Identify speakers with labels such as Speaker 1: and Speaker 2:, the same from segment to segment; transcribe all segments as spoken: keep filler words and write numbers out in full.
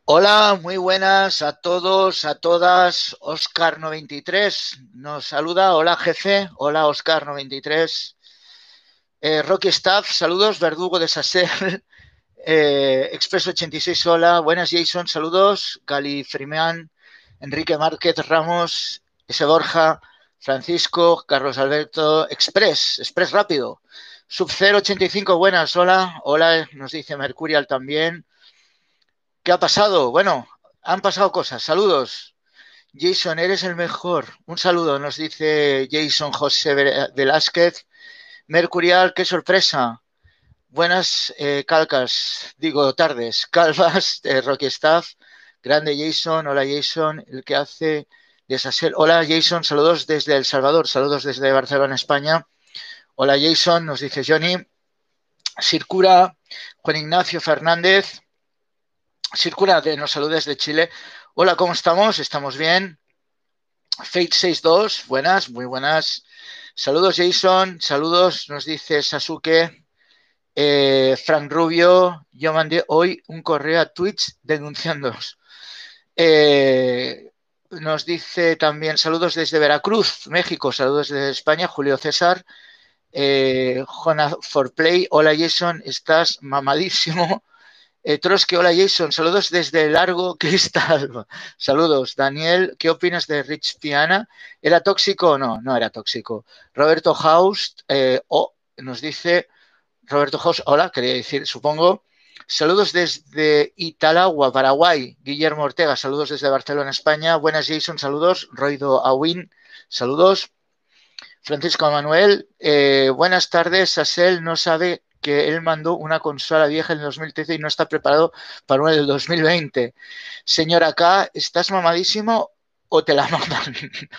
Speaker 1: Hola, muy buenas a todos, a todas. Oscar noventa y tres nos saluda. Hola, jefe. Hola, Oscar noventa y tres. Eh, Rocky Staff, saludos. Verdugo de Sasel. Eh, Expreso ochenta y seis, hola. Buenas, Jason, saludos. Gali Freeman, Enrique Márquez Ramos, S. Borja, Francisco, Carlos Alberto. Express, Express rápido. Sub cero ochenta y cinco, buenas, hola. Hola, nos dice Mercurial también. ¿Qué ha pasado? Bueno, han pasado cosas. Saludos. Jason, eres el mejor. Un saludo, nos dice Jason José Velázquez. Mercurial, qué sorpresa. Buenas eh, calcas, digo tardes, calvas de Rocky Staff. Grande Jason, hola Jason, el que hace de Sasel. Hola Jason, saludos desde El Salvador, saludos desde Barcelona, España. Hola Jason, nos dice Johnny. Circura, Juan Ignacio Fernández. Circula de nos saludes de Chile. Hola, ¿cómo estamos? ¿Estamos bien? Fate sesenta y dos, buenas, muy buenas. Saludos, Jason. Saludos, nos dice Sasuke. Eh, Frank Rubio, yo mandé hoy un correo a Twitch denunciándolos. Eh, nos dice también saludos desde Veracruz, México. Saludos desde España, Julio César. Eh, Jona for Play. Hola, Jason, estás mamadísimo. Eh, Trotsky, hola Jason, saludos desde Largo Cristal. Saludos, Daniel, ¿qué opinas de Rich Piana? ¿Era tóxico o no? No era tóxico. Roberto Haus, eh, oh, nos dice Roberto Haus, hola, quería decir, supongo. Saludos desde Italagua, Paraguay. Guillermo Ortega, saludos desde Barcelona, España. Buenas Jason, saludos. Roido Awin, saludos. Francisco Manuel, eh, buenas tardes. Sasel no sabe que él mandó una consola vieja en el dos mil trece y no está preparado para una del dos mil veinte. Señora K, ¿estás mamadísimo o te la maman?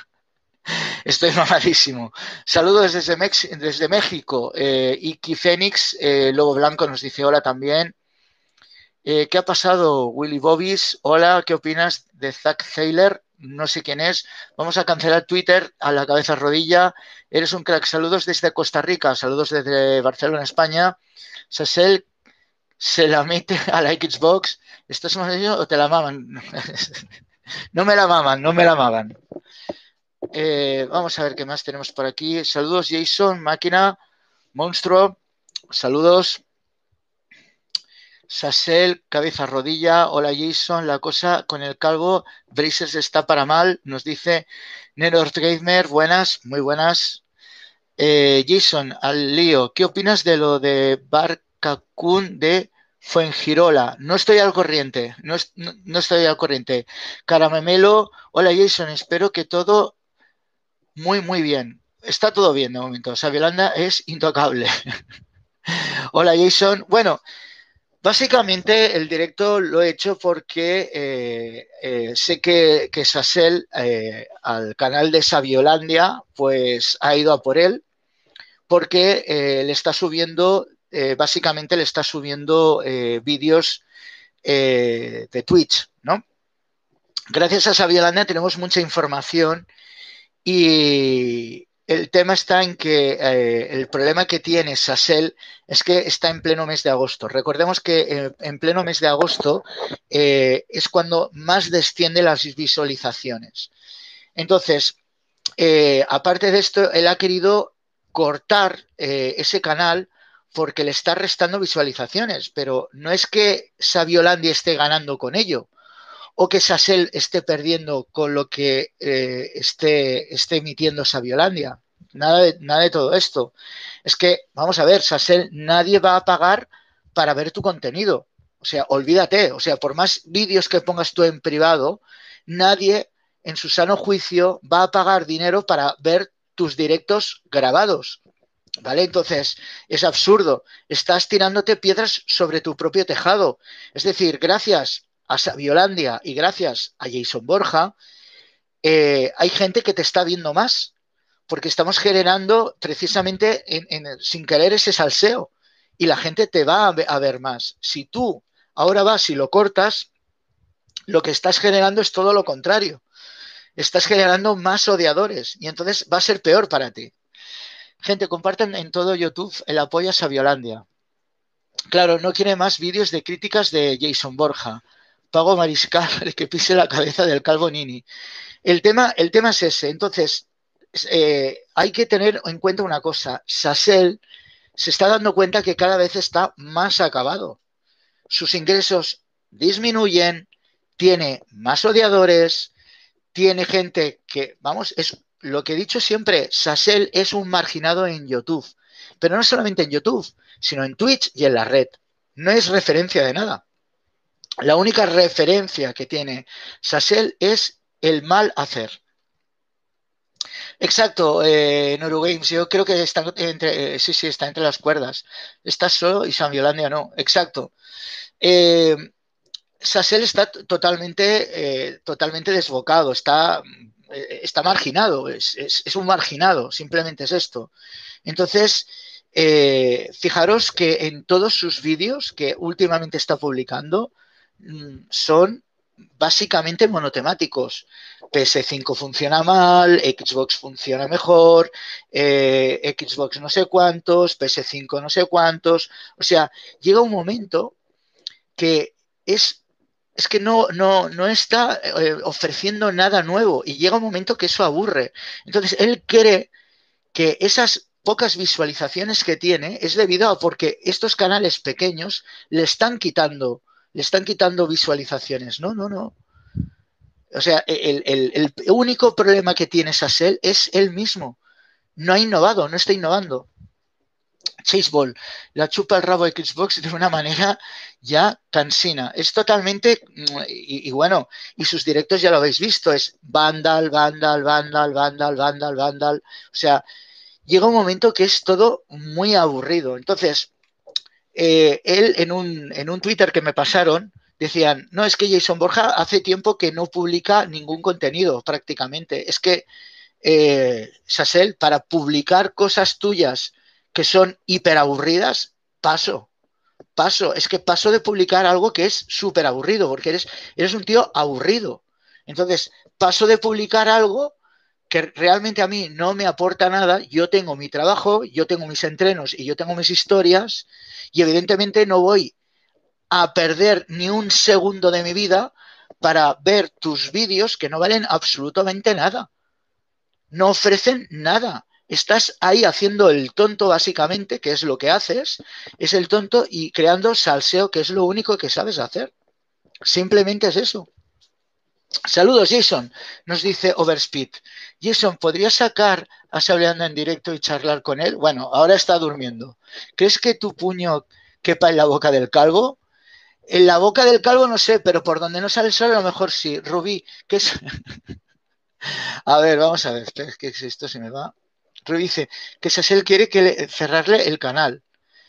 Speaker 1: Estoy mamadísimo. Saludos desde, Mex desde México. Eh, Iki Fénix, eh, Lobo Blanco nos dice hola también. Eh, ¿Qué ha pasado, Willy Bobbies? Hola, ¿qué opinas de Zack Taylor? No sé quién es. Vamos a cancelar Twitter a la cabeza rodilla. Eres un crack. Saludos desde Costa Rica. Saludos desde Barcelona, España. Sasel se la mete a la Xbox. ¿Estás mamadillo o te la maman? No me la maman, no me la maman. Eh, vamos a ver qué más tenemos por aquí. Saludos, Jason, máquina, monstruo. Saludos. Sasel, cabeza rodilla. Hola Jason, la cosa con el calvo. Brazers está para mal. Nos dice Neror Gamer. Buenas, muy buenas. Eh, Jason, al lío. ¿Qué opinas de lo de Barcacún de Fuengirola? No estoy al corriente. No, no, no estoy al corriente. Caramelo. Hola Jason, espero que todo muy, muy bien. Está todo bien de momento. Sabiolanda es intocable. Hola Jason. Bueno, básicamente el directo lo he hecho porque eh, eh, sé que, que Sasel eh, al canal de Saviolandia pues ha ido a por él porque eh, le está subiendo, eh, básicamente le está subiendo eh, vídeos eh, de Twitch, ¿no? Gracias a Saviolandia tenemos mucha información y el tema está en que eh, el problema que tiene Sasel es que está en pleno mes de agosto. Recordemos que eh, en pleno mes de agosto eh, es cuando más descienden las visualizaciones. Entonces, eh, aparte de esto, él ha querido cortar eh, ese canal porque le está restando visualizaciones, pero no es que Saviolandia esté ganando con ello o que Sasel esté perdiendo con lo que eh, esté, esté emitiendo Saviolandia. Nada de, nada de todo esto. Es que, vamos a ver, Sasel, nadie va a pagar para ver tu contenido. O sea, olvídate. O sea, por más vídeos que pongas tú en privado, nadie en su sano juicio va a pagar dinero para ver tus directos grabados. ¿Vale? Entonces, es absurdo. Estás tirándote piedras sobre tu propio tejado. Es decir, gracias a Saviolandia y gracias a Jason Borja, eh, hay gente que te está viendo más, porque estamos generando precisamente en, en, sin querer ese salseo y la gente te va a ver, a ver más. Si tú ahora vas y lo cortas, lo que estás generando es todo lo contrario. Estás generando más odiadores y entonces va a ser peor para ti. Gente, compartan en todo YouTube el apoyo a Saviolandia. Claro, no quiere más vídeos de críticas de Jason Borja. Pago Mariscal, el que pise la cabeza del calvo Nini. El tema, el tema es ese. Entonces, eh, hay que tener en cuenta una cosa. Sassel se está dando cuenta que cada vez está más acabado. Sus ingresos disminuyen, tiene más odiadores, tiene gente que, vamos, es lo que he dicho siempre, Sassel es un marginado en YouTube. Pero no solamente en YouTube, sino en Twitch y en la red. No es referencia de nada. La única referencia que tiene Sassel es el mal hacer. Exacto, eh, Noru Games, yo creo que está entre, eh, sí, sí, está entre las cuerdas. Estás solo y San Violandia no, exacto. Eh, Sassel está totalmente, eh, totalmente desbocado, está, eh, está marginado, es, es, es un marginado, simplemente es esto. Entonces, eh, fijaros que en todos sus vídeos que últimamente está publicando mmm, son básicamente monotemáticos. P S cinco funciona mal, Xbox funciona mejor, eh, Xbox no sé cuántos, P S cinco no sé cuántos. O sea, llega un momento que es, es que no, no, no está eh, ofreciendo nada nuevo y llega un momento que eso aburre. Entonces, él cree que esas pocas visualizaciones que tiene es debido a porque estos canales pequeños le están quitando, le están quitando visualizaciones. No, no, no. O sea, el, el, el único problema que tiene Sassel es él mismo. No ha innovado, no está innovando. Chaseball la chupa el rabo de Xbox de una manera ya cansina. Es totalmente, y, y bueno, y sus directos ya lo habéis visto, es Vandal, Vandal, Vandal, Vandal, Vandal, Vandal. O sea, llega un momento que es todo muy aburrido. Entonces, eh, él en un, en un Twitter que me pasaron, decían, no, es que Jason Borja hace tiempo que no publica ningún contenido prácticamente. Es que, eh, Sassel, para publicar cosas tuyas que son hiperaburridas, paso, paso. Es que paso de publicar algo que es súper aburrido, porque eres, eres un tío aburrido. Entonces, paso de publicar algo que realmente a mí no me aporta nada. Yo tengo mi trabajo, yo tengo mis entrenos y yo tengo mis historias y evidentemente no voy a perder ni un segundo de mi vida para ver tus vídeos que no valen absolutamente nada. No ofrecen nada. Estás ahí haciendo el tonto básicamente, que es lo que haces, es el tonto y creando salseo, que es lo único que sabes hacer. Simplemente es eso. Saludos, Jason, nos dice Overspeed. Jason, ¿podrías sacar a Sablianda en directo y charlar con él? Bueno, ahora está durmiendo. ¿Crees que tu puño quepa en la boca del calvo? En la boca del calvo no sé, pero por donde no sale el sol a lo mejor sí. Rubí, ¿qué es? A ver, vamos a ver, espera, que esto se me va. Rubí dice que Sassel quiere que le, cerrarle el canal.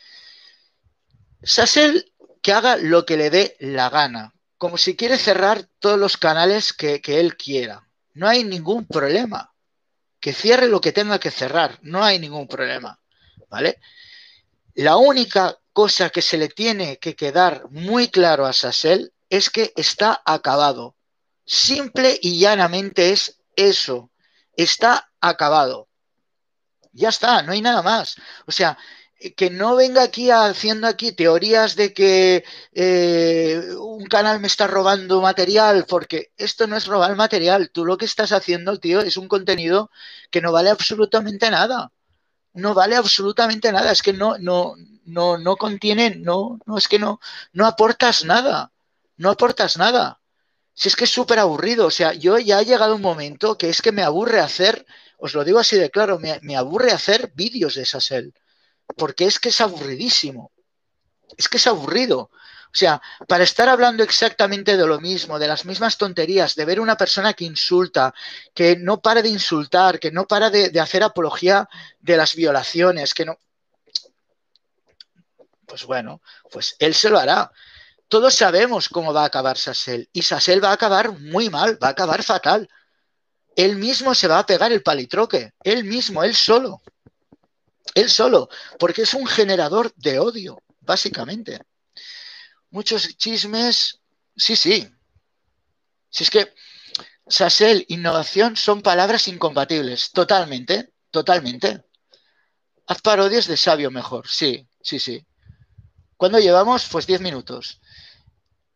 Speaker 1: Sassel que haga lo que le dé la gana, como si quiere cerrar todos los canales que, que él quiera. No hay ningún problema. Que cierre lo que tenga que cerrar, no hay ningún problema, ¿vale? La única cosa que se le tiene que quedar muy claro a Sassel es que está acabado. Simple y llanamente es eso. Está acabado. Ya está, no hay nada más. O sea, que no venga aquí haciendo aquí teorías de que eh, un canal me está robando material, porque esto no es robar material. Tú lo que estás haciendo, tío, es un contenido que no vale absolutamente nada. No vale absolutamente nada. Es que no, no, no, no contiene, no, no, es que no, no aportas nada. No aportas nada. Si es que es súper aburrido. O sea, yo ya ha llegado un momento que es que me aburre hacer, os lo digo así de claro, me, me aburre hacer vídeos de Sassel. Porque es que es aburridísimo. Es que es aburrido. O sea, para estar hablando exactamente de lo mismo, de las mismas tonterías, de ver una persona que insulta, que no para de insultar, que no para de, de hacer apología de las violaciones, que no... Pues bueno, pues él se lo hará. Todos sabemos cómo va a acabar Sassel. Y Sassel va a acabar muy mal, va a acabar fatal. Él mismo se va a pegar el palitroque. Él mismo, él solo. Él solo. Porque es un generador de odio, básicamente. Muchos chismes. Sí, sí. Si es que Sassel, innovación son palabras incompatibles. Totalmente. Totalmente. Haz parodias de sabio mejor. Sí, sí, sí. ¿Cuándo llevamos? Pues diez minutos.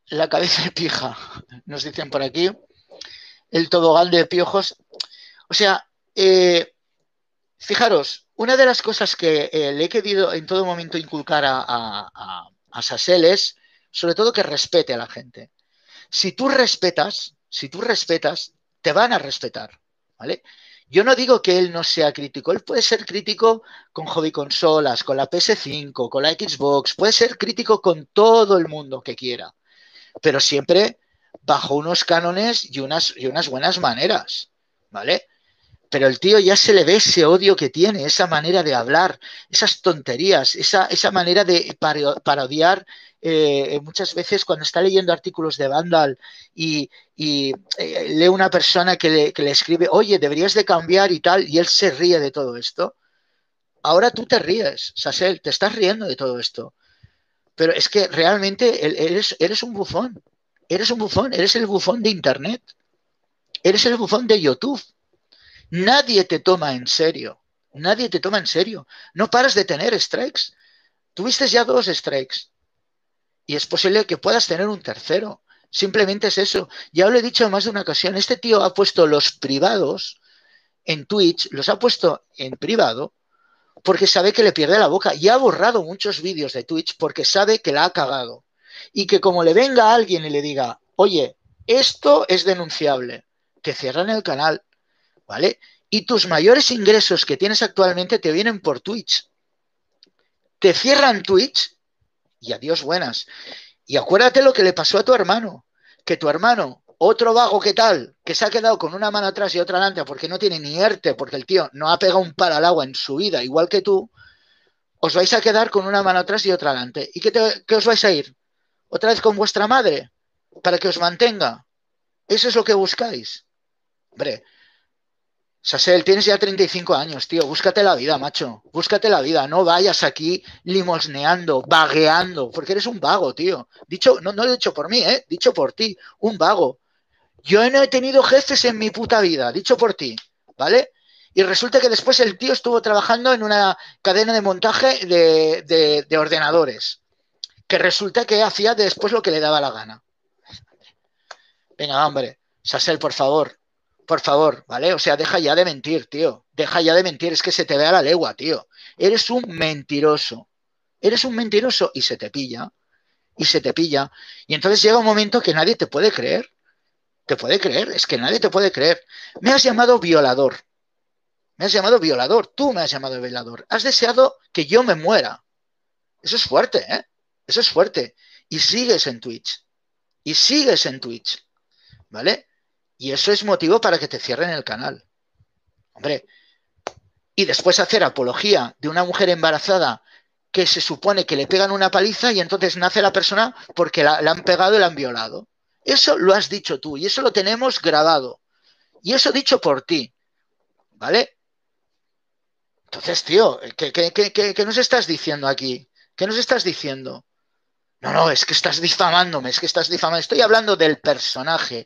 Speaker 1: la cabeza de pija, nos dicen por aquí, el tobogán de piojos. O sea, eh, fijaros, una de las cosas que eh, le he querido en todo momento inculcar a, a, a, a Sasel es, sobre todo, que respete a la gente. Si tú respetas, si tú respetas, te van a respetar, ¿vale? Yo no digo que él no sea crítico, él puede ser crítico con hobby consolas, con la P S cinco, con la Xbox, puede ser crítico con todo el mundo que quiera, pero siempre bajo unos cánones y unas, y unas buenas maneras, ¿vale? Pero el tío ya se le ve ese odio que tiene, esa manera de hablar, esas tonterías, esa, esa manera de parodiar eh, muchas veces cuando está leyendo artículos de Vandal y, y eh, lee una persona que le, que le escribe, oye, deberías de cambiar y tal, y él se ríe de todo esto. Ahora tú te ríes, Sasel, te estás riendo de todo esto. Pero es que realmente eres, eres un bufón, eres un bufón, eres el bufón de Internet, eres el bufón de YouTube. Nadie te toma en serio. Nadie te toma en serio. No paras de tener strikes. Tuviste ya dos strikes. Y es posible que puedas tener un tercero. Simplemente es eso. Ya lo he dicho en más de una ocasión. Este tío ha puesto los privados en Twitch, los ha puesto en privado porque sabe que le pierde la boca. Y ha borrado muchos vídeos de Twitch porque sabe que la ha cagado. Y que como le venga alguien y le diga, oye, esto es denunciable, te cierran el canal. ¿Vale? Y tus mayores ingresos que tienes actualmente te vienen por Twitch. Te cierran Twitch y adiós buenas. Y acuérdate lo que le pasó a tu hermano. Que tu hermano, otro vago que tal, que se ha quedado con una mano atrás y otra adelante porque no tiene ni ERTE, porque el tío no ha pegado un palo al agua en su vida, igual que tú, os vais a quedar con una mano atrás y otra adelante. ¿Y qué, te, qué os vais a ir? ¿Otra vez con vuestra madre? ¿Para que os mantenga? ¿Eso es lo que buscáis? Hombre, Sasel, tienes ya treinta y cinco años, tío. Búscate la vida, macho. Búscate la vida. No vayas aquí limosneando, vagueando, porque eres un vago, tío. Dicho, no, no lo he dicho por mí, ¿eh? Dicho por ti. Un vago. Yo no he tenido jefes en mi puta vida. Dicho por ti, ¿vale? Y resulta que después el tío estuvo trabajando en una cadena de montaje de, de, de ordenadores. Que resulta que hacía después lo que le daba la gana. Venga, hombre. Sasel, por favor. Por favor, ¿vale? O sea, deja ya de mentir, tío. Deja ya de mentir, es que se te ve a la legua, tío. Eres un mentiroso. Eres un mentiroso y se te pilla. Y se te pilla. Y entonces llega un momento que nadie te puede creer. Te puede creer, es que nadie te puede creer. Me has llamado violador. Me has llamado violador. Tú me has llamado violador. Has deseado que yo me muera. Eso es fuerte, ¿eh? Eso es fuerte. Y sigues en Twitch. Y sigues en Twitch. ¿Vale? Y eso es motivo para que te cierren el canal. Hombre, y después hacer apología de una mujer embarazada que se supone que le pegan una paliza y entonces nace la persona porque la, la han pegado y la han violado. Eso lo has dicho tú y eso lo tenemos grabado. Y eso dicho por ti. ¿Vale? Entonces, tío, ¿qué, qué, qué, qué, qué nos estás diciendo aquí? ¿Qué nos estás diciendo? No, no, es que estás difamándome, es que estás difamando. Estoy hablando del personaje.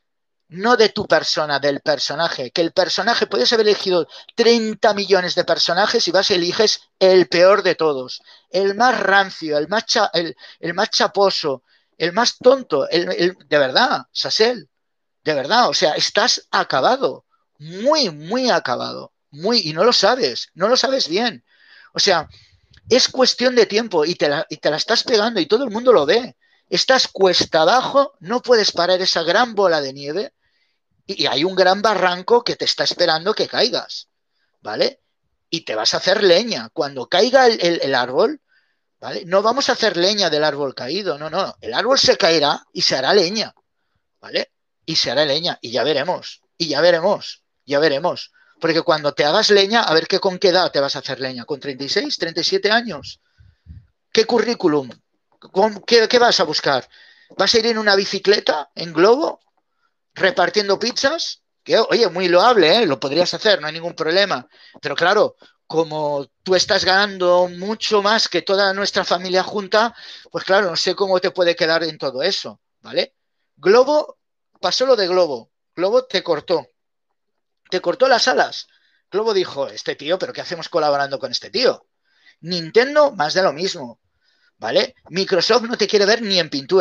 Speaker 1: No de tu persona, del personaje. Que el personaje, puedes haber elegido treinta millones de personajes y vas y eliges el peor de todos. El más rancio, el más, cha, el, el más chaposo, el más tonto. El, el, de verdad, Sasel, de verdad. O sea, estás acabado. Muy, muy acabado. Muy, y no lo sabes, no lo sabes bien. O sea, es cuestión de tiempo y te, la, y te la estás pegando y todo el mundo lo ve. Estás cuesta abajo, no puedes parar esa gran bola de nieve y hay un gran barranco que te está esperando que caigas, ¿vale? Y te vas a hacer leña. Cuando caiga el, el, el árbol, ¿vale? No vamos a hacer leña del árbol caído, no, no. El árbol se caerá y se hará leña, ¿vale? Y se hará leña y ya veremos, y ya veremos, ya veremos. Porque cuando te hagas leña, a ver qué con qué edad te vas a hacer leña. ¿Con treinta y seis, treinta y siete años? ¿Qué currículum? ¿Qué, qué vas a buscar? ¿Vas a ir en una bicicleta, en globo, repartiendo pizzas? Que, oye, muy loable, ¿eh? Lo podrías hacer, no hay ningún problema. Pero claro, como tú estás ganando mucho más que toda nuestra familia junta, pues claro, no sé cómo te puede quedar en todo eso, ¿vale? Globo, pasó lo de Globo. Globo te cortó. Te cortó las alas. Globo dijo, este tío, ¿pero qué hacemos colaborando con este tío? Nintendo, más de lo mismo, ¿vale? Microsoft no te quiere ver ni en pintura.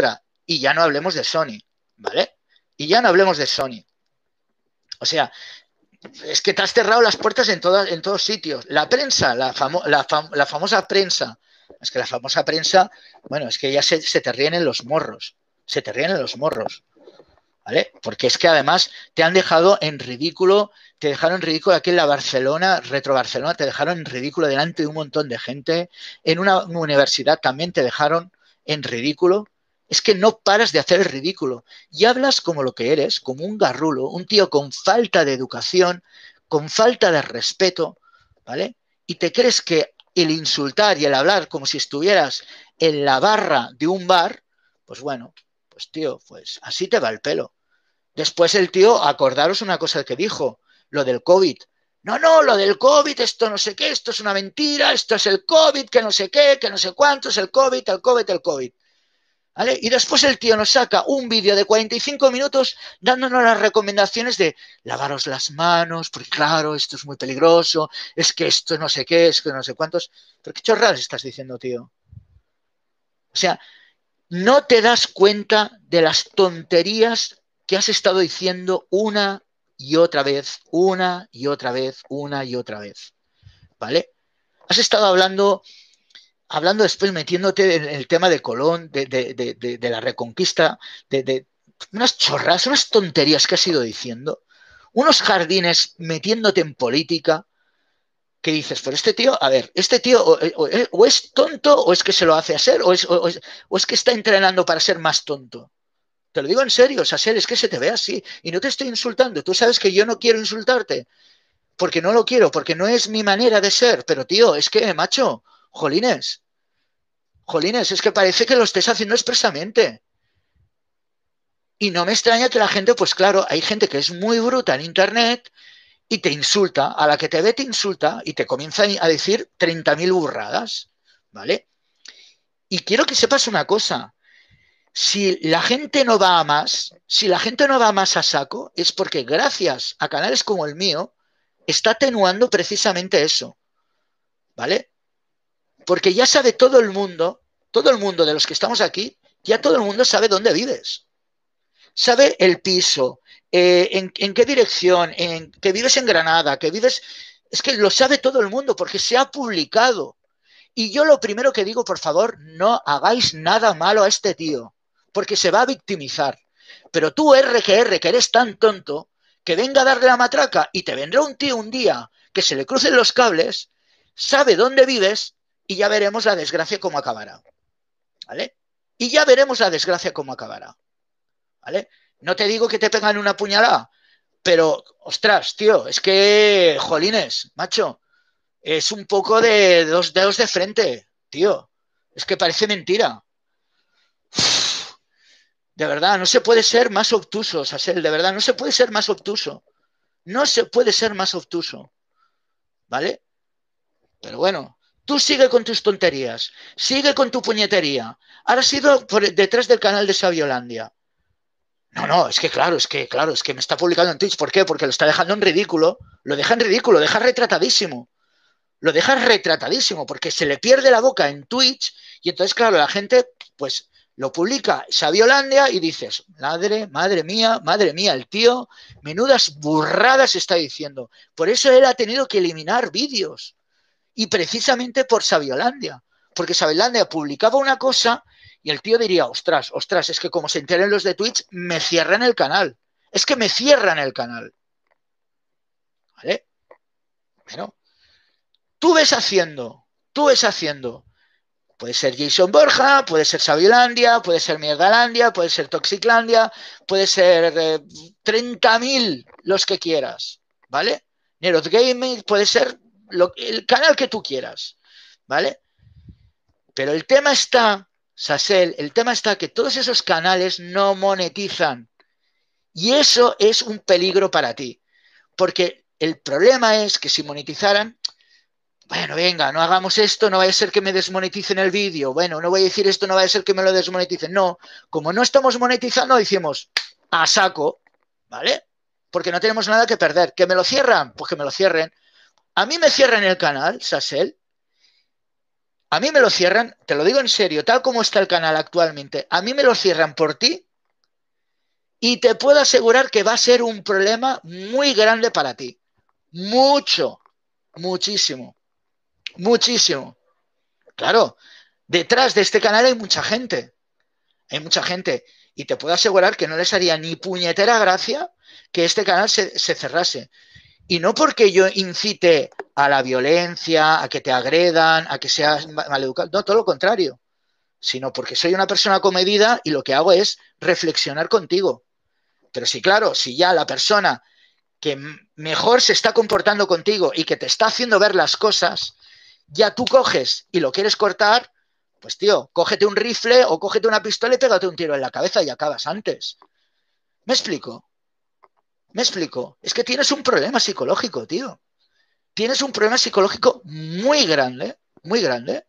Speaker 1: Y ya no hablemos de Sony, ¿vale? Y ya no hablemos de Sony. O sea, es que te has cerrado las puertas en, todas, en todos sitios. La prensa, la, famo, la, fam, la famosa prensa, es que la famosa prensa, bueno, es que ya se, se te ríen en los morros, se te ríen en los morros, ¿vale? Porque es que además te han dejado en ridículo, te dejaron en ridículo aquí en la Barcelona, Retro Barcelona, te dejaron en ridículo delante de un montón de gente, en una universidad también te dejaron en ridículo. Es que no paras de hacer el ridículo y hablas como lo que eres, como un garrulo, un tío con falta de educación, con falta de respeto, ¿vale? Y te crees que el insultar y el hablar como si estuvieras en la barra de un bar, pues bueno, pues tío, pues así te va el pelo. Después el tío, acordaros una cosa que dijo, lo del COVID. No, no, lo del COVID, esto no sé qué, esto es una mentira, esto es el COVID, que no sé qué, que no sé cuánto, es el COVID, el COVID, el COVID. ¿Vale? Y después el tío nos saca un vídeo de cuarenta y cinco minutos dándonos las recomendaciones de lavaros las manos, porque claro, esto es muy peligroso, es que esto no sé qué, es que no sé cuántos. ¿Pero qué chorradas estás diciendo, tío? O sea, no te das cuenta de las tonterías que has estado diciendo una y otra vez, una y otra vez, una y otra vez. ¿Vale? Has estado hablando... hablando después, metiéndote en el tema de Colón, de, de, de, de, de la Reconquista, de, de unas chorras, unas tonterías que has ido diciendo, unos jardines metiéndote en política, que dices, pero este tío, a ver, este tío o, o, o es tonto o es que se lo hace hacer o es, o, es, o es que está entrenando para ser más tonto. Te lo digo en serio, Sasel, es que se te ve así y no te estoy insultando. Tú sabes que yo no quiero insultarte porque no lo quiero, porque no es mi manera de ser, pero tío, es que, macho, jolines, Jolines, es que parece que lo estés haciendo expresamente. Y no me extraña que la gente, pues claro, hay gente que es muy bruta en Internet y te insulta, a la que te ve te insulta y te comienza a decir treinta mil burradas, ¿vale? Y quiero que sepas una cosa, si la gente no va a más, si la gente no va más a saco, es porque gracias a canales como el mío, está atenuando precisamente eso, ¿vale? Porque ya sabe todo el mundo, todo el mundo de los que estamos aquí, ya todo el mundo sabe dónde vives. Sabe el piso, eh, en, en, qué dirección, en que vives en Granada, que vives... Es que lo sabe todo el mundo porque se ha publicado. Y yo lo primero que digo, por favor, no hagáis nada malo a este tío, porque se va a victimizar. Pero tú, R que R, que eres tan tonto, que venga a darle la matraca y te vendrá un tío un día que se le crucen los cables, sabe dónde vives y ya veremos la desgracia cómo acabará. ¿Vale? Y ya veremos la desgracia cómo acabará. ¿Vale? No te digo que te pegan una puñalada, pero, ostras, tío, es que, jolines, macho, es un poco de dos dedos de frente, tío. Es que parece mentira. Uf, de verdad, no se puede ser más obtuso, Sasel, de verdad, no se puede ser más obtuso. No se puede ser más obtuso. ¿Vale? Pero bueno, tú sigue con tus tonterías, sigue con tu puñetería. Ahora has ido por detrás del canal de Saviolandia. No, no, es que claro, es que claro, es que me está publicando en Twitch. ¿Por qué? Porque lo está dejando en ridículo. Lo deja en ridículo, lo deja retratadísimo. Lo deja retratadísimo porque se le pierde la boca en Twitch y entonces, claro, la gente, pues, lo publica Saviolandia y dices, madre, madre mía, madre mía, el tío, menudas burradas está diciendo. Por eso él ha tenido que eliminar vídeos. Y precisamente por Saviolandia. Porque Saviolandia publicaba una cosa y el tío diría, ostras, ostras, es que como se enteren los de Twitch, me cierran el canal. Es que me cierran el canal. ¿Vale? Bueno, tú ves haciendo, tú ves haciendo. Puede ser Jason Borja, puede ser Saviolandia, puede ser Mierdalandia, puede ser Toxiclandia, puede ser eh, treinta mil los que quieras, ¿vale? Nerod Gaming, puede ser lo, el canal que tú quieras, ¿vale? Pero el tema está, Sasel, el tema está que todos esos canales no monetizan. Y eso es un peligro para ti. Porque el problema es que si monetizaran, bueno, venga, no hagamos esto, no vaya a ser que me desmoneticen el vídeo. Bueno, no voy a decir esto, no vaya a ser que me lo desmoneticen. No, como no estamos monetizando, decimos a saco, ¿vale? Porque no tenemos nada que perder. ¿Que me lo cierran? Pues que me lo cierren. A mí me cierran el canal, Sasel, A mí me lo cierran, te lo digo en serio, tal como está el canal actualmente, a mí me lo cierran por ti y te puedo asegurar que va a ser un problema muy grande para ti. Mucho, muchísimo, muchísimo. Claro, detrás de este canal hay mucha gente, hay mucha gente y te puedo asegurar que no les haría ni puñetera gracia que este canal se, se cerrase. Y no porque yo incite a la violencia, a que te agredan, a que seas maleducado, no, todo lo contrario, sino porque soy una persona comedida y lo que hago es reflexionar contigo. Pero sí, claro, si ya la persona que mejor se está comportando contigo y que te está haciendo ver las cosas, ya tú coges y lo quieres cortar, pues tío, cógete un rifle o cógete una pistola y pégate un tiro en la cabeza y acabas antes. ¿Me explico? ¿Me explico? Es que tienes un problema psicológico, tío. Tienes un problema psicológico muy grande, muy grande.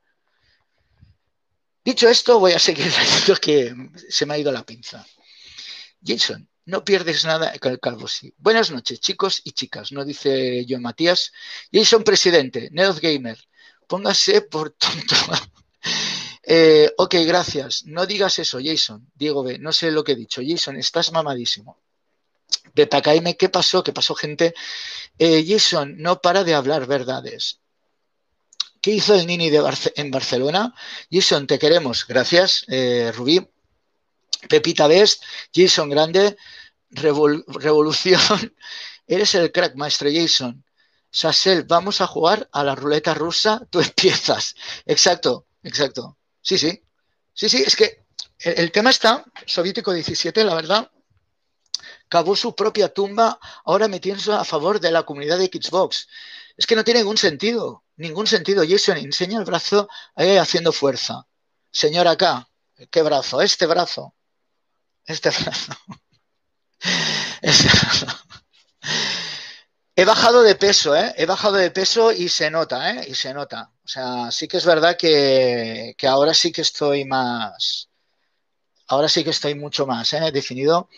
Speaker 1: Dicho esto, voy a seguir diciendo que se me ha ido la pinza. Jason, no pierdes nada con el calvo, sí. Buenas noches, chicos y chicas, no dice John Matías. Jason, presidente, Neoz Gamer, póngase por tonto. eh, ok, gracias. No digas eso, Jason. Diego B, no sé lo que he dicho. Jason, estás mamadísimo. Betacaime, ¿qué pasó? ¿Qué pasó, gente? Eh, Jason no para de hablar verdades. ¿Qué hizo el Nini de Barce en Barcelona? Jason, te queremos. Gracias, eh, Rubí. Pepita Best, Jason Grande, Revol Revolución. Eres el crack, maestro Jason. Sassel, vamos a jugar a la ruleta rusa. Tú empiezas. Exacto, exacto. Sí, sí. Sí, sí, es que el, el tema está, Soviético diecisiete, la verdad, cavó su propia tumba ahora metiéndose a favor de la comunidad de Xbox. Es que no tiene ningún sentido, ningún sentido. Jason, enseña el brazo ahí haciendo fuerza. Señor acá, ¿qué brazo? Este brazo. Este brazo. Este brazo. He bajado de peso, ¿eh? He bajado de peso y se nota, ¿eh? Y se nota. O sea, sí que es verdad que, que ahora sí que estoy más... Ahora sí que estoy mucho más, ¿eh? Definido.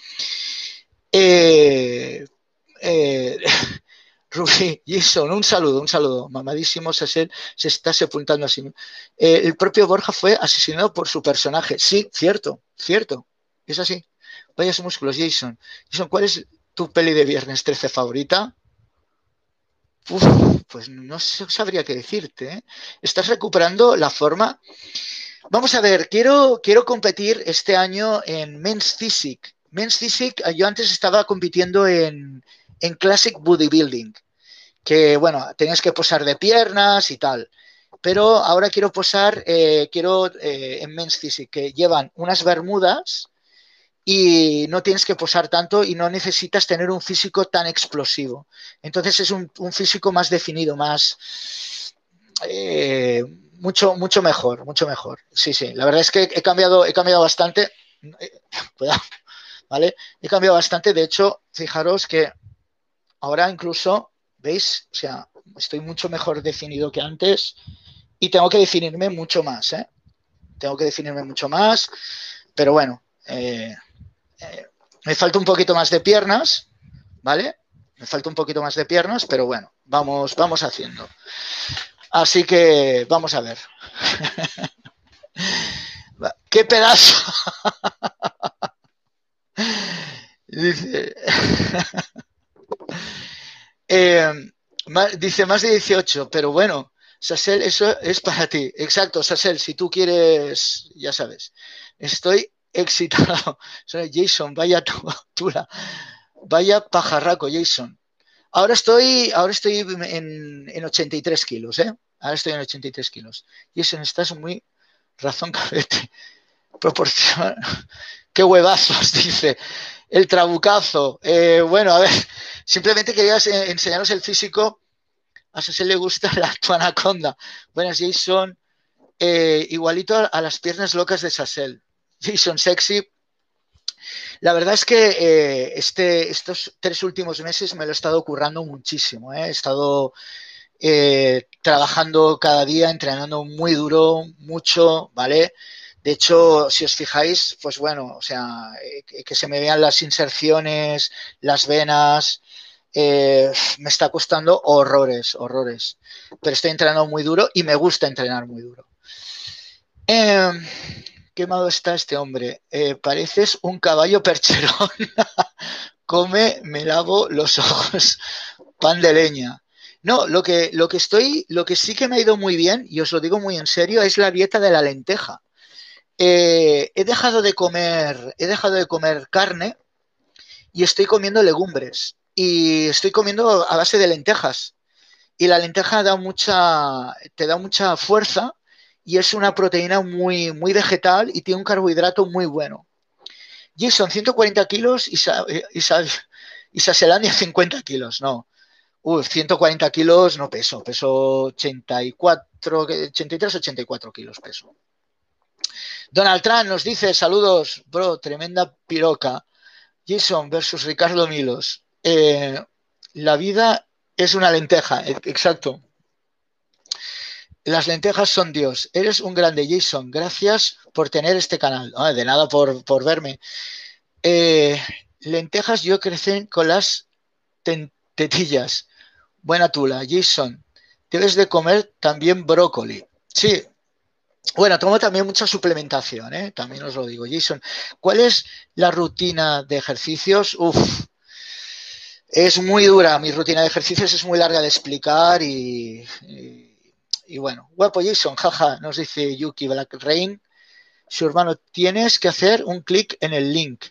Speaker 1: Eh... eh Rubí, Jason, un saludo, un saludo. Mamadísimo Sassel se está sepultando así. Eh, el propio Borja fue asesinado por su personaje. Sí, cierto, cierto. Es así. Vaya músculos, Jason. Jason, ¿cuál es tu peli de Viernes trece favorita? Uf, pues no sabría qué decirte, ¿eh? Estás recuperando la forma. Vamos a ver, quiero, quiero competir este año en Men's Physique. Men's Physique, yo antes estaba compitiendo en, en Classic Bodybuilding, que bueno, tenías que posar de piernas y tal. Pero ahora quiero posar, eh, quiero eh, en Men's Physique, que llevan unas bermudas y no tienes que posar tanto y no necesitas tener un físico tan explosivo. Entonces es un, un físico más definido, más... Eh, mucho, mucho mejor, mucho mejor. Sí, sí, la verdad es que he cambiado, he cambiado bastante. Cuidado, ¿vale? He cambiado bastante. De hecho, fijaros que ahora incluso, ¿veis? O sea, estoy mucho mejor definido que antes y tengo que definirme mucho más, ¿eh? Tengo que definirme mucho más, pero bueno, eh, eh, me falta un poquito más de piernas, ¿vale? Me falta un poquito más de piernas, pero bueno, vamos, vamos haciendo. Así que vamos a ver. ¡Qué pedazo! Dice, eh, dice más de dieciocho, pero bueno, Sassel, eso es para ti. Exacto, Sassel, si tú quieres, ya sabes. Estoy excitado. Jason, vaya tula, vaya pajarraco, Jason. Ahora estoy, ahora estoy en, en ochenta y tres kilos, ¿eh? Ahora estoy en ochenta y tres kilos. Jason, estás muy razón, cabete. Proporciona. Qué huevazos, dice. El trabucazo. Eh, bueno, a ver, simplemente quería enseñaros el físico. A Sassel le gusta la tu anaconda. Buenas, Jason. Eh, igualito a las piernas locas de Sassel. Jason sexy. La verdad es que eh, este, estos tres últimos meses me lo he estado currando muchísimo. ¿eh? He estado eh, trabajando cada día, entrenando muy duro, mucho, ¿vale? De hecho, si os fijáis, pues bueno, o sea, eh, que se me vean las inserciones, las venas, eh, me está costando horrores, horrores. Pero estoy entrenando muy duro y me gusta entrenar muy duro. Eh, qué malo está este hombre. Eh, pareces un caballo percherón. Come, me lavo los ojos. Pan de leña. No, lo que, lo que estoy, lo que sí que me ha ido muy bien, y os lo digo muy en serio, es la dieta de la lenteja. Eh, he dejado de comer, he dejado de comer carne y estoy comiendo legumbres. Y estoy comiendo a base de lentejas. Y la lenteja da mucha, te da mucha fuerza y es una proteína muy, muy vegetal y tiene un carbohidrato muy bueno. Jason, ciento cuarenta kilos y, Sa y, Sa y Saselandia cincuenta kilos, no. Uf, ciento cuarenta kilos no peso, peso ochenta y cuatro, ochenta y tres, ochenta y cuatro kilos peso. Donald Trump nos dice, saludos, bro, tremenda piroca. Jason versus Ricardo Milos. Eh, la vida es una lenteja, exacto. Las lentejas son Dios. Eres un grande, Jason. Gracias por tener este canal. Oh, de nada por, por verme. Eh, lentejas yo crecen con las tetillas. Buena tula, Jason. Debes de comer también brócoli. Sí. Bueno, tomo también mucha suplementación, ¿eh? También os lo digo. Jason, ¿cuál es la rutina de ejercicios? Uf, es muy dura. Mi rutina de ejercicios es muy larga de explicar y... y Y bueno, guapo Jason, jaja, nos dice Yuki Black Rain, su hermano, tienes que hacer un clic en el link.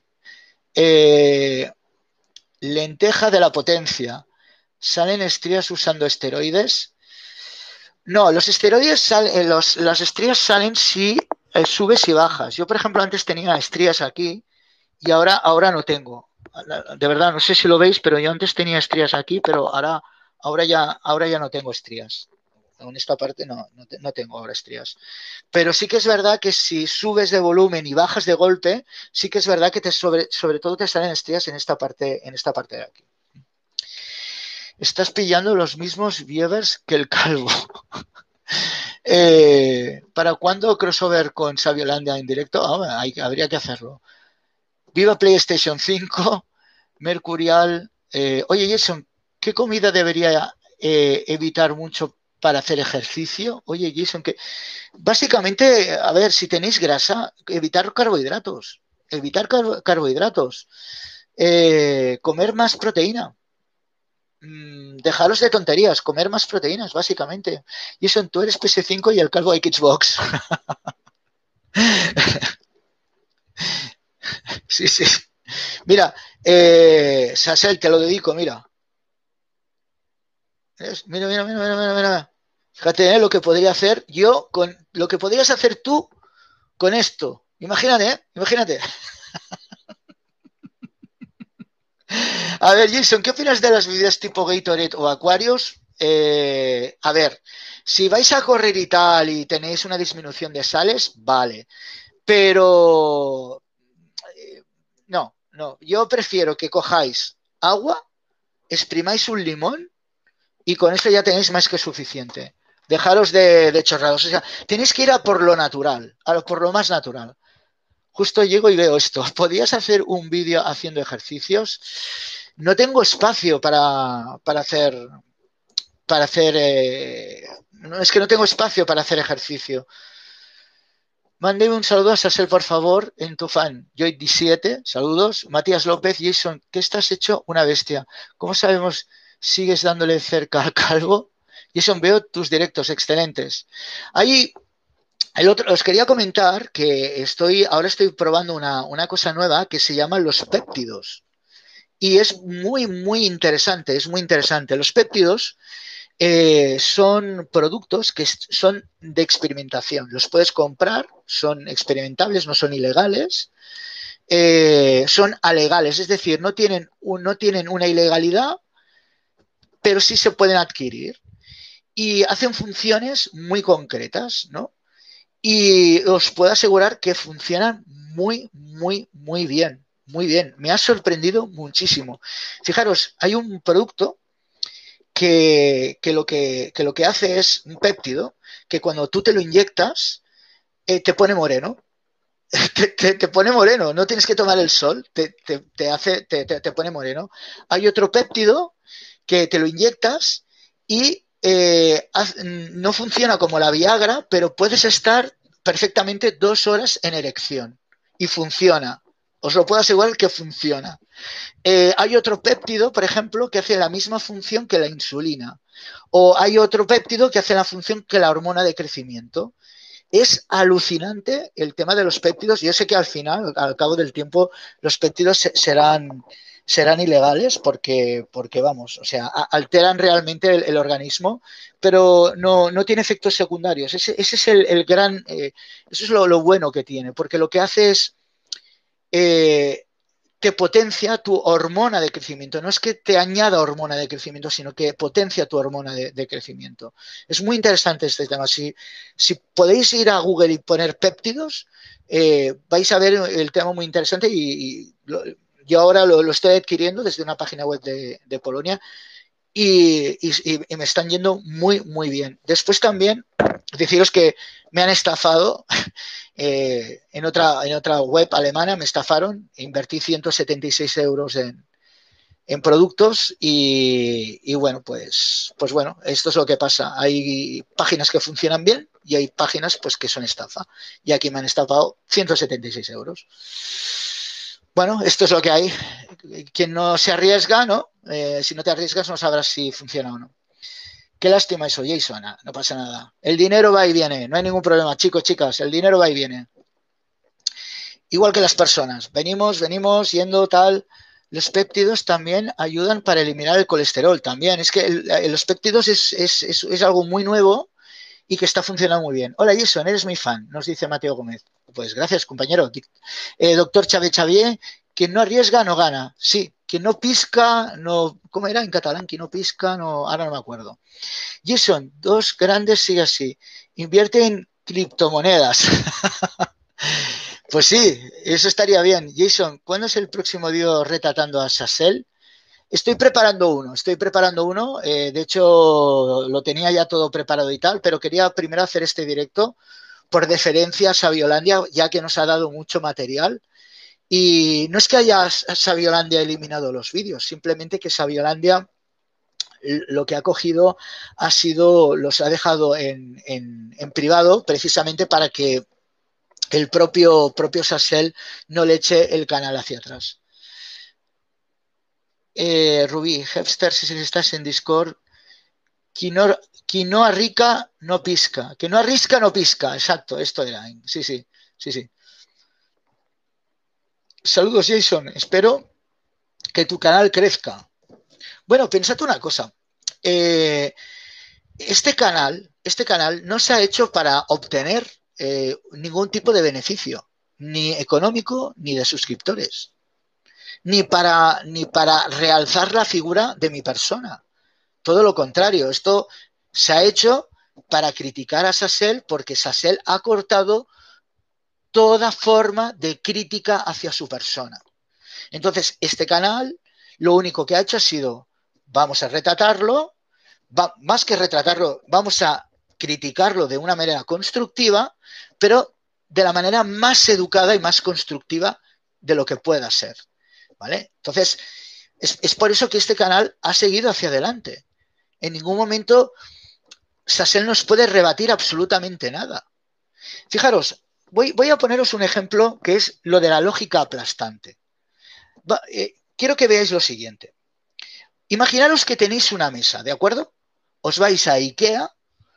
Speaker 1: Eh, lenteja de la potencia. ¿Salen estrías usando esteroides? No, los esteroides salen, los, las estrías salen si eh, subes y bajas. Yo, por ejemplo, antes tenía estrías aquí y ahora, ahora no tengo. De verdad, no sé si lo veis, pero yo antes tenía estrías aquí, pero ahora, ahora, ya, ahora ya no tengo estrías. En esta parte no, no, no tengo ahora estrías. Pero sí que es verdad que si subes de volumen y bajas de golpe, sí que es verdad que te sobre, sobre todo te salen estrías en esta parte, en esta parte de aquí. Estás pillando los mismos viewers que el calvo. eh, ¿Para cuándo crossover con Sabiolandia en directo? Oh, hay, habría que hacerlo. Viva PlayStation cinco, Mercurial. Eh, oye, Jason, ¿qué comida debería eh, evitar mucho para hacer ejercicio? Oye, Jason, que básicamente, a ver, si tenéis grasa, evitar carbohidratos, evitar car carbohidratos, eh, comer más proteína, mm, dejaros de tonterías, comer más proteínas, básicamente. Jason, tú eres P S cinco y el calvo hay Xbox. Sí, sí. Mira, eh, Sasel, te lo dedico, mira. ¿Ves? Mira, mira, mira, mira, mira, mira. Fíjate, ¿eh? Lo que podría hacer yo con lo que podrías hacer tú con esto. Imagínate, ¿eh? Imagínate. A ver, Jason, ¿qué opinas de las bebidas tipo Gatorade o Aquarius? Eh, a ver, si vais a correr y tal y tenéis una disminución de sales, vale. Pero eh, no, no. Yo prefiero que cojáis agua, exprimáis un limón y con eso ya tenéis más que suficiente. Dejaros de, de chorrados. O sea, tenéis que ir a por lo natural, a por lo más natural. Justo llego y veo esto. ¿Podrías hacer un vídeo haciendo ejercicios? No tengo espacio para, para hacer, para hacer, eh, no, es que no tengo espacio para hacer ejercicio. Mándeme un saludo a Sasel, por favor, en tu fan. Joy diecisiete, saludos. Matías López, Jason, ¿qué estás hecho? Una bestia. ¿Cómo sabemos sigues dándole cerca al calvo? Jason, veo tus directos, excelentes. Ahí, el otro, os quería comentar que estoy, ahora estoy probando una, una cosa nueva que se llama los péptidos. Y es muy, muy interesante, es muy interesante. Los péptidos eh, son productos que son de experimentación. Los puedes comprar, son experimentables, no son ilegales, eh, son alegales, es decir, no tienen, un, no tienen una ilegalidad, pero sí se pueden adquirir. Y hacen funciones muy concretas, ¿no? Y os puedo asegurar que funcionan muy, muy, muy bien. Muy bien. Me ha sorprendido muchísimo. Fijaros, hay un producto que, que, lo, que, que lo que hace es un péptido que cuando tú te lo inyectas eh, te pone moreno. Te, te, te, pone moreno, no tienes que tomar el sol, te, te, te hace, te, te, te pone moreno. Hay otro péptido que te lo inyectas y eh, haz, no funciona como la Viagra, pero puedes estar perfectamente dos horas en erección y funciona. Os lo puedo asegurar que funciona. Eh, hay otro péptido, por ejemplo, que hace la misma función que la insulina. O hay otro péptido que hace la función que la hormona de crecimiento. Es alucinante el tema de los péptidos. Yo sé que al final, al cabo del tiempo, los péptidos serán, serán ilegales porque, porque, vamos, o sea, alteran realmente el, el organismo, pero no, no tiene efectos secundarios. Ese, ese es el, el gran, eh, eso es lo, lo bueno que tiene, porque lo que hace es eh, te potencia tu hormona de crecimiento. No es que te añada hormona de crecimiento, sino que potencia tu hormona de, de crecimiento. Es muy interesante este tema. Si, si podéis ir a Google y poner péptidos, eh, vais a ver el tema muy interesante y, y lo, yo ahora lo, lo, estoy adquiriendo desde una página web de, de Polonia y, y, y me están yendo muy, muy bien. Después también deciros que me han estafado eh, en, otra, en otra web alemana, me estafaron, invertí ciento setenta y seis euros en, en productos y, y bueno, pues, pues bueno, esto es lo que pasa. Hay páginas que funcionan bien y hay páginas pues que son estafa. Y aquí me han estafado ciento setenta y seis euros. Bueno, esto es lo que hay. Quien no se arriesga, ¿no? Eh, si no te arriesgas no sabrás si funciona o no. Qué lástima eso, Jason. No, no pasa nada. El dinero va y viene. No hay ningún problema, chicos, chicas. El dinero va y viene. Igual que las personas. Venimos, venimos, yendo tal. Los péptidos también ayudan para eliminar el colesterol. También. Es que el, los péptidos es, es, es, es algo muy nuevo y que está funcionando muy bien. Hola, Jason, eres mi fan, nos dice Mateo Gómez. Pues gracias, compañero. Eh, doctor Xavier Xavier, quien no arriesga no gana. Sí, quien no pisca, no... ¿Cómo era en catalán? Quien no pisca, no... Ahora no me acuerdo. Jason, dos grandes sigue así. Invierte en criptomonedas. Pues sí, eso estaría bien. Jason, ¿cuándo es el próximo día retratando a Sassel? Estoy preparando uno, estoy preparando uno. Eh, de hecho, lo tenía ya todo preparado y tal, pero quería primero hacer este directo por deferencia a Saviolandia, ya que nos ha dado mucho material. Y no es que haya Saviolandia eliminado los vídeos, simplemente que Saviolandia lo que ha cogido ha sido, los ha dejado en, en, en privado precisamente para que el propio, propio Sassel no le eche el canal hacia atrás. Eh, Rubí, Hepster, si estás en Discord, quinoa, quinoa rica no pisca, que no arrisca no pisca, exacto, esto era, sí, sí, sí, sí. Saludos, Jason, espero que tu canal crezca. Bueno, pensad una cosa, eh, este canal, este canal no se ha hecho para obtener eh, ningún tipo de beneficio, ni económico ni de suscriptores, ni para, ni para realzar la figura de mi persona. Todo lo contrario, esto se ha hecho para criticar a Sassel porque Sassel ha cortado toda forma de crítica hacia su persona. Entonces, este canal lo único que ha hecho ha sido, vamos a retratarlo, va, más que retratarlo, vamos a criticarlo de una manera constructiva, pero de la manera más educada y más constructiva de lo que pueda ser. ¿Vale? Entonces, es, es por eso que este canal ha seguido hacia adelante. En ningún momento Sassel nos puede rebatir absolutamente nada. Fijaros, voy, voy a poneros un ejemplo que es lo de la lógica aplastante. Va, eh, quiero que veáis lo siguiente. Imaginaros que tenéis una mesa, ¿de acuerdo? Os vais a IKEA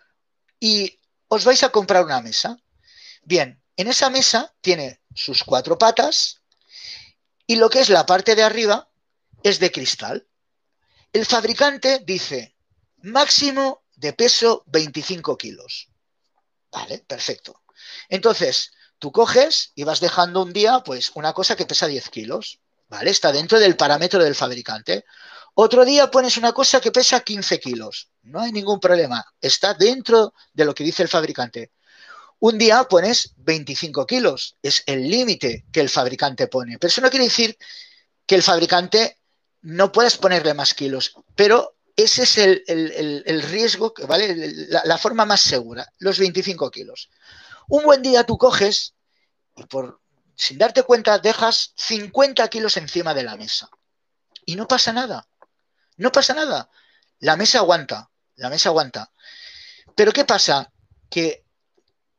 Speaker 1: y os vais a comprar una mesa. Bien, en esa mesa tiene sus cuatro patas y lo que es la parte de arriba es de cristal. El fabricante dice máximo de peso veinticinco kilos. Vale, perfecto. Entonces, tú coges y vas dejando un día, pues, una cosa que pesa diez kilos. Vale, está dentro del parámetro del fabricante. Otro día pones una cosa que pesa quince kilos. No hay ningún problema. Está dentro de lo que dice el fabricante. Un día pones veinticinco kilos. Es el límite que el fabricante pone. Pero eso no quiere decir que el fabricante no puedas ponerle más kilos. Pero ese es el, el, el, el riesgo, ¿vale? La, la forma más segura, los veinticinco kilos. Un buen día tú coges y por, sin darte cuenta dejas cincuenta kilos encima de la mesa. Y no pasa nada. No pasa nada. La mesa aguanta. La mesa aguanta. Pero ¿qué pasa? Que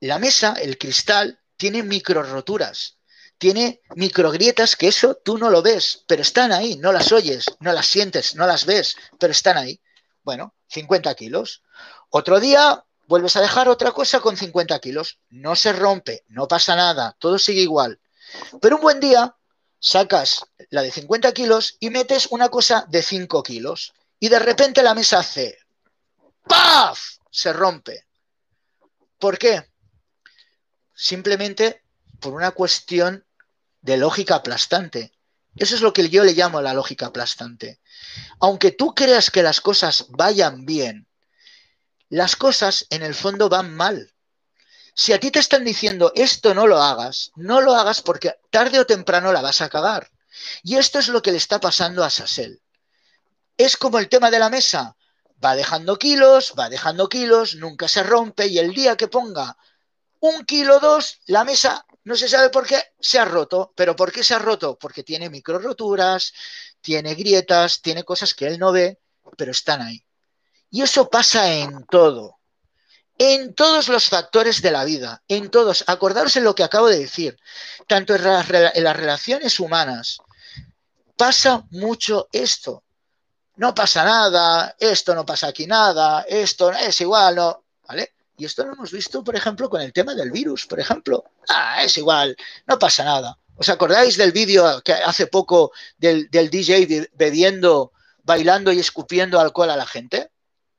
Speaker 1: la mesa, el cristal, tiene micro roturas, tiene micro grietas que eso tú no lo ves, pero están ahí, no las oyes, no las sientes, no las ves, pero están ahí. Bueno, cincuenta kilos. Otro día vuelves a dejar otra cosa con cincuenta kilos, no se rompe, no pasa nada, todo sigue igual. Pero un buen día sacas la de cincuenta kilos y metes una cosa de cinco kilos y de repente la mesa hace ¡paf! Se rompe. ¿Por qué? Simplemente por una cuestión de lógica aplastante. Eso es lo que yo le llamo la lógica aplastante. Aunque tú creas que las cosas vayan bien, las cosas en el fondo van mal. Si a ti te están diciendo esto no lo hagas, no lo hagas porque tarde o temprano la vas a cagar. Y esto es lo que le está pasando a Sassel. Es como el tema de la mesa. Va dejando kilos, va dejando kilos, nunca se rompe y el día que ponga un kilo dos, la mesa no se sabe por qué se ha roto. ¿Pero por qué se ha roto? Porque tiene micro roturas, tiene grietas, tiene cosas que él no ve, pero están ahí. Y eso pasa en todo. En todos los factores de la vida, en todos. Acordaros en lo que acabo de decir. Tanto en las, en las relaciones humanas pasa mucho esto. No pasa nada, esto no pasa aquí nada, esto es igual, no, ¿vale? Y esto lo hemos visto, por ejemplo, con el tema del virus, por ejemplo. Ah, es igual, no pasa nada. ¿Os acordáis del vídeo que hace poco del, del D J bebiendo, bailando y escupiendo alcohol a la gente?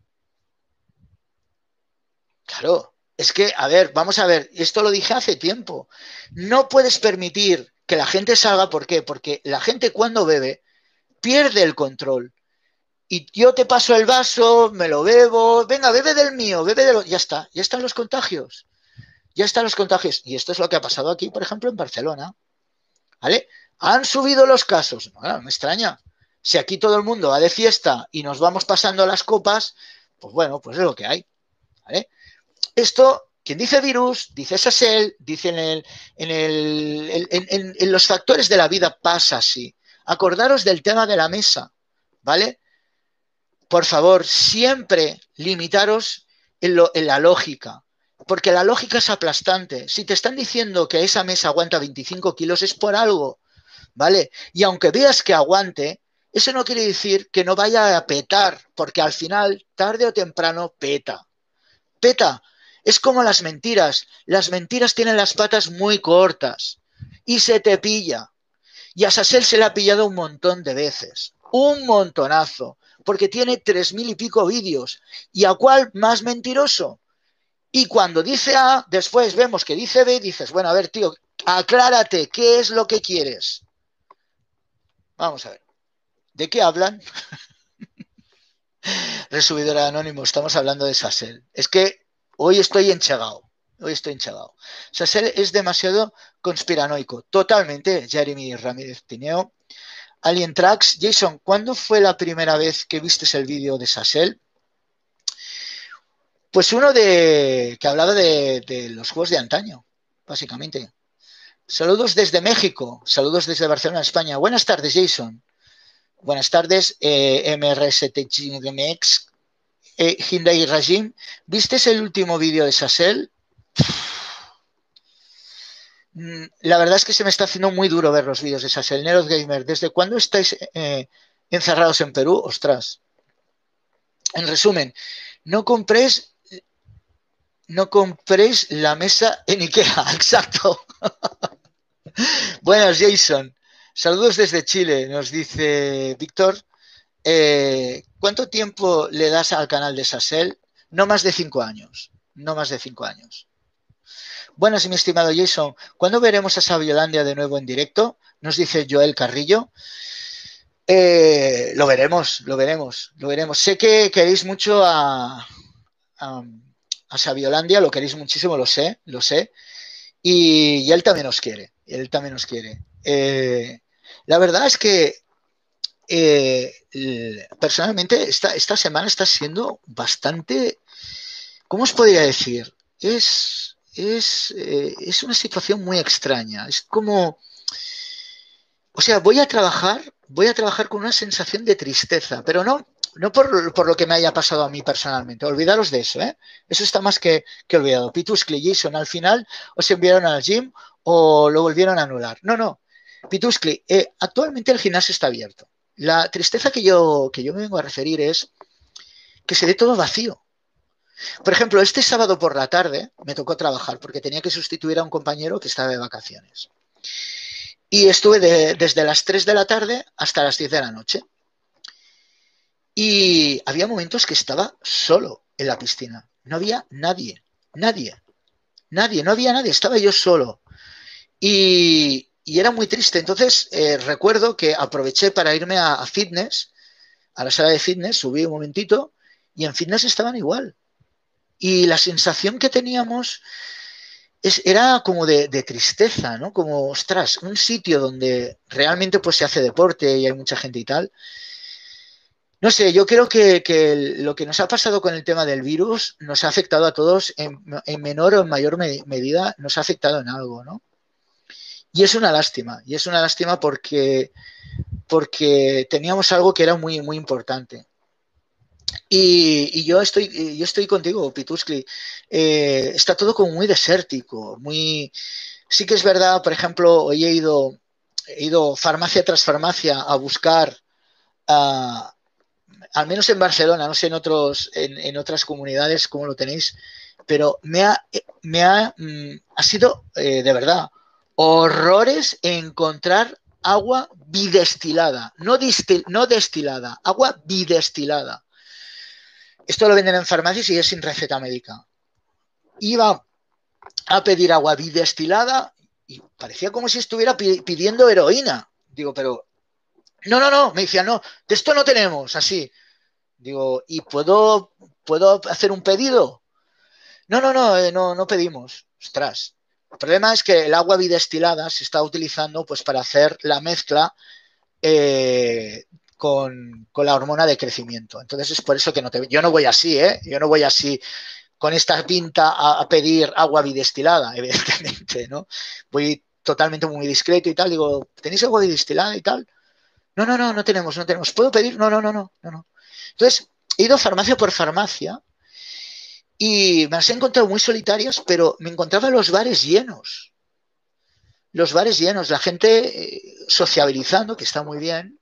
Speaker 1: Claro, es que, a ver, vamos a ver, esto lo dije hace tiempo. No puedes permitir que la gente salga, ¿por qué? Porque la gente cuando bebe pierde el control. Y yo te paso el vaso, me lo bebo, venga, bebe del mío, bebe de lo... Ya está, ya están los contagios. Ya están los contagios. Y esto es lo que ha pasado aquí, por ejemplo, en Barcelona. ¿Vale? Han subido los casos. No, no me extraña. Si aquí todo el mundo va de fiesta y nos vamos pasando las copas, pues bueno, pues es lo que hay. ¿Vale? Esto, quien dice virus, dice Sassel, dice en, el, en, el, en, en, en los factores de la vida pasa así. Acordaros del tema de la mesa, ¿vale? Por favor, siempre limitaros en, lo, en la lógica, porque la lógica es aplastante. Si te están diciendo que esa mesa aguanta veinticinco kilos es por algo, ¿vale? Y aunque veas que aguante, eso no quiere decir que no vaya a petar, porque al final, tarde o temprano, peta. Peta. Es como las mentiras. Las mentiras tienen las patas muy cortas y se te pilla. Y a Sassel se le ha pillado un montón de veces. Un montonazo. Porque tiene tres mil y pico vídeos. ¿Y a cuál más mentiroso? Y cuando dice A, después vemos que dice B, dices, bueno, a ver, tío, aclárate, ¿qué es lo que quieres? Vamos a ver. ¿De qué hablan? Resubidor anónimo, estamos hablando de Sassel. Es que hoy estoy enchegado. Hoy estoy enchegado. Sassel es demasiado conspiranoico. Totalmente, Jeremy Ramírez Tineo. Alien Tracks. Jason, ¿cuándo fue la primera vez que vistes el vídeo de Sassel? Pues uno de que hablaba de, de los juegos de antaño, básicamente. Saludos desde México, saludos desde Barcelona, España. Buenas tardes, Jason. Buenas tardes, eh, M R S T G M X, eh, Hyundai Rajim. ¿Vistes el último vídeo de Sassel? La verdad es que se me está haciendo muy duro ver los vídeos de Sassel. Neros Gamer, ¿desde cuándo estáis eh, encerrados en Perú? Ostras. En resumen, no compréis, no compréis la mesa en Ikea. Exacto. Buenas, Jason. Saludos desde Chile, nos dice Víctor. Eh, ¿Cuánto tiempo le das al canal de Sassel? No más de cinco años. No más de cinco años. Buenas, mi estimado Jason. ¿Cuándo veremos a Sabiolandia de nuevo en directo? Nos dice Joel Carrillo. Eh, lo veremos, lo veremos, lo veremos. Sé que queréis mucho a, a, a Sabiolandia, lo queréis muchísimo, lo sé, lo sé. Y, y él también os quiere, él también os quiere. Eh, la verdad es que eh, personalmente esta, esta semana está siendo bastante, ¿cómo os podría decir? Es... Es, eh, es una situación muy extraña. Es como, o sea, voy a trabajar, voy a trabajar con una sensación de tristeza, pero no, no por, por lo que me haya pasado a mí personalmente, olvidaros de eso, ¿eh? Eso está más que, que olvidado. Pituskli y Jason al final os enviaron al gym o lo volvieron a anular. No, no. Pituskli, eh, actualmente el gimnasio está abierto. La tristeza que yo, que yo me vengo a referir es que se ve todo vacío. Por ejemplo, este sábado por la tarde me tocó trabajar porque tenía que sustituir a un compañero que estaba de vacaciones. Y estuve de, desde las tres de la tarde hasta las diez de la noche. Y había momentos que estaba solo en la piscina. No había nadie, nadie, nadie, no había nadie, estaba yo solo. Y, y era muy triste. Entonces eh, recuerdo que aproveché para irme a, a fitness, a la sala de fitness, subí un momentito y en fitness estaban igual. Y la sensación que teníamos es, era como de, de tristeza, ¿no? Como, ostras, un sitio donde realmente pues se hace deporte y hay mucha gente y tal. No sé, yo creo que, que, lo que nos ha pasado con el tema del virus nos ha afectado a todos en, en menor o en mayor me, medida, nos ha afectado en algo, ¿no? Y es una lástima, y es una lástima porque, porque teníamos algo que era muy, muy importante. Y, y yo estoy yo estoy contigo, Pituskli. Eh, está todo como muy desértico, muy... Sí que es verdad, por ejemplo, hoy he ido, he ido farmacia tras farmacia a buscar... Uh, al menos en Barcelona, no sé en, otros, en, en otras comunidades cómo lo tenéis, pero me ha, me ha, ha sido, eh, de verdad, horrores encontrar agua bidestilada, no, distil, no destilada, agua bidestilada. Esto lo venden en farmacias y es sin receta médica. Iba a pedir agua bidestilada y parecía como si estuviera pidiendo heroína. Digo, pero... No, no, no, me decían, no, de esto no tenemos, así. Digo, ¿y puedo, puedo hacer un pedido? No, no, no, eh, no, no pedimos. Ostras. El problema es que el agua bidestilada se está utilizando pues para hacer la mezcla eh, con, con la hormona de crecimiento. Entonces es por eso que no te... Yo no voy así, ¿eh? Yo no voy así con esta pinta a, a pedir agua bidestilada, evidentemente, ¿no? Voy totalmente muy discreto y tal. Digo, ¿tenéis agua bidestilada y tal? No, no, no, no tenemos, no tenemos. ¿Puedo pedir? No, no, no, no, no, no. Entonces, he ido farmacia por farmacia y me las he encontrado muy solitarias, pero me encontraba los bares llenos. Los bares llenos, la gente eh, sociabilizando, que está muy bien,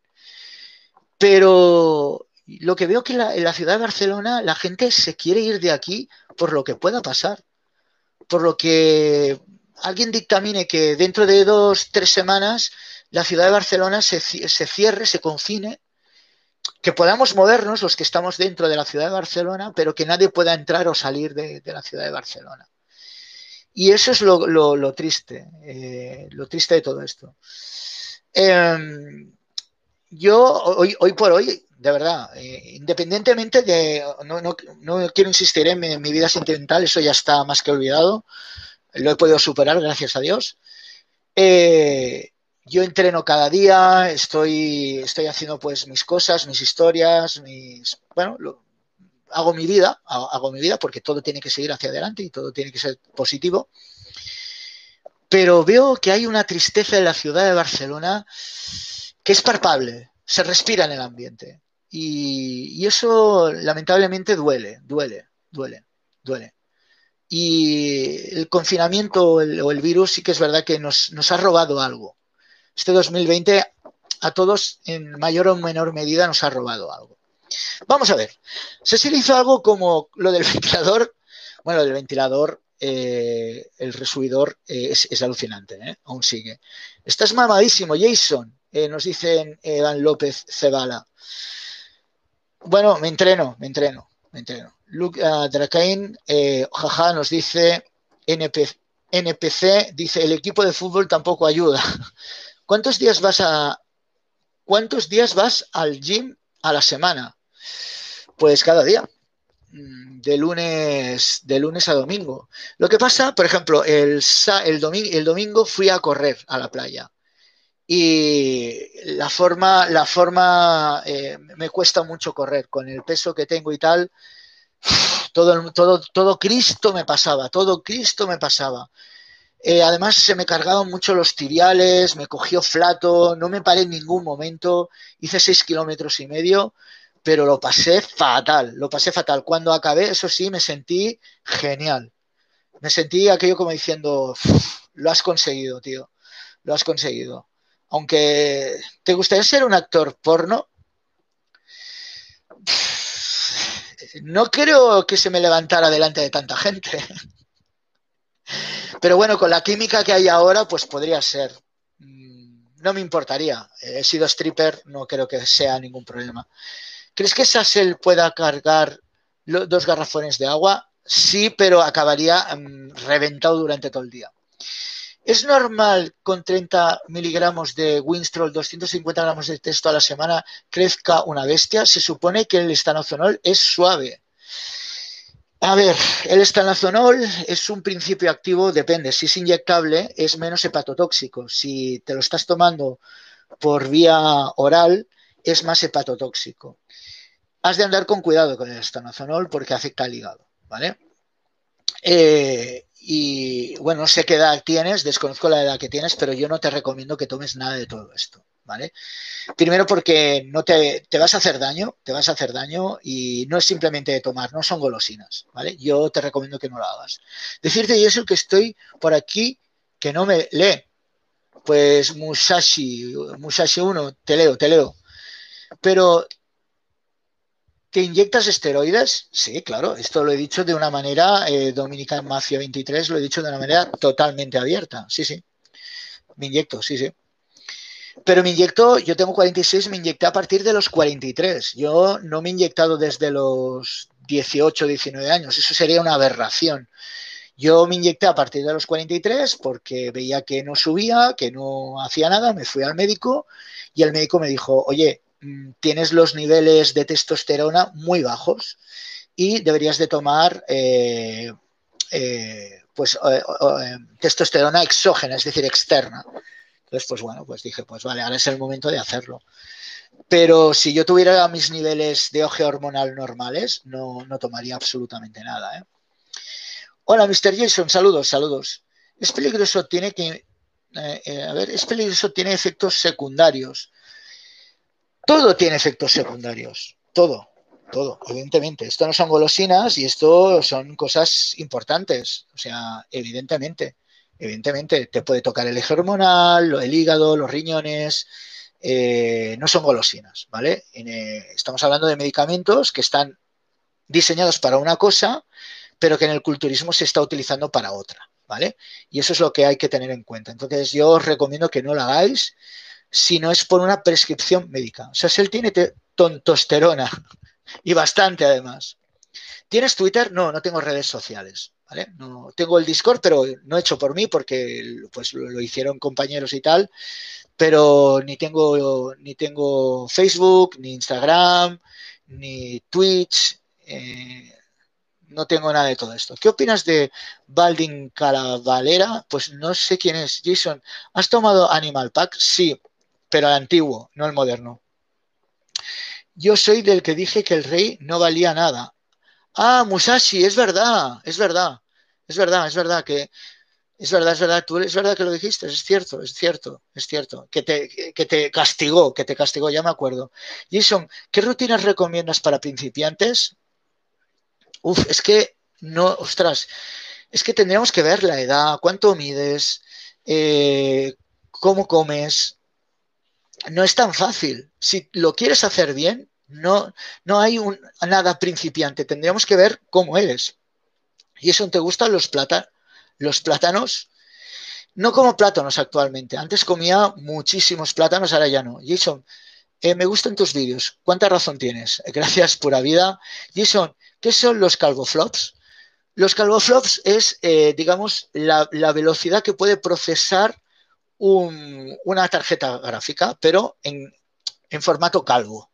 Speaker 1: pero lo que veo que la, en la ciudad de Barcelona la gente se quiere ir de aquí por lo que pueda pasar, por lo que alguien dictamine que dentro de dos, tres semanas la ciudad de Barcelona se, se cierre, se confine, que podamos movernos los que estamos dentro de la ciudad de Barcelona, pero que nadie pueda entrar o salir de, de la ciudad de Barcelona. Y eso es lo, lo, lo triste, eh, lo triste de todo esto. Eh, yo, hoy, hoy por hoy, de verdad, eh, independientemente de, no, no, no quiero insistir en mi, en mi vida sentimental, eso ya está más que olvidado, lo he podido superar, gracias a Dios. Eh, yo entreno cada día, estoy, estoy haciendo pues mis cosas, mis historias, mis, bueno, lo, hago mi vida, hago mi vida porque todo tiene que seguir hacia adelante y todo tiene que ser positivo. Pero veo que hay una tristeza en la ciudad de Barcelona que es palpable, se respira en el ambiente. Y, y eso lamentablemente duele, duele, duele, duele. Y el confinamiento o el, o el virus sí que es verdad que nos, nos ha robado algo. Este dos mil veinte a todos en mayor o menor medida nos ha robado algo. Vamos a ver. Se hizo algo como lo del ventilador. Bueno, el ventilador, eh, el resuidor eh, es, es alucinante, ¿eh? Aún sigue. Estás mamadísimo, Jason, eh, nos dicen Evan López Cebala. Bueno, me entreno, me entreno, me entreno. Luke uh, Dracain, eh, jaja, nos dice N P, N P C, dice el equipo de fútbol tampoco ayuda. ¿Cuántos días vas a cuántos días vas al gym a la semana? Pues cada día, de lunes, de lunes a domingo. Lo que pasa, por ejemplo, el, el, domingo, el domingo fui a correr a la playa y la forma, la forma eh, me cuesta mucho correr con el peso que tengo y tal. Todo, todo, todo Cristo me pasaba, todo Cristo me pasaba. Eh, además se me cargaban mucho los tibiales, me cogió flato, no me paré en ningún momento, hice seis kilómetros y medio, pero lo pasé fatal, lo pasé fatal. Cuando acabé, eso sí, me sentí genial. Me sentí aquello como diciendo, lo has conseguido, tío, lo has conseguido. Aunque te gustaría ser un actor porno, no creo que se me levantara delante de tanta gente. Pero bueno, con la química que hay ahora, pues podría ser. No me importaría. He sido stripper, no creo que sea ningún problema. ¿Crees que Sassel pueda cargar dos garrafones de agua? Sí, pero acabaría um, reventado durante todo el día. ¿Es normal con treinta miligramos de Winstrol, doscientos cincuenta gramos de testo a la semana, crezca una bestia? Se supone que el estanozolol es suave. A ver, el estanozolol es un principio activo, depende. Si es inyectable, es menos hepatotóxico. Si te lo estás tomando por vía oral, es más hepatotóxico. Has de andar con cuidado con el estanozolol porque afecta al hígado, ¿vale? Eh, y bueno, no sé qué edad tienes, desconozco la edad que tienes, pero yo no te recomiendo que tomes nada de todo esto, ¿vale? Primero porque no te, te vas a hacer daño, te vas a hacer daño y no es simplemente de tomar, no son golosinas, ¿vale? Yo te recomiendo que no lo hagas. Decirte, yo es el que estoy por aquí que no me lee. Pues Musashi, Musashi uno, te leo, te leo. Pero ¿te inyectas esteroides? Sí, claro, esto lo he dicho de una manera, eh, Dominican Mafia veintitrés, lo he dicho de una manera totalmente abierta. Sí, sí, me inyecto, sí, sí. Pero me inyecto, yo tengo cuarenta y seis, me inyecté a partir de los cuarenta y tres. Yo no me he inyectado desde los dieciocho, diecinueve años, eso sería una aberración. Yo me inyecté a partir de los cuarenta y tres porque veía que no subía, que no hacía nada, me fui al médico y el médico me dijo, oye, tienes los niveles de testosterona muy bajos y deberías de tomar eh, eh, pues eh, eh, testosterona exógena, es decir, externa. Entonces, pues bueno, pues dije, pues vale, ahora es el momento de hacerlo. Pero si yo tuviera mis niveles de auge hormonal normales, no, no tomaría absolutamente nada, ¿eh? Hola, mister Jason, saludos, saludos. Es peligroso, tiene que... Eh, eh, a ver, es peligroso, tiene efectos secundarios. Todo tiene efectos secundarios, todo, todo, evidentemente. Esto no son golosinas y esto son cosas importantes, o sea, evidentemente, evidentemente te puede tocar el eje hormonal, el hígado, los riñones, eh, no son golosinas, ¿vale? En, eh, estamos hablando de medicamentos que están diseñados para una cosa, pero que en el culturismo se está utilizando para otra, ¿vale? Y eso es lo que hay que tener en cuenta. Entonces yo os recomiendo que no lo hagáis si no es por una prescripción médica. O sea, si él tiene tontosterona y bastante además. ¿Tienes Twitter? No, no tengo redes sociales, ¿vale? No, tengo el Discord, pero no hecho por mí porque pues lo, lo hicieron compañeros y tal, pero ni tengo, ni tengo Facebook, ni Instagram, ni Twitch, eh, no tengo nada de todo esto. ¿Qué opinas de Baldin Calavalera? Pues no sé quién es. Jason, ¿has tomado Animal Pack? Sí, pero el antiguo, no el moderno. Yo soy del que dije que el rey no valía nada. Ah, Musashi, es verdad, es verdad, es verdad, es verdad que es verdad, es verdad, tú es verdad que lo dijiste, es cierto, es cierto, es cierto, que te, que te castigó, que te castigó, ya me acuerdo. Jason, ¿qué rutinas recomiendas para principiantes? Uf, es que no, ostras, es que tendríamos que ver la edad, cuánto mides, eh, cómo comes. No es tan fácil. Si lo quieres hacer bien, no, no hay un, nada principiante. Tendríamos que ver cómo eres. ¿Y eso te gustan los, plata, los plátanos? No como plátanos actualmente. Antes comía muchísimos plátanos, ahora ya no. Jason, eh, me gustan tus vídeos. ¿Cuánta razón tienes? Gracias, pura vida. Jason, ¿qué son los calvoflops? Los calvoflops es, eh, digamos, la, la velocidad que puede procesar un, una tarjeta gráfica, pero en, en formato calvo.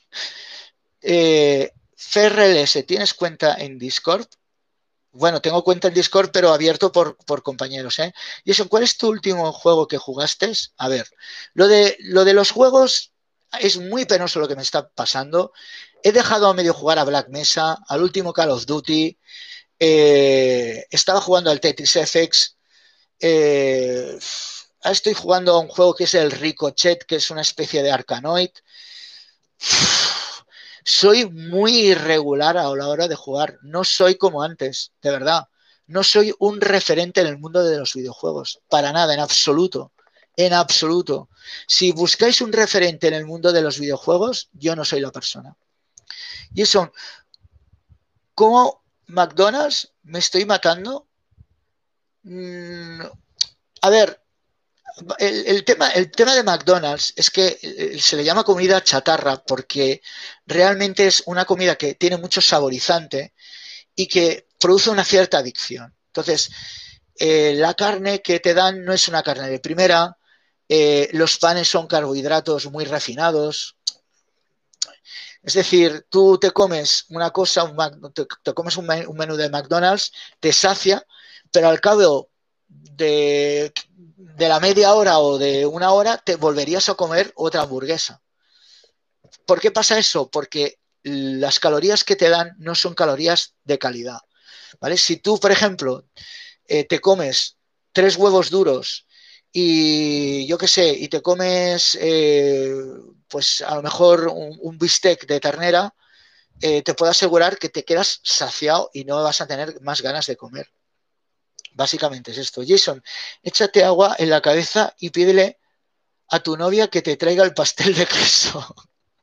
Speaker 1: Eh, C R L S, ¿tienes cuenta en Discord? Bueno, tengo cuenta en Discord, pero abierto por, por compañeros, ¿eh? Y eso, ¿cuál es tu último juego que jugaste? A ver, lo de, lo de los juegos es muy penoso lo que me está pasando. He dejado a medio jugar a Black Mesa, al último Call of Duty, eh, estaba jugando al Tetris F X, eh, estoy jugando a un juego que es el Ricochet, que es una especie de Arkanoid. Soy muy irregular a la hora de jugar. No soy como antes, de verdad. No soy un referente en el mundo de los videojuegos. Para nada, en absoluto. En absoluto. Si buscáis un referente en el mundo de los videojuegos, yo no soy la persona. Y eso, ¿cómo McDonald's me estoy matando? Mm, a ver, el, el, tema, el tema de McDonald's es que eh, se le llama comida chatarra porque realmente es una comida que tiene mucho saborizante y que produce una cierta adicción. Entonces, eh, la carne que te dan no es una carne de primera, eh, los panes son carbohidratos muy refinados. Es decir, tú te comes una cosa, un te, te, comes un, un menú de McDonald's, te sacia, pero al cabo de, de la media hora o de una hora te volverías a comer otra hamburguesa. ¿Por qué pasa eso? Porque las calorías que te dan no son calorías de calidad. ¿Vale? Si tú, por ejemplo, eh, te comes tres huevos duros y yo qué sé, y te comes eh, pues a lo mejor un, un bistec de ternera, eh, te puedo asegurar que te quedas saciado y no vas a tener más ganas de comer. Básicamente es esto. Jason, échate agua en la cabeza y pídele a tu novia que te traiga el pastel de queso.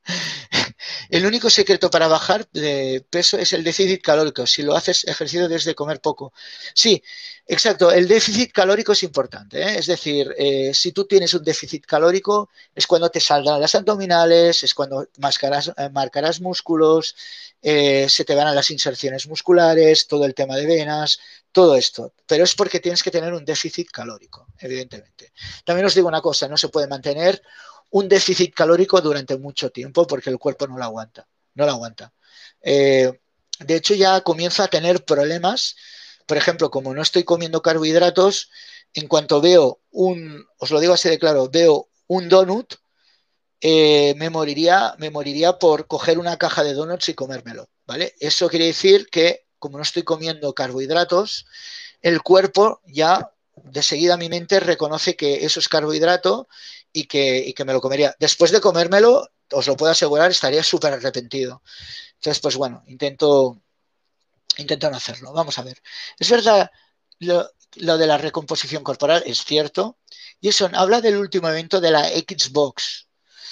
Speaker 1: El único secreto para bajar de peso es el déficit calórico, si lo haces ejercicio desde comer poco. Sí, exacto, el déficit calórico es importante, ¿eh? Es decir, eh, si tú tienes un déficit calórico es cuando te saldrán las abdominales, es cuando marcarás, eh, marcarás músculos, eh, se te van a las inserciones musculares, todo el tema de venas, todo esto. Pero es porque tienes que tener un déficit calórico, evidentemente. También os digo una cosa, no se puede mantener un déficit calórico durante mucho tiempo porque el cuerpo no lo aguanta, no lo aguanta. Eh, de hecho, ya comienza a tener problemas. Por ejemplo, como no estoy comiendo carbohidratos, en cuanto veo un, os lo digo así de claro, veo un donut, eh, me moriría, me moriría por coger una caja de donuts y comérmelo, ¿vale? Eso quiere decir que como no estoy comiendo carbohidratos, el cuerpo ya de seguida mi mente reconoce que eso es carbohidrato y que, y que me lo comería. Después de comérmelo, os lo puedo asegurar, estaría súper arrepentido. Entonces, pues bueno, intento, intento no hacerlo. Vamos a ver. Es verdad, lo, lo de la recomposición corporal es cierto. Jason, habla del último evento de la Xbox.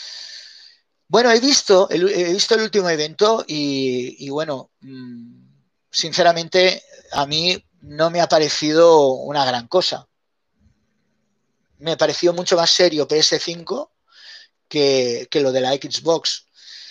Speaker 1: Bueno, he visto el, he visto el último evento y, y bueno, mmm, sinceramente a mí no me ha parecido una gran cosa. Me pareció mucho más serio P S cinco que, que lo de la Xbox.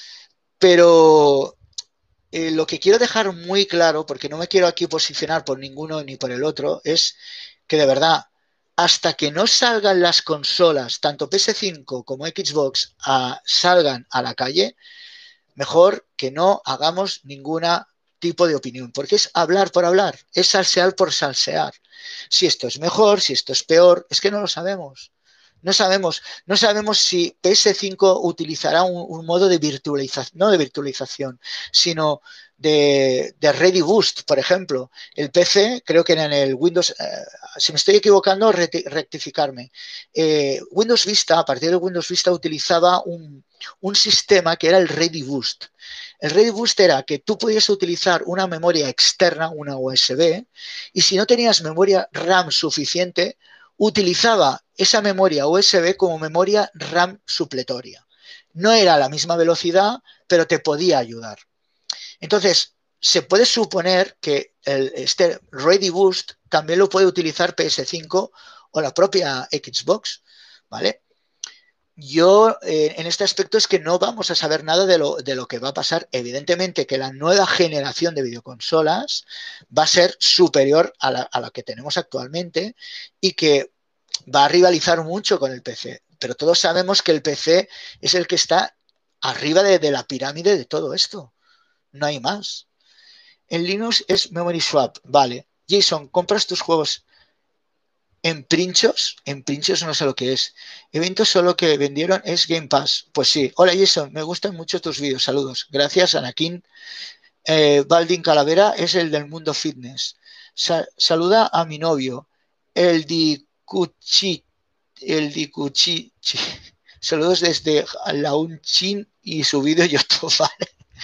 Speaker 1: Pero eh, lo que quiero dejar muy claro, porque no me quiero aquí posicionar por ninguno ni por el otro, es que de verdad, hasta que no salgan las consolas, tanto P S cinco como Xbox, a, salgan a la calle, mejor que no hagamos ninguna tipo de opinión, porque es hablar por hablar, es salsear por salsear. Si esto es mejor, si esto es peor, es que no lo sabemos. No sabemos, no sabemos si P S cinco utilizará un, un modo de virtualización, no de virtualización, sino de, de Ready Boost, por ejemplo. El P C, creo que en el Windows, eh, si me estoy equivocando, rectificarme. Eh, Windows Vista, a partir de Windows Vista, utilizaba un, un sistema que era el Ready Boost. El Ready Boost era que tú podías utilizar una memoria externa, una U S B, y si no tenías memoria RAM suficiente, utilizaba esa memoria U S B como memoria RAM supletoria. No era la misma velocidad, pero te podía ayudar. Entonces, se puede suponer que el, este Ready Boost también lo puede utilizar P S cinco o la propia Xbox, ¿vale? Yo, eh, en este aspecto, es que no vamos a saber nada de lo, de lo que va a pasar. Evidentemente que la nueva generación de videoconsolas va a ser superior a la, a la que tenemos actualmente y que va a rivalizar mucho con el P C. Pero todos sabemos que el P C es el que está arriba de, de la pirámide de todo esto. No hay más. En Linux es Memory Swap. Vale. Jason, compras tus juegos en Princhos, en Princhos no sé lo que es. Eventos solo que vendieron es Game Pass. Pues sí. Hola Jason, me gustan mucho tus vídeos. Saludos. Gracias, Anakin. Eh, Baldin Calavera es el del mundo fitness. Sa saluda a mi novio, el di Cuchi, el di Cuchi. Saludos desde Launchin y su vídeo YouTube. Vale.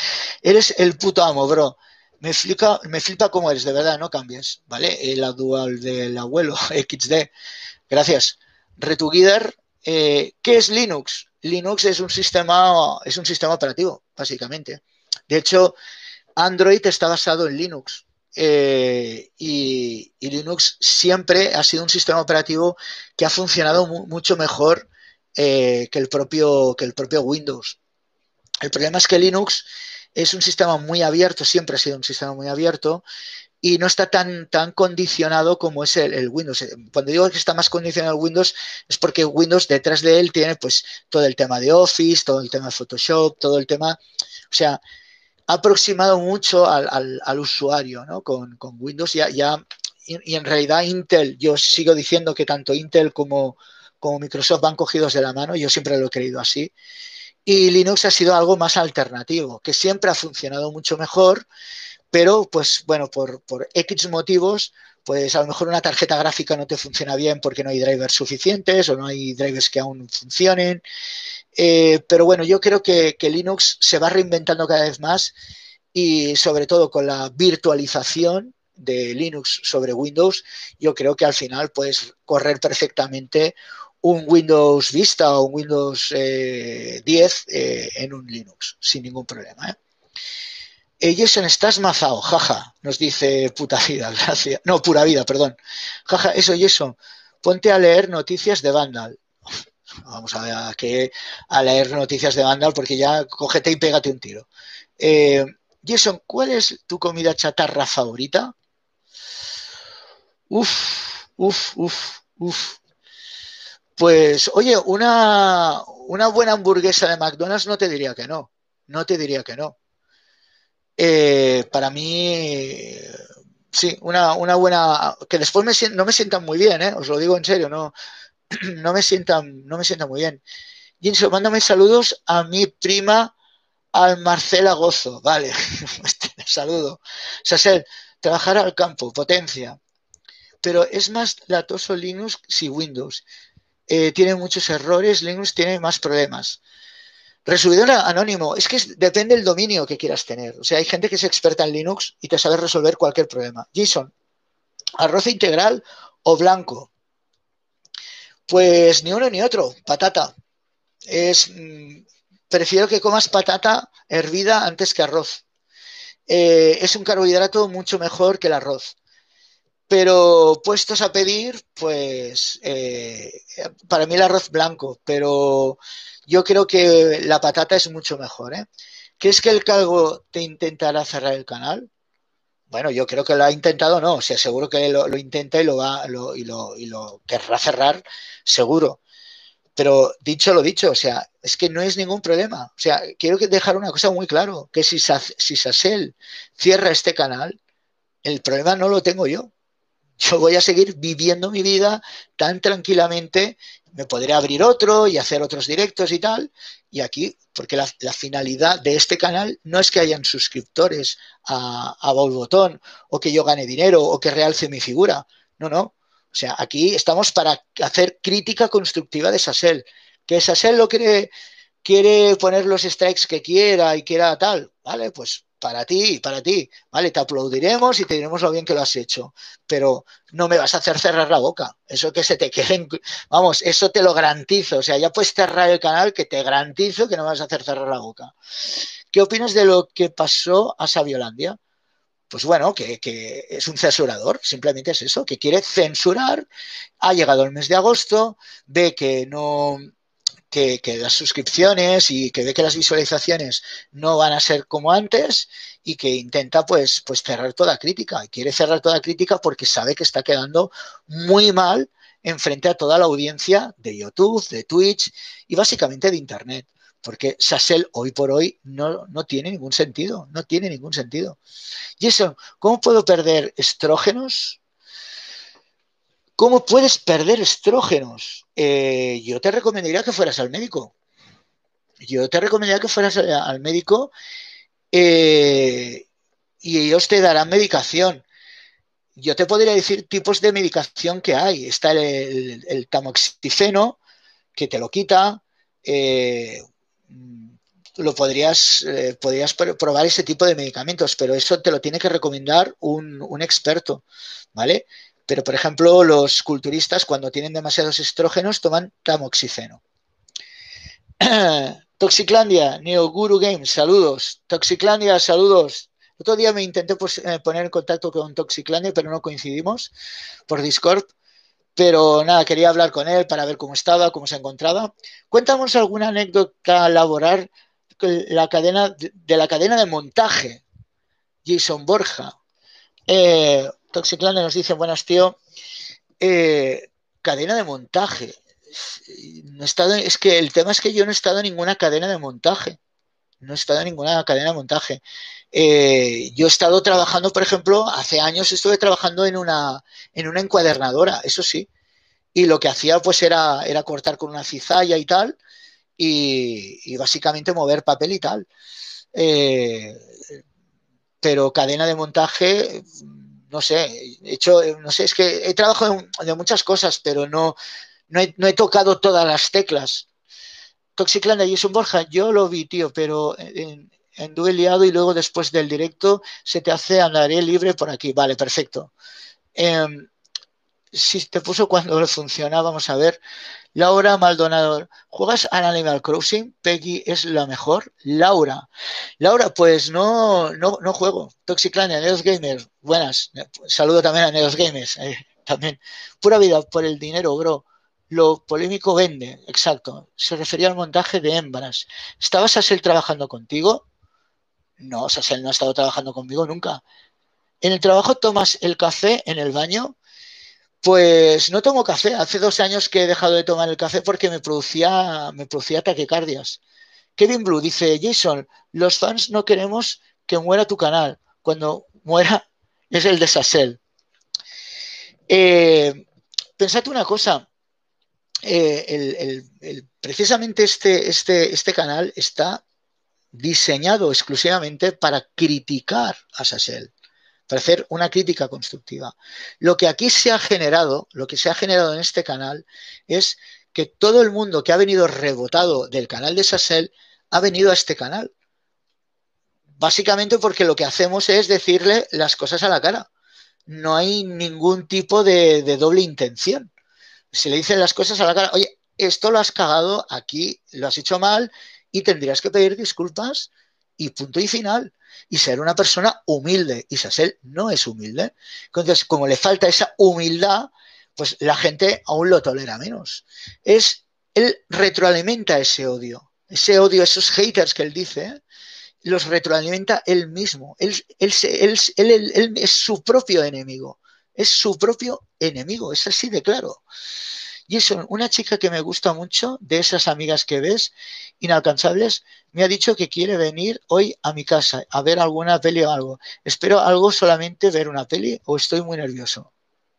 Speaker 1: Eres el puto amo, bro. Me flipa, me flipa cómo eres, de verdad, no cambies, ¿vale? La dual del abuelo, equis de. Gracias. RetuGuider, eh, ¿qué es Linux? Linux es un sistema, es un sistema operativo, básicamente. De hecho, Android está basado en Linux. Eh, y, y Linux siempre ha sido un sistema operativo que ha funcionado mu mucho mejor eh, que, el propio, que el propio Windows. El problema es que Linux es un sistema muy abierto, siempre ha sido un sistema muy abierto y no está tan, tan condicionado como es el, el Windows. Cuando digo que está más condicionado el Windows es porque Windows detrás de él tiene pues todo el tema de Office, todo el tema de Photoshop, todo el tema, o sea, ha aproximado mucho al, al, al usuario, ¿no? Con, con Windows ya, ya y, y en realidad Intel, yo sigo diciendo que tanto Intel como, como Microsoft van cogidos de la mano, yo siempre lo he creído así. Y Linux ha sido algo más alternativo, que siempre ha funcionado mucho mejor, pero pues bueno, por, por X motivos, pues a lo mejor una tarjeta gráfica no te funciona bien porque no hay drivers suficientes o no hay drivers que aún funcionen. Eh, pero bueno, yo creo que, que Linux se va reinventando cada vez más y sobre todo con la virtualización de Linux sobre Windows, yo creo que al final puedes correr perfectamente un Windows Vista o un Windows eh, diez eh, en un Linux sin ningún problema. ¿eh? Eh, Jason, estás mazao, jaja, nos dice puta vida, gracias. No, pura vida, perdón. Jaja, eso, Jason, ponte a leer noticias de Vandal. Vamos a, ver a, que, a leer noticias de Vandal porque ya cógete y pégate un tiro. Eh, Jason, ¿cuál es tu comida chatarra favorita? Uf, uf, uf, uf. Pues, oye, una, una buena hamburguesa de McDonald's no te diría que no. No te diría que no. Eh, para mí, sí, una, una buena. Que después me, no me sientan muy bien, ¿eh? Os lo digo en serio, no, no me sientan, no me sientan muy bien. Jason, mándame saludos a mi prima, al Marcela Gozo. Vale, saludo. Sasel, trabajar al campo, potencia. Pero es más latoso Linux si Windows. Eh, tiene muchos errores, Linux tiene más problemas. Resumidor anónimo, es que es, depende del dominio que quieras tener. O sea, hay gente que es experta en Linux y te sabe resolver cualquier problema. Jason, arroz integral o blanco. Pues ni uno ni otro, patata. Es, mmm, prefiero que comas patata hervida antes que arroz. Eh, es un carbohidrato mucho mejor que el arroz. Pero puestos a pedir, pues eh, para mí el arroz blanco, pero yo creo que la patata es mucho mejor. ¿eh? ¿Crees que el calvo te intentará cerrar el canal? Bueno, yo creo que lo ha intentado, no, o sea, seguro que lo, lo intenta y lo va lo, y, lo, y lo querrá cerrar, seguro. Pero dicho lo dicho, o sea, es que no es ningún problema. O sea, quiero dejar una cosa muy claro, que si, si Sasel cierra este canal, el problema no lo tengo yo. Yo voy a seguir viviendo mi vida tan tranquilamente, me podré abrir otro y hacer otros directos y tal, y aquí, porque la, la finalidad de este canal no es que hayan suscriptores a, a Botón o que yo gane dinero o que realce mi figura, no, no, o sea, aquí estamos para hacer crítica constructiva de Sasel, que Sasel lo quiere, quiere poner los strikes que quiera y quiera tal, vale, pues para ti, para ti, vale, te aplaudiremos y te diremos lo bien que lo has hecho, pero no me vas a hacer cerrar la boca, eso que se te queden, vamos, eso te lo garantizo, o sea, ya puedes cerrar el canal que te garantizo que no me vas a hacer cerrar la boca. ¿Qué opinas de lo que pasó a Saviolandia? Pues bueno, que, que es un censurador, simplemente es eso, que quiere censurar, ha llegado el mes de agosto, ve que no... Que, que, las suscripciones y que ve que las visualizaciones no van a ser como antes y que intenta pues, pues cerrar toda crítica. Y quiere cerrar toda crítica porque sabe que está quedando muy mal en frente a toda la audiencia de YouTube, de Twitch y básicamente de Internet. Porque Sasel hoy por hoy no, no tiene ningún sentido, no tiene ningún sentido. Y eso, ¿cómo puedo perder estrógenos? ¿Cómo puedes perder estrógenos? Eh, yo te recomendaría que fueras al médico. Yo te recomendaría que fueras al médico eh, y ellos te darán medicación. Yo te podría decir tipos de medicación que hay. Está el, el, el tamoxifeno, que te lo quita. Eh, lo podrías, eh, podrías probar ese tipo de medicamentos, pero eso te lo tiene que recomendar un, un experto, ¿vale? Pero, por ejemplo, los culturistas cuando tienen demasiados estrógenos toman tamoxifeno. Toxiclandia, Neoguru Games, saludos. Toxiclandia, saludos. Otro día me intenté pues, eh, poner en contacto con Toxiclandia, pero no coincidimos por Discord. Pero nada, quería hablar con él para ver cómo estaba, cómo se encontraba. Cuéntanos alguna anécdota laboral la cadena, de la cadena de montaje. Jason Borja. Eh, Toxiclandia nos dice, buenas tío. Eh, cadena de montaje. No he estado, es que el tema es que yo no he estado en ninguna cadena de montaje. No he estado en ninguna cadena de montaje. Eh, yo he estado trabajando, por ejemplo, hace años estuve trabajando en una, en una encuadernadora, eso sí. Y lo que hacía pues era, era cortar con una cizalla y tal, y, y básicamente mover papel y tal. Eh, pero cadena de montaje, no sé, he hecho, no sé, es que he trabajado de muchas cosas, pero no, no, he, no he tocado todas las teclas. Toxiclanda y Jason Borja, yo lo vi, tío, pero en, anduve liado y luego después del directo se te hace andaré libre por aquí. Vale, perfecto. Eh, si te puso cuando funciona, vamos a ver. Laura Maldonado, ¿juegas al Animal Crossing? Peggy es la mejor. Laura, Laura, pues no, no, no juego. Toxiclania, Neos Gamer, buenas. Saludo también a Neos Gamers. Eh, también. Pura vida por el dinero, bro. Lo polémico vende, exacto. Se refería al montaje de hembras. ¿Estaba Sassel trabajando contigo? No, Sassel no ha estado trabajando conmigo nunca. ¿En el trabajo tomas el café en el baño? Pues no tomo café. Hace dos años que he dejado de tomar el café porque me producía, me producía taquicardias. Kevin Blue dice, Jason, los fans no queremos que muera tu canal. Cuando muera es el de Sassel. Eh, pensad una cosa. Eh, el, el, el, precisamente este, este, este canal está diseñado exclusivamente para criticar a Sassel, para hacer una crítica constructiva. Lo que aquí se ha generado, lo que se ha generado en este canal es que todo el mundo que ha venido rebotado del canal de Sassel ha venido a este canal. Básicamente porque lo que hacemos es decirle las cosas a la cara. No hay ningún tipo de, de doble intención. Se le dicen las cosas a la cara, oye, esto lo has cagado aquí, lo has hecho mal y tendrías que pedir disculpas y punto y final. Y ser una persona humilde. Y Sassel no es humilde. Entonces, como le falta esa humildad, pues la gente aún lo tolera menos. Es, él retroalimenta ese odio. Ese odio, esos haters que él dice, ¿eh? Los retroalimenta él mismo. Él, él, él, él, él es su propio enemigo. Es su propio enemigo. Es así de claro. Jason, una chica que me gusta mucho, de esas amigas que ves, inalcanzables, me ha dicho que quiere venir hoy a mi casa a ver alguna peli o algo. Espero algo solamente ver una peli o estoy muy nervioso.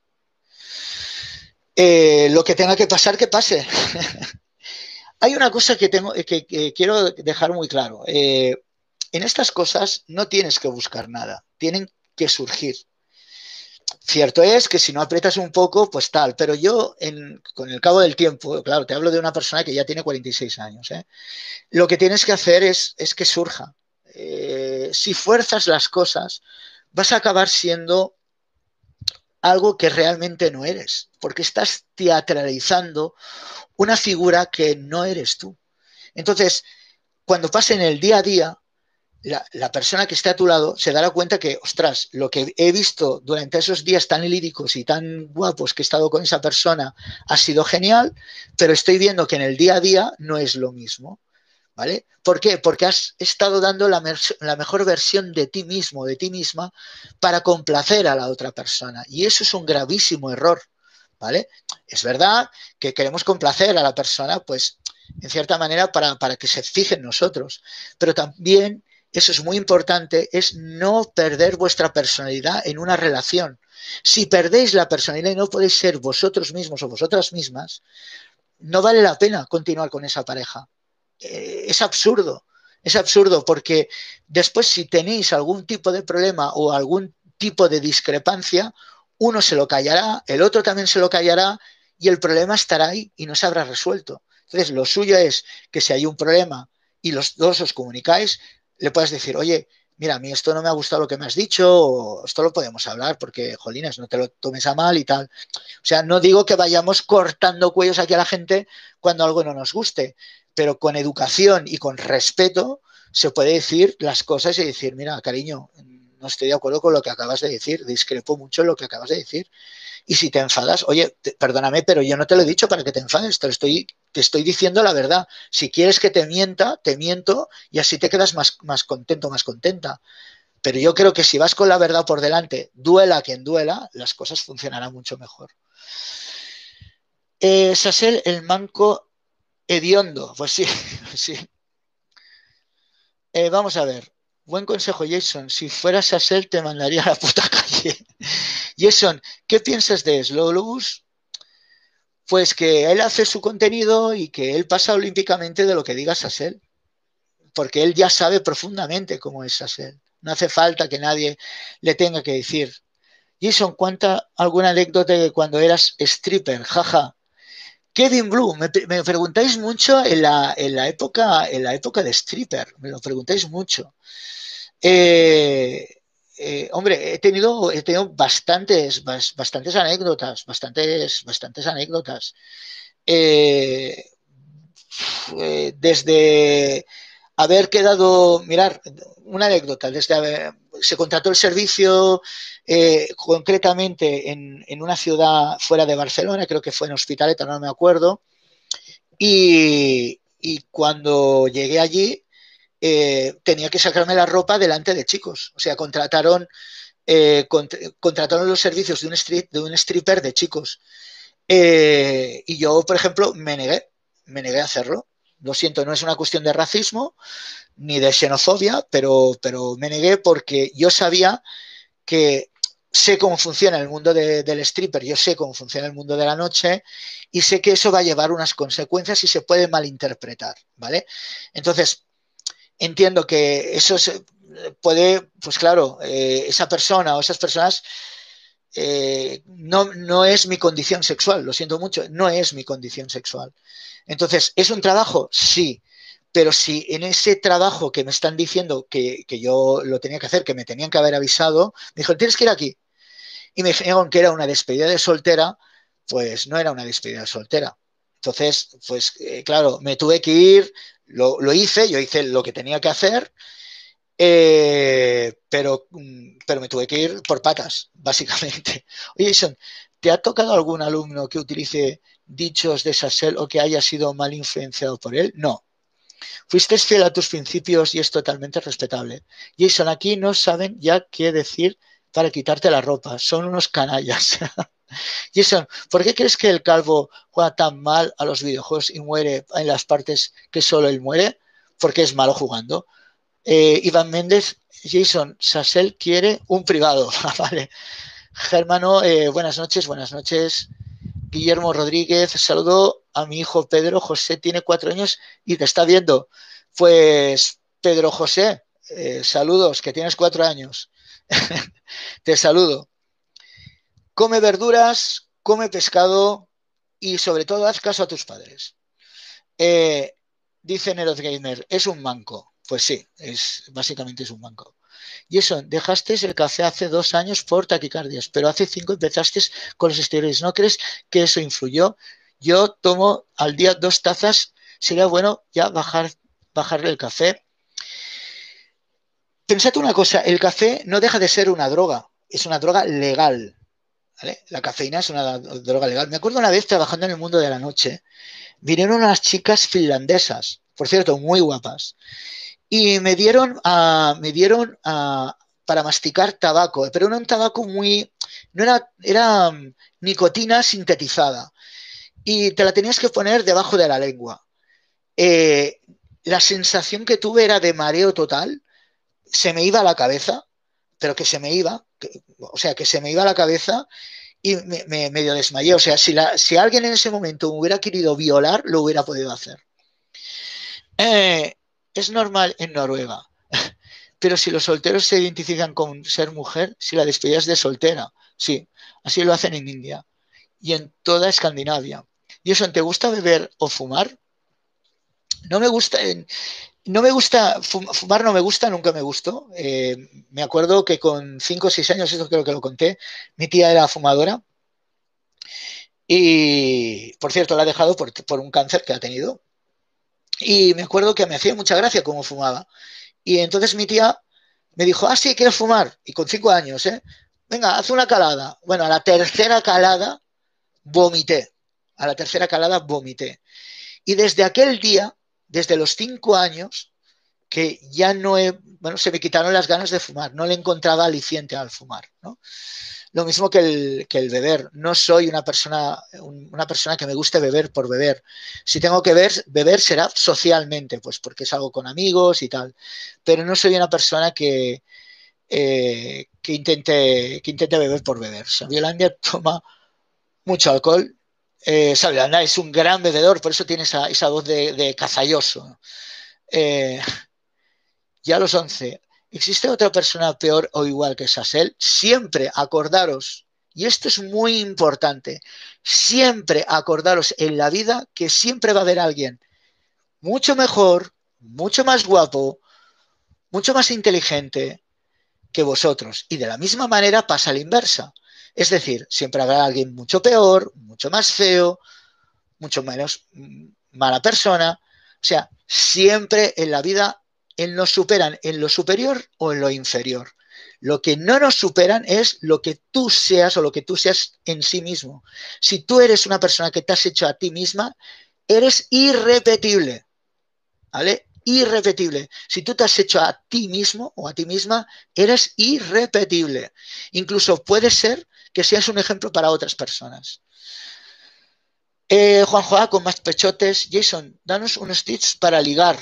Speaker 1: Eh, lo que tenga que pasar, que pase. Hay una cosa que, tengo, que, que quiero dejar muy claro. Eh, en estas cosas no tienes que buscar nada, tienen que surgir. Cierto es que si no aprietas un poco, pues tal, pero yo en, con el cabo del tiempo, claro, te hablo de una persona que ya tiene cuarenta y seis años, ¿eh? Lo que tienes que hacer es, es que surja. Eh, si fuerzas las cosas, vas a acabar siendo algo que realmente no eres, porque estás teatralizando una figura que no eres tú. Entonces, cuando pase en el día a día, La, la persona que esté a tu lado se dará cuenta que, ostras, lo que he visto durante esos días tan líricos y tan guapos que he estado con esa persona ha sido genial, pero estoy viendo que en el día a día no es lo mismo, ¿vale? ¿Por qué? Porque has estado dando la, la mejor versión de ti mismo, de ti misma, para complacer a la otra persona. Y eso es un gravísimo error, ¿vale? Es verdad que queremos complacer a la persona, pues, en cierta manera, para, para que se fije en nosotros, pero también eso es muy importante, es no perder vuestra personalidad en una relación. Si perdéis la personalidad y no podéis ser vosotros mismos o vosotras mismas, no vale la pena continuar con esa pareja. Eh, es absurdo, es absurdo porque después si tenéis algún tipo de problema o algún tipo de discrepancia, uno se lo callará, el otro también se lo callará y el problema estará ahí y no se habrá resuelto. Entonces, lo suyo es que si hay un problema, y los dos os comunicáis, le puedes decir, oye, mira, a mí esto no me ha gustado lo que me has dicho, o esto lo podemos hablar porque, jolines, no te lo tomes a mal y tal. O sea, no digo que vayamos cortando cuellos aquí a la gente cuando algo no nos guste, pero con educación y con respeto se puede decir las cosas y decir, mira, cariño, no estoy de acuerdo con lo que acabas de decir, discrepo mucho en lo que acabas de decir. Y si te enfadas, oye, te, perdóname, pero yo no te lo he dicho para que te enfades, te, lo estoy, te estoy diciendo la verdad. Si quieres que te mienta, te miento y así te quedas más, más contento, más contenta. Pero yo creo que si vas con la verdad por delante, duela quien duela, las cosas funcionarán mucho mejor. Eh, Sasel, el manco hediondo. Pues sí, sí. Eh, vamos a ver. Buen consejo, Jason. Si fueras Sasel, te mandaría a la puta calle. Jason, ¿qué piensas de Slowlobus? Pues que él hace su contenido y que él pasa olímpicamente de lo que diga Sasel. Porque él ya sabe profundamente cómo es Sasel. No hace falta que nadie le tenga que decir. Jason, ¿cuánta alguna anécdota de cuando eras stripper? Jaja. Kevin Blue, me, me preguntáis mucho en la, en la época, en la época de stripper, me lo preguntáis mucho. Eh, eh, hombre, he tenido, he tenido bastantes, bas, bastantes anécdotas, bastantes, bastantes anécdotas. Eh, eh, desde haber quedado, mirar, una anécdota, desde haber, se contrató el servicio eh, concretamente en, en, una ciudad fuera de Barcelona, creo que fue en Hospitalet, no me acuerdo, y, y cuando llegué allí eh, tenía que sacarme la ropa delante de chicos, o sea, contrataron, eh, cont contrataron los servicios de un, street, de un stripper de chicos. Eh, y yo, por ejemplo, me negué, me negué a hacerlo. Lo siento, no es una cuestión de racismo ni de xenofobia, pero, pero me negué porque yo sabía que sé cómo funciona el mundo de, del stripper, yo sé cómo funciona el mundo de la noche y sé que eso va a llevar unas consecuencias y se puede malinterpretar, ¿vale? Entonces, entiendo que eso se puede, pues claro, eh, esa persona o esas personas Eh, no, no es mi condición sexual, lo siento mucho, no es mi condición sexual. Entonces, ¿es un trabajo? Sí, pero si en ese trabajo que me están diciendo que, que yo lo tenía que hacer, que me tenían que haber avisado, me dijeron, tienes que ir aquí. Y me dijeron que era una despedida de soltera, pues no era una despedida de soltera. Entonces, pues eh, claro, me tuve que ir, lo, lo hice, yo hice lo que tenía que hacer, eh, pero, pero me tuve que ir por patas, básicamente. Oye, Jason, ¿te ha tocado algún alumno que utilice dichos de Sassel o que haya sido mal influenciado por él? No. Fuiste fiel a tus principios y es totalmente respetable. Jason, aquí no saben ya qué decir para quitarte la ropa. Son unos canallas. Jason, ¿por qué crees que el calvo juega tan mal a los videojuegos y muere en las partes que solo él muere? Porque es malo jugando. Eh, Iván Méndez, Jason, Sassel quiere un privado. Vale. Germano, eh, buenas noches, buenas noches. Guillermo Rodríguez, saludo a mi hijo Pedro José, tiene cuatro años y te está viendo. Pues, Pedro José, eh, saludos, que tienes cuatro años. Te saludo. Come verduras, come pescado y sobre todo haz caso a tus padres. Eh, dice Neroz Gamer, es un manco. Pues sí, es, básicamente es un manco. Y eso, dejaste el café hace dos años por taquicardias, pero hace cinco empezaste con los esteroides. ¿No crees que eso influyó? Yo tomo al día dos tazas, sería bueno ya bajar, bajarle el café. Pensad una cosa, el café no deja de ser una droga, es una droga legal. ¿Vale? La cafeína es una droga legal. Me acuerdo una vez trabajando en el mundo de la noche, vinieron unas chicas finlandesas, por cierto, muy guapas, y me dieron, uh, me dieron uh, para masticar tabaco, pero era un tabaco muy, no era, era um, nicotina sintetizada y te la tenías que poner debajo de la lengua. Eh, la sensación que tuve era de mareo total, se me iba a la cabeza, pero que se me iba, que, o sea, que se me iba a la cabeza y me, me medio desmayé. O sea, si, la, si alguien en ese momento hubiera querido violar, lo hubiera podido hacer. Eh, es normal en Noruega. Pero si los solteros se identifican con ser mujer, si la despedida es de soltera, sí, así lo hacen en India y en toda Escandinavia. ¿Y eso, te gusta beber o fumar? No me gusta, No me gusta, fumar no me gusta, nunca me gustó. Eh, me acuerdo que con cinco o seis años, eso creo que lo conté, mi tía era fumadora y, por cierto, la ha dejado por, por un cáncer que ha tenido. Y me acuerdo que me hacía mucha gracia cómo fumaba. Y entonces mi tía me dijo, ah, sí, ¿quieres fumar? Y con cinco años, ¿eh? Venga, haz una calada. Bueno, a la tercera calada vomité. A la tercera calada vomité. Y desde aquel día, desde los cinco años, que ya no he, bueno, se me quitaron las ganas de fumar, no le encontraba aliciente al fumar, ¿no? Lo mismo que el, que el beber. No soy una persona, una persona que me guste beber por beber. Si tengo que beber, beber será socialmente, pues porque salgo con amigos y tal. Pero no soy una persona que, eh, que, intente, que intente beber por beber. Xavier toma mucho alcohol. Eh, Xavier es un gran bebedor, por eso tiene esa, esa voz de, de cazalloso. Eh, ya a los once, ¿existe otra persona peor o igual que Sassel? Siempre acordaros, y esto es muy importante, siempre acordaros en la vida que siempre va a haber alguien mucho mejor, mucho más guapo, mucho más inteligente que vosotros. Y de la misma manera pasa a la inversa. Es decir, siempre habrá alguien mucho peor, mucho más feo, mucho menos mala persona. O sea, siempre en la vida en nos superan en lo superior o en lo inferior. Lo que no nos superan es lo que tú seas o lo que tú seas en sí mismo. Si tú eres una persona que te has hecho a ti misma, eres irrepetible, ¿vale? Irrepetible. Si tú te has hecho a ti mismo o a ti misma, eres irrepetible. Incluso puede ser que seas un ejemplo para otras personas. Eh, Juanjo A, con más pechotes. Jason, danos unos tips para ligar.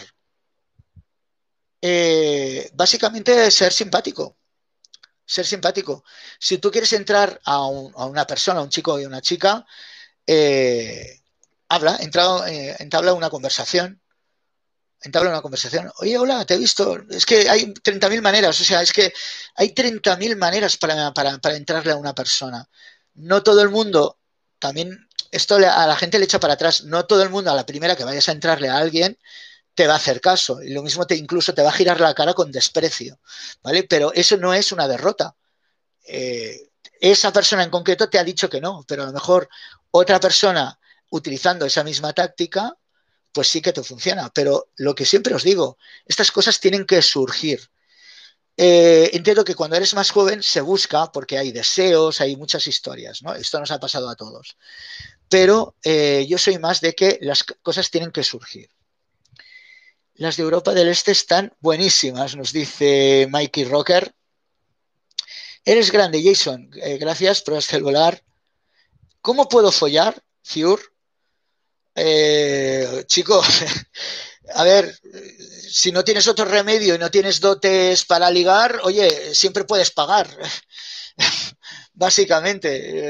Speaker 1: Eh, básicamente, ser simpático. Ser simpático. Si tú quieres entrar a, un, a una persona, a un chico y una chica, eh, habla, entra, eh, entabla una conversación. Entabla una conversación. Oye, hola, te he visto. Es que hay treinta mil maneras. O sea, es que hay treinta mil maneras para, para, para entrarle a una persona. No todo el mundo, también esto a la gente le echa para atrás. No todo el mundo a la primera que vayas a entrarle a alguien te va a hacer caso. Y lo mismo te incluso te va a girar la cara con desprecio, ¿vale? Pero eso no es una derrota. Eh, esa persona en concreto te ha dicho que no, pero a lo mejor otra persona utilizando esa misma táctica, pues sí que te funciona. Pero lo que siempre os digo, estas cosas tienen que surgir. Eh, entiendo que cuando eres más joven se busca porque hay deseos, hay muchas historias, ¿no? Esto nos ha pasado a todos. Pero eh, yo soy más de que las cosas tienen que surgir. Las de Europa del Este están buenísimas, nos dice Mikey Rocker. Eres grande, Jason. Eh, gracias, pruebas el volar. ¿Cómo puedo follar, Ciur? Eh, chico, a ver, si no tienes otro remedio y no tienes dotes para ligar, oye, siempre puedes pagar. Básicamente.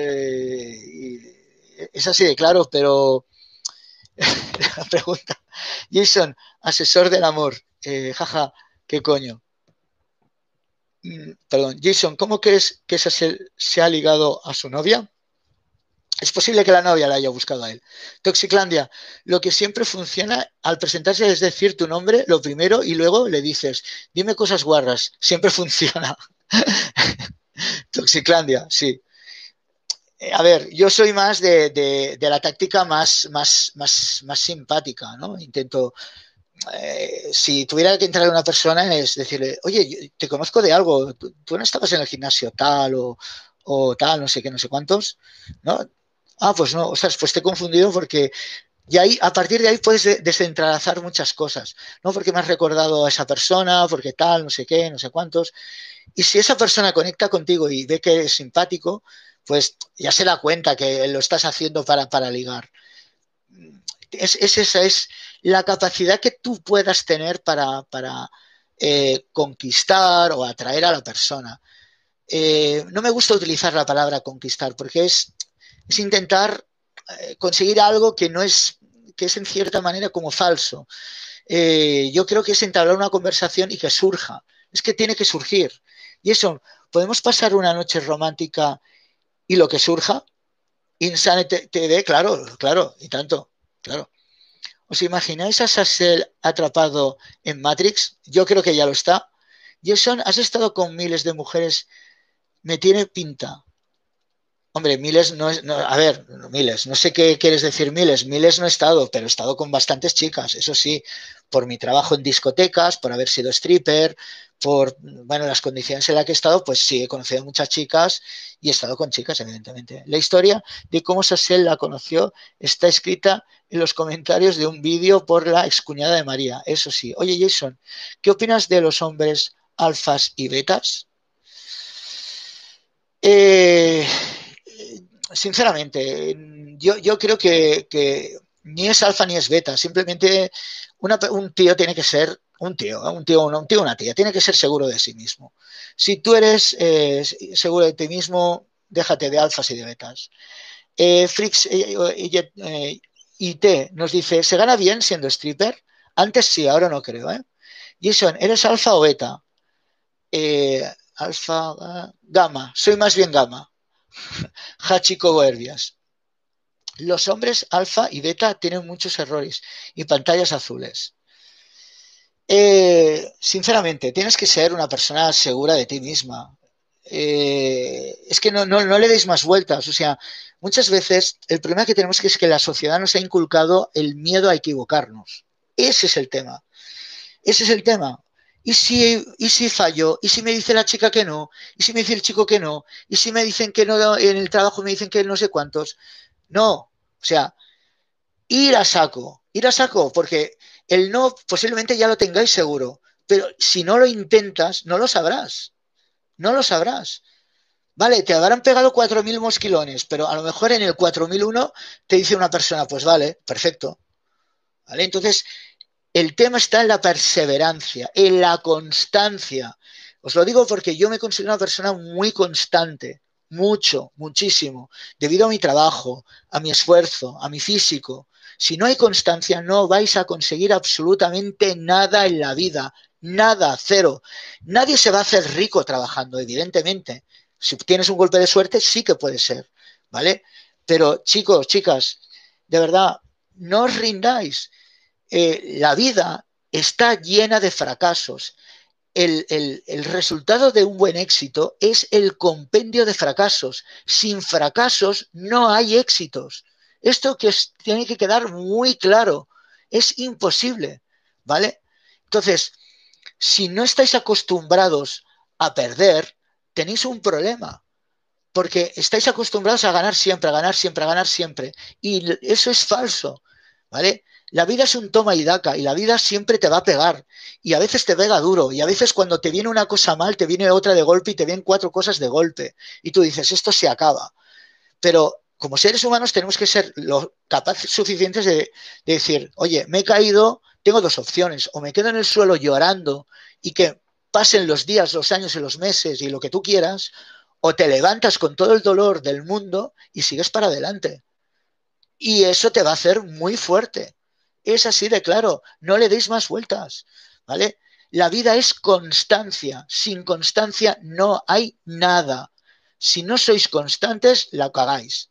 Speaker 1: Eh, es así de claro, pero la pregunta. Jason, asesor del amor. Eh, jaja, ¿qué coño? Perdón, Jason, ¿cómo crees que se, se ha ligado a su novia? Es posible que la novia la haya buscado a él. Toxiclandia, lo que siempre funciona al presentarse es decir tu nombre, lo primero, y luego le dices, dime cosas guarras. Siempre funciona. Toxiclandia, sí. A ver, yo soy más de, de, de la táctica más, más, más, más simpática, ¿no? Intento, eh, si tuviera que entrar a una persona es decirle, oye, te conozco de algo, tú, tú no estabas en el gimnasio tal o, o tal, no sé qué, no sé cuántos, ¿no? Ah, pues no, o sea, pues te he confundido porque y ahí, a partir de ahí puedes desentralazar muchas cosas, ¿no? Porque me has recordado a esa persona, porque tal, no sé qué, no sé cuántos. Y si esa persona conecta contigo y ve que eres simpático, pues ya se da cuenta que lo estás haciendo para, para ligar. Es, es esa es la capacidad que tú puedas tener para, para eh, conquistar o atraer a la persona. Eh, no me gusta utilizar la palabra conquistar porque es, es intentar eh, conseguir algo que no es, que es en cierta manera como falso. Eh, yo creo que es entablar una conversación y que surja. Es que tiene que surgir. Y eso, podemos pasar una noche romántica y lo que surja. Insane T V, claro, claro, y tanto, claro. ¿Os imagináis a Sassel atrapado en Matrix? Yo creo que ya lo está. Jason, has estado con miles de mujeres, me tiene pinta. Hombre, miles no es, no, a ver, miles, no sé qué quieres decir miles, miles no he estado, pero he estado con bastantes chicas, eso sí, por mi trabajo en discotecas, por haber sido stripper, por, bueno, las condiciones en las que he estado, pues sí, he conocido a muchas chicas y he estado con chicas, evidentemente. La historia de cómo Sassel la conoció está escrita en los comentarios de un vídeo por la excuñada de María, eso sí. Oye, Jason, ¿qué opinas de los hombres alfas y betas? Eh, sinceramente, yo, yo creo que, que, ni es alfa ni es beta, simplemente una, un tío tiene que ser un tío, un tío, un tío, una tía, tiene que ser seguro de sí mismo. Si tú eres eh, seguro de ti mismo, déjate de alfas y de betas. Eh, Frix eh, eh, I T nos dice, ¿se gana bien siendo stripper? Antes sí, ahora no creo. ¿eh? Jason, ¿eres alfa o beta? Eh, alfa, uh, gamma, soy más bien gamma. Hachiko Boerbias. Los hombres alfa y beta tienen muchos errores y pantallas azules. Eh, sinceramente, tienes que ser una persona segura de ti misma. Eh, es que no, no, no le deis más vueltas. O sea, muchas veces el problema que tenemos es que la sociedad nos ha inculcado el miedo a equivocarnos. Ese es el tema. Ese es el tema. ¿Y si, ¿Y si fallo? ¿Y si me dice la chica que no? ¿Y si me dice el chico que no? ¿Y si me dicen que no en el trabajo me dicen que no sé cuántos? No, o sea, ir a saco, ir a saco, porque el no posiblemente ya lo tengáis seguro, pero si no lo intentas, no lo sabrás, no lo sabrás. Vale, te habrán pegado cuatro mil mosquilones, pero a lo mejor en el cuatro mil uno te dice una persona, pues vale, perfecto. ¿Vale? Entonces, el tema está en la perseverancia, en la constancia. Os lo digo porque yo me considero una persona muy constante, mucho, muchísimo, debido a mi trabajo, a mi esfuerzo, a mi físico. Si no hay constancia, no vais a conseguir absolutamente nada en la vida, nada, cero. Nadie se va a hacer rico trabajando, evidentemente. Si tienes un golpe de suerte, sí que puede ser, ¿vale? Pero chicos, chicas, de verdad, no os rindáis. Eh, la vida está llena de fracasos. El, el, el, resultado de un buen éxito es el compendio de fracasos. Sin fracasos no hay éxitos. Esto que os tiene que quedar muy claro. Es imposible, ¿vale? Entonces, si no estáis acostumbrados a perder, tenéis un problema. Porque estáis acostumbrados a ganar siempre, a ganar siempre, a ganar siempre. Y eso es falso, ¿vale? La vida es un toma y daca y la vida siempre te va a pegar y a veces te pega duro y a veces cuando te viene una cosa mal te viene otra de golpe y te vienen cuatro cosas de golpe y tú dices esto se acaba, pero como seres humanos tenemos que ser lo capaces suficientes de, de decir, oye, me he caído, tengo dos opciones, o me quedo en el suelo llorando y que pasen los días, los años y los meses y lo que tú quieras, o te levantas con todo el dolor del mundo y sigues para adelante. Y eso te va a hacer muy fuerte. Es así de claro, no le deis más vueltas, ¿vale? La vida es constancia, sin constancia no hay nada. Si no sois constantes, la cagáis.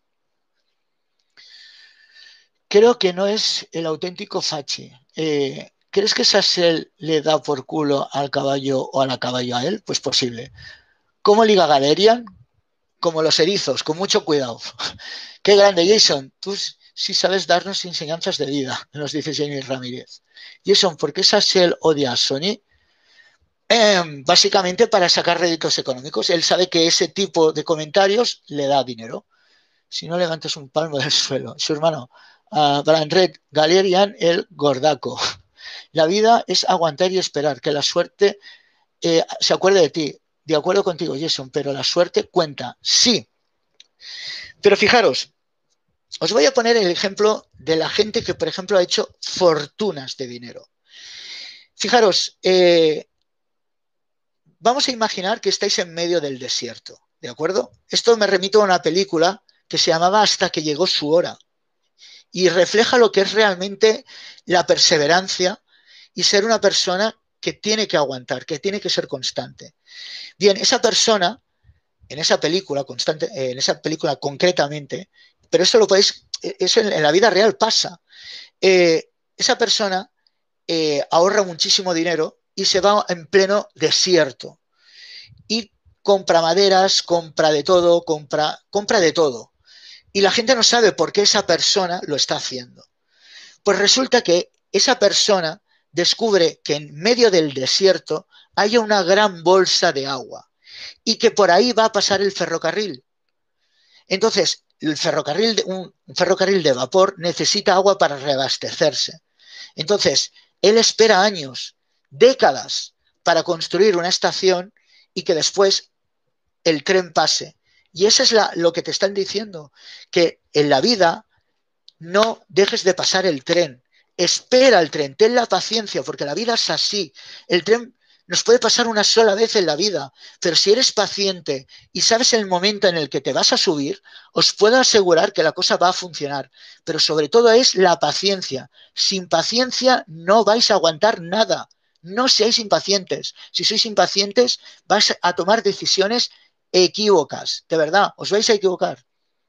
Speaker 1: Creo que no es el auténtico Fachi. Eh, ¿Crees que Sassel le da por culo al caballo o a la caballo a él? Pues posible. ¿Cómo liga Galerian? Como los erizos, con mucho cuidado. Qué grande, Jason. Tú sí sabes darnos enseñanzas de vida, nos dice Jamie Ramírez. Jason, ¿por qué Sassel odia a Sony? Eh, básicamente para sacar réditos económicos. Él sabe que ese tipo de comentarios le da dinero. Si no levantas un palmo del suelo. Su hermano, uh, Brandred Galerian, el gordaco. La vida es aguantar y esperar, que la suerte eh, se acuerde de ti. De acuerdo contigo, Jason, pero la suerte cuenta. Sí. Pero fijaros, os voy a poner el ejemplo de la gente que, por ejemplo, ha hecho fortunas de dinero. Fijaros, eh, vamos a imaginar que estáis en medio del desierto, ¿de acuerdo? Esto me remito a una película que se llamaba Hasta que llegó su hora y refleja lo que es realmente la perseverancia y ser una persona que tiene que aguantar, que tiene que ser constante. Bien, esa persona, en esa película, constante, en esa película concretamente, pero eso lo podéis, eso en la vida real pasa. Eh, esa persona eh, ahorra muchísimo dinero y se va en pleno desierto y compra maderas, compra de todo, compra, compra de todo. Y la gente no sabe por qué esa persona lo está haciendo. Pues resulta que esa persona descubre que en medio del desierto hay una gran bolsa de agua y que por ahí va a pasar el ferrocarril. Entonces, el ferrocarril, un ferrocarril de vapor necesita agua para reabastecerse. Entonces, él espera años, décadas, para construir una estación y que después el tren pase. Y eso es la, lo que te están diciendo, que en la vida no dejes de pasar el tren. Espera el tren, ten la paciencia, porque la vida es así. El tren nos puede pasar una sola vez en la vida, pero si eres paciente y sabes el momento en el que te vas a subir, os puedo asegurar que la cosa va a funcionar. Pero sobre todo es la paciencia. Sin paciencia no vais a aguantar nada. No seáis impacientes. Si sois impacientes, vais a tomar decisiones equívocas. De verdad, os vais a equivocar.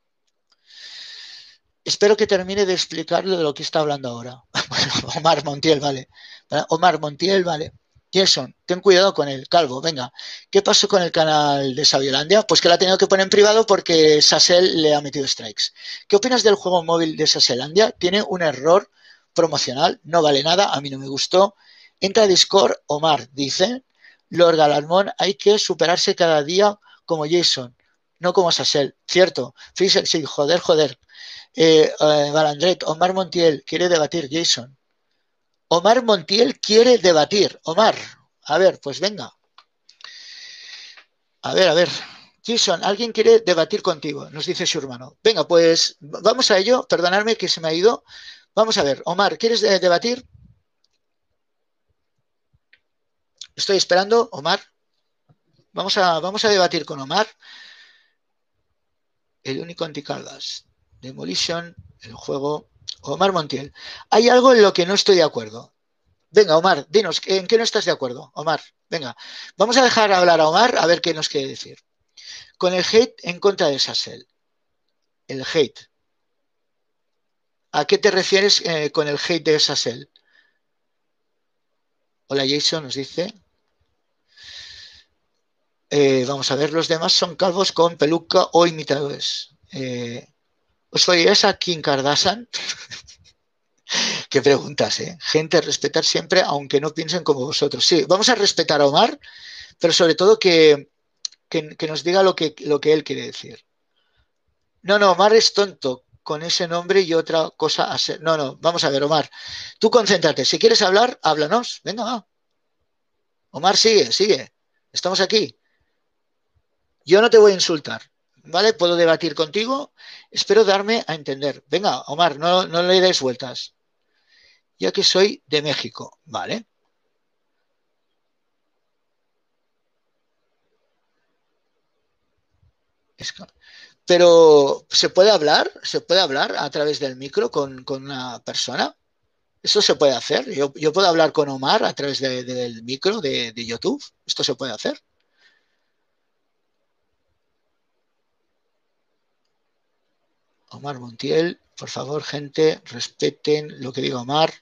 Speaker 1: Espero que termine de explicarle de lo que está hablando ahora. Omar Montiel, vale. Omar Montiel, vale. Jason, ten cuidado con el calvo, venga. ¿Qué pasó con el canal de Sabiolandia? Pues que la ha tenido que poner en privado porque Sassel le ha metido strikes. ¿Qué opinas del juego móvil de Sasselandia? Tiene un error promocional, no vale nada, a mí no me gustó. Entra a Discord, Omar, dice. Lord Galarmón, hay que superarse cada día como Jason, no como Sassel. Cierto, Freezer, sí, joder, joder. Eh, eh, Balandret, Omar Montiel quiere debatir, Jason. Omar Montiel quiere debatir. Omar, a ver, pues venga. A ver, a ver. Jason, alguien quiere debatir contigo, nos dice su hermano. Venga, pues vamos a ello. Perdonadme que se me ha ido. Vamos a ver. Omar, ¿quieres debatir? Estoy esperando, Omar. Vamos a, vamos a debatir con Omar. El único anticargas. Demolition, el juego. Omar Montiel. Hay algo en lo que no estoy de acuerdo. Venga, Omar, dinos, ¿en qué no estás de acuerdo? Omar, venga. Vamos a dejar hablar a Omar a ver qué nos quiere decir. Con el hate en contra de Sassel. El hate. ¿A qué te refieres eh, con el hate de Sassel? Hola, Jason, nos dice. Eh, vamos a ver, los demás son calvos con peluca o imitadores. Eh, ¿Os oiréis a Kim Kardashian? Qué preguntas, ¿eh? Gente, respetar siempre, aunque no piensen como vosotros. Sí, vamos a respetar a Omar, pero sobre todo que, que, que nos diga lo que, lo que él quiere decir. No, no, Omar es tonto con ese nombre y otra cosa a ser. No, no, vamos a ver, Omar. Tú concéntrate. Si quieres hablar, háblanos. Venga, va. Omar, sigue, sigue. Estamos aquí. Yo no te voy a insultar, ¿vale? Puedo debatir contigo. Espero darme a entender. Venga, Omar, no, no le des vueltas. Ya que soy de México, ¿vale? Es que... Pero, ¿se puede hablar? ¿Se puede hablar a través del micro con, con una persona? ¿Eso se puede hacer? ¿Yo, yo puedo hablar con Omar a través de, de, del micro de, de YouTube? ¿Esto se puede hacer? Omar Montiel, por favor, gente, respeten lo que diga Omar.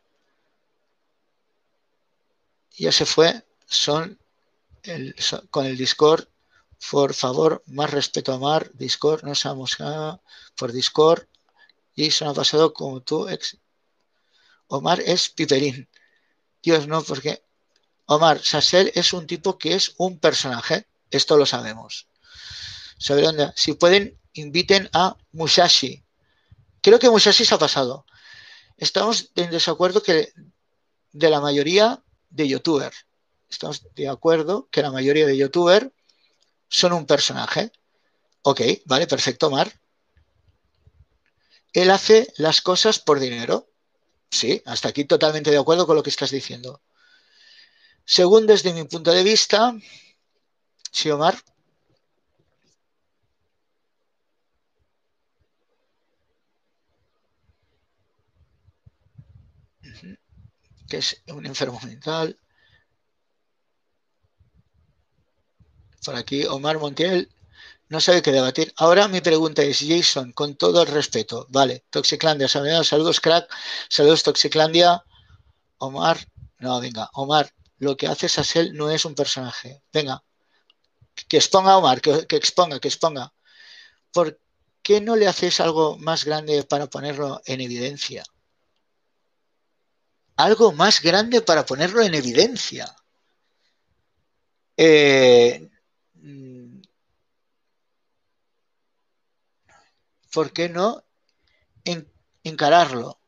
Speaker 1: Ya se fue, son, el, son con el Discord. Por favor, más respeto a Omar. Discord, no seamos ah, por Discord. Jason ha pasado como tú, ex. Omar es Piperín. Dios, no, porque Omar, Sassel es un tipo que es un personaje. Esto lo sabemos. Si pueden, inviten a Musashi. Creo que Musashi se ha pasado. Estamos en desacuerdo que de la mayoría de youtubers. Estamos de acuerdo que la mayoría de youtubers son un personaje. Ok, vale, perfecto, Omar. Él hace las cosas por dinero. Sí, hasta aquí totalmente de acuerdo con lo que estás diciendo. Según desde mi punto de vista, sí, Omar. Que es un enfermo mental. Por aquí, Omar Montiel no sabe qué debatir. Ahora mi pregunta es, Jason, con todo el respeto, vale, Toxiclandia, saludos, crack, saludos, Toxiclandia. Omar, no, venga, Omar, lo que hace Sasel no es un personaje. Venga, que exponga Omar, que, que exponga, que exponga. ¿Por qué no le haces algo más grande para ponerlo en evidencia? Algo más grande para ponerlo en evidencia. Eh, ¿Por qué no en, encararlo?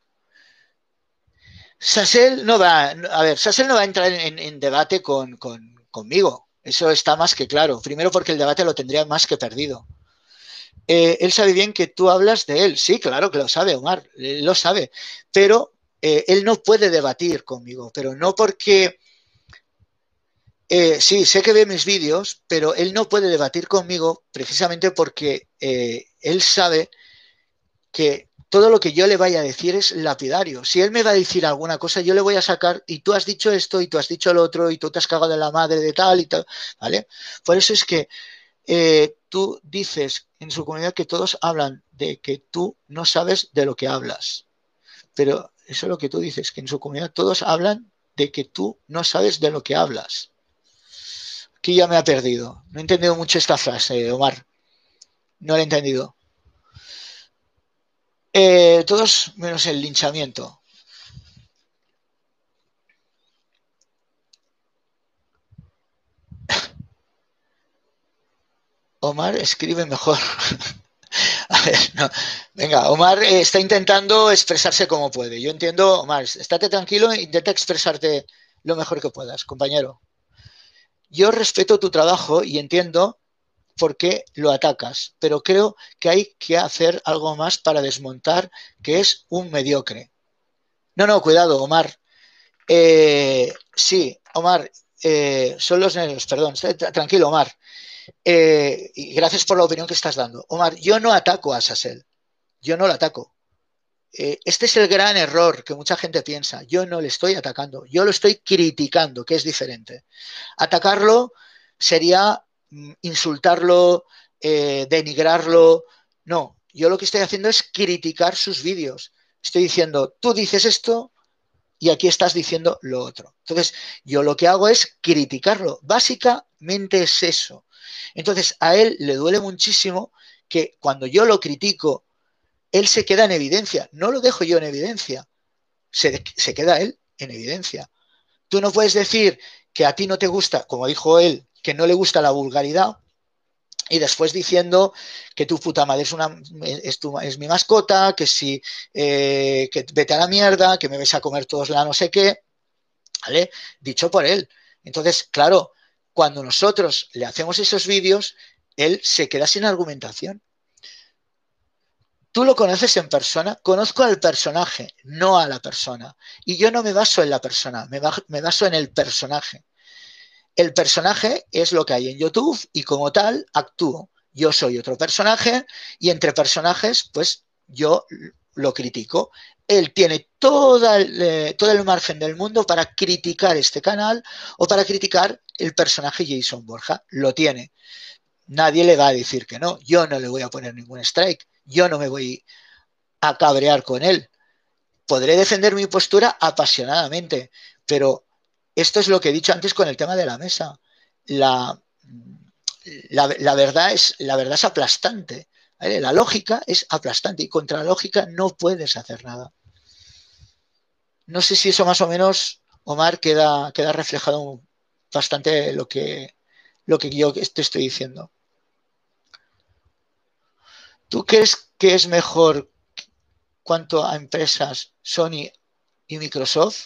Speaker 1: Sasel no va, a ver, Sasel no va a entrar en, en debate con, con, conmigo. Eso está más que claro. Primero porque el debate lo tendría más que perdido. Eh, él sabe bien que tú hablas de él. Sí, claro que lo sabe, Omar, él lo sabe. Pero eh, él no puede debatir conmigo, pero no porque... Eh, sí, sé que ve mis vídeos, pero él no puede debatir conmigo precisamente porque eh, él sabe que todo lo que yo le vaya a decir es lapidario. Si él me va a decir alguna cosa, yo le voy a sacar, y tú has dicho esto, y tú has dicho lo otro, y tú te has cagado de la madre de tal y tal, ¿vale? Por eso es que eh, tú dices en su comunidad que todos hablan de que tú no sabes de lo que hablas. Pero eso es lo que tú dices, que en su comunidad todos hablan de que tú no sabes de lo que hablas. Aquí ya me ha perdido. No he entendido mucho esta frase, Omar. No la he entendido. Eh, todos menos el linchamiento. Omar escribe mejor. A ver, no. Venga, Omar eh, está intentando expresarse como puede. Yo entiendo, Omar, estate tranquilo e intenta expresarte lo mejor que puedas, compañero. Yo respeto tu trabajo y entiendo por qué lo atacas, pero creo que hay que hacer algo más para desmontar que es un mediocre. No, no, cuidado, Omar. Eh, sí, Omar, eh, son los nervios, perdón. Tranquilo, Omar. Eh, y gracias por la opinión que estás dando. Omar, yo no ataco a Sasel. Yo no lo ataco. Eh, este es el gran error que mucha gente piensa. Yo no le estoy atacando. Yo lo estoy criticando, que es diferente. Atacarlo sería mm, insultarlo, eh, denigrarlo. No, yo lo que estoy haciendo es criticar sus vídeos. Estoy diciendo, tú dices esto y aquí estás diciendo lo otro. Entonces, yo lo que hago es criticarlo. Básicamente es eso. Entonces, a él le duele muchísimo que cuando yo lo critico, él se queda en evidencia. No lo dejo yo en evidencia. Se, se queda él en evidencia. Tú no puedes decir que a ti no te gusta, como dijo él, que no le gusta la vulgaridad, y después diciendo que tu puta madre es, una, es, tu, es mi mascota, que si eh, que vete a la mierda, que me vais a comer todos la no sé qué, ¿vale? Dicho por él. Entonces, claro, cuando nosotros le hacemos esos vídeos, él se queda sin argumentación. Tú lo conoces en persona, conozco al personaje, no a la persona. Y yo no me baso en la persona, me, me baso en el personaje. El personaje es lo que hay en YouTube y como tal actúo. Yo soy otro personaje y entre personajes, pues yo lo critico. Él tiene toda el, eh, todo el margen del mundo para criticar este canal o para criticar el personaje Jason Borja. Lo tiene. Nadie le va a decir que no. Yo no le voy a poner ningún strike. Yo no me voy a cabrear con él. Podré defender mi postura apasionadamente, pero esto es lo que he dicho antes con el tema de la mesa. La, la, la, verdad, es, la verdad es aplastante. ¿Vale? La lógica es aplastante y contra la lógica no puedes hacer nada. No sé si eso más o menos, Omar, queda, queda reflejado bastante lo que, lo que yo te estoy diciendo. ¿Tú crees que es mejor cuanto a empresas Sony y Microsoft?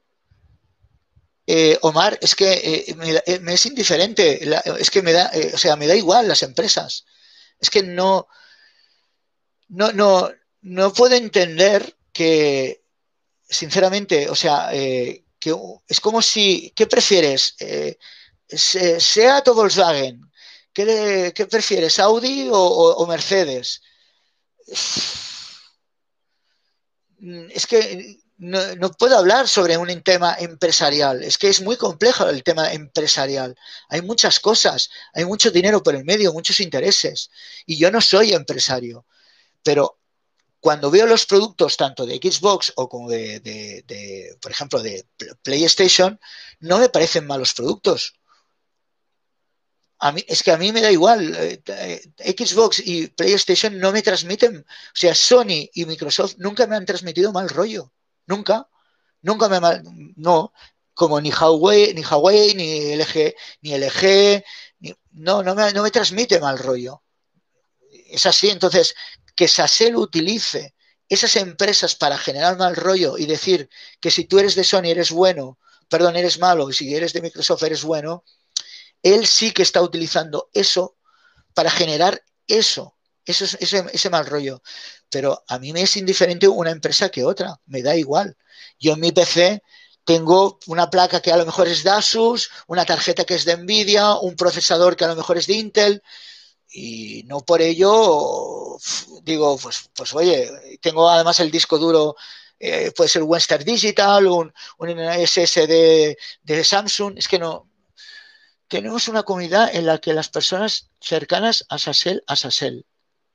Speaker 1: Eh, Omar, es que eh, me, eh, me, es indiferente, la, es que me da, eh, o sea, me da igual las empresas. Es que no, no, no, no puedo entender que, sinceramente, o sea, eh, que es como si, ¿qué prefieres? Eh, ¿Seat o Volkswagen? ¿Qué, qué prefieres, Audi o, o, o Mercedes? Es que no, no, puedo hablar sobre un tema empresarial. Es que es muy complejo el tema empresarial. Hay muchas cosas, hay mucho dinero por el medio, muchos intereses. Y yo no soy empresario, pero cuando veo los productos tanto de Xbox o como de, de, de, por ejemplo, de PlayStation, no me parecen malos productos. A mí, es que a mí me da igual. Eh, Xbox y PlayStation no me transmiten, o sea, Sony y Microsoft nunca me han transmitido mal rollo. Nunca. Nunca me mal, no, como ni Huawei, ni Huawei, ni L G, ni L G, ni, no, no me, no me transmite mal rollo. Es así, entonces, que Sasel utilice esas empresas para generar mal rollo y decir que si tú eres de Sony eres bueno, perdón, eres malo, y si eres de Microsoft eres bueno, él sí que está utilizando eso para generar eso, eso ese, ese mal rollo. Pero a mí me es indiferente una empresa que otra, me da igual. Yo en mi P C tengo una placa que a lo mejor es de Asus, una tarjeta que es de Nvidia, un procesador que a lo mejor es de Intel, y no por ello digo, pues, pues oye, tengo además el disco duro, eh, puede ser Western Digital, un, un S S D de Samsung, es que no, tenemos una comunidad en la que las personas cercanas a Sasel, a Sasel.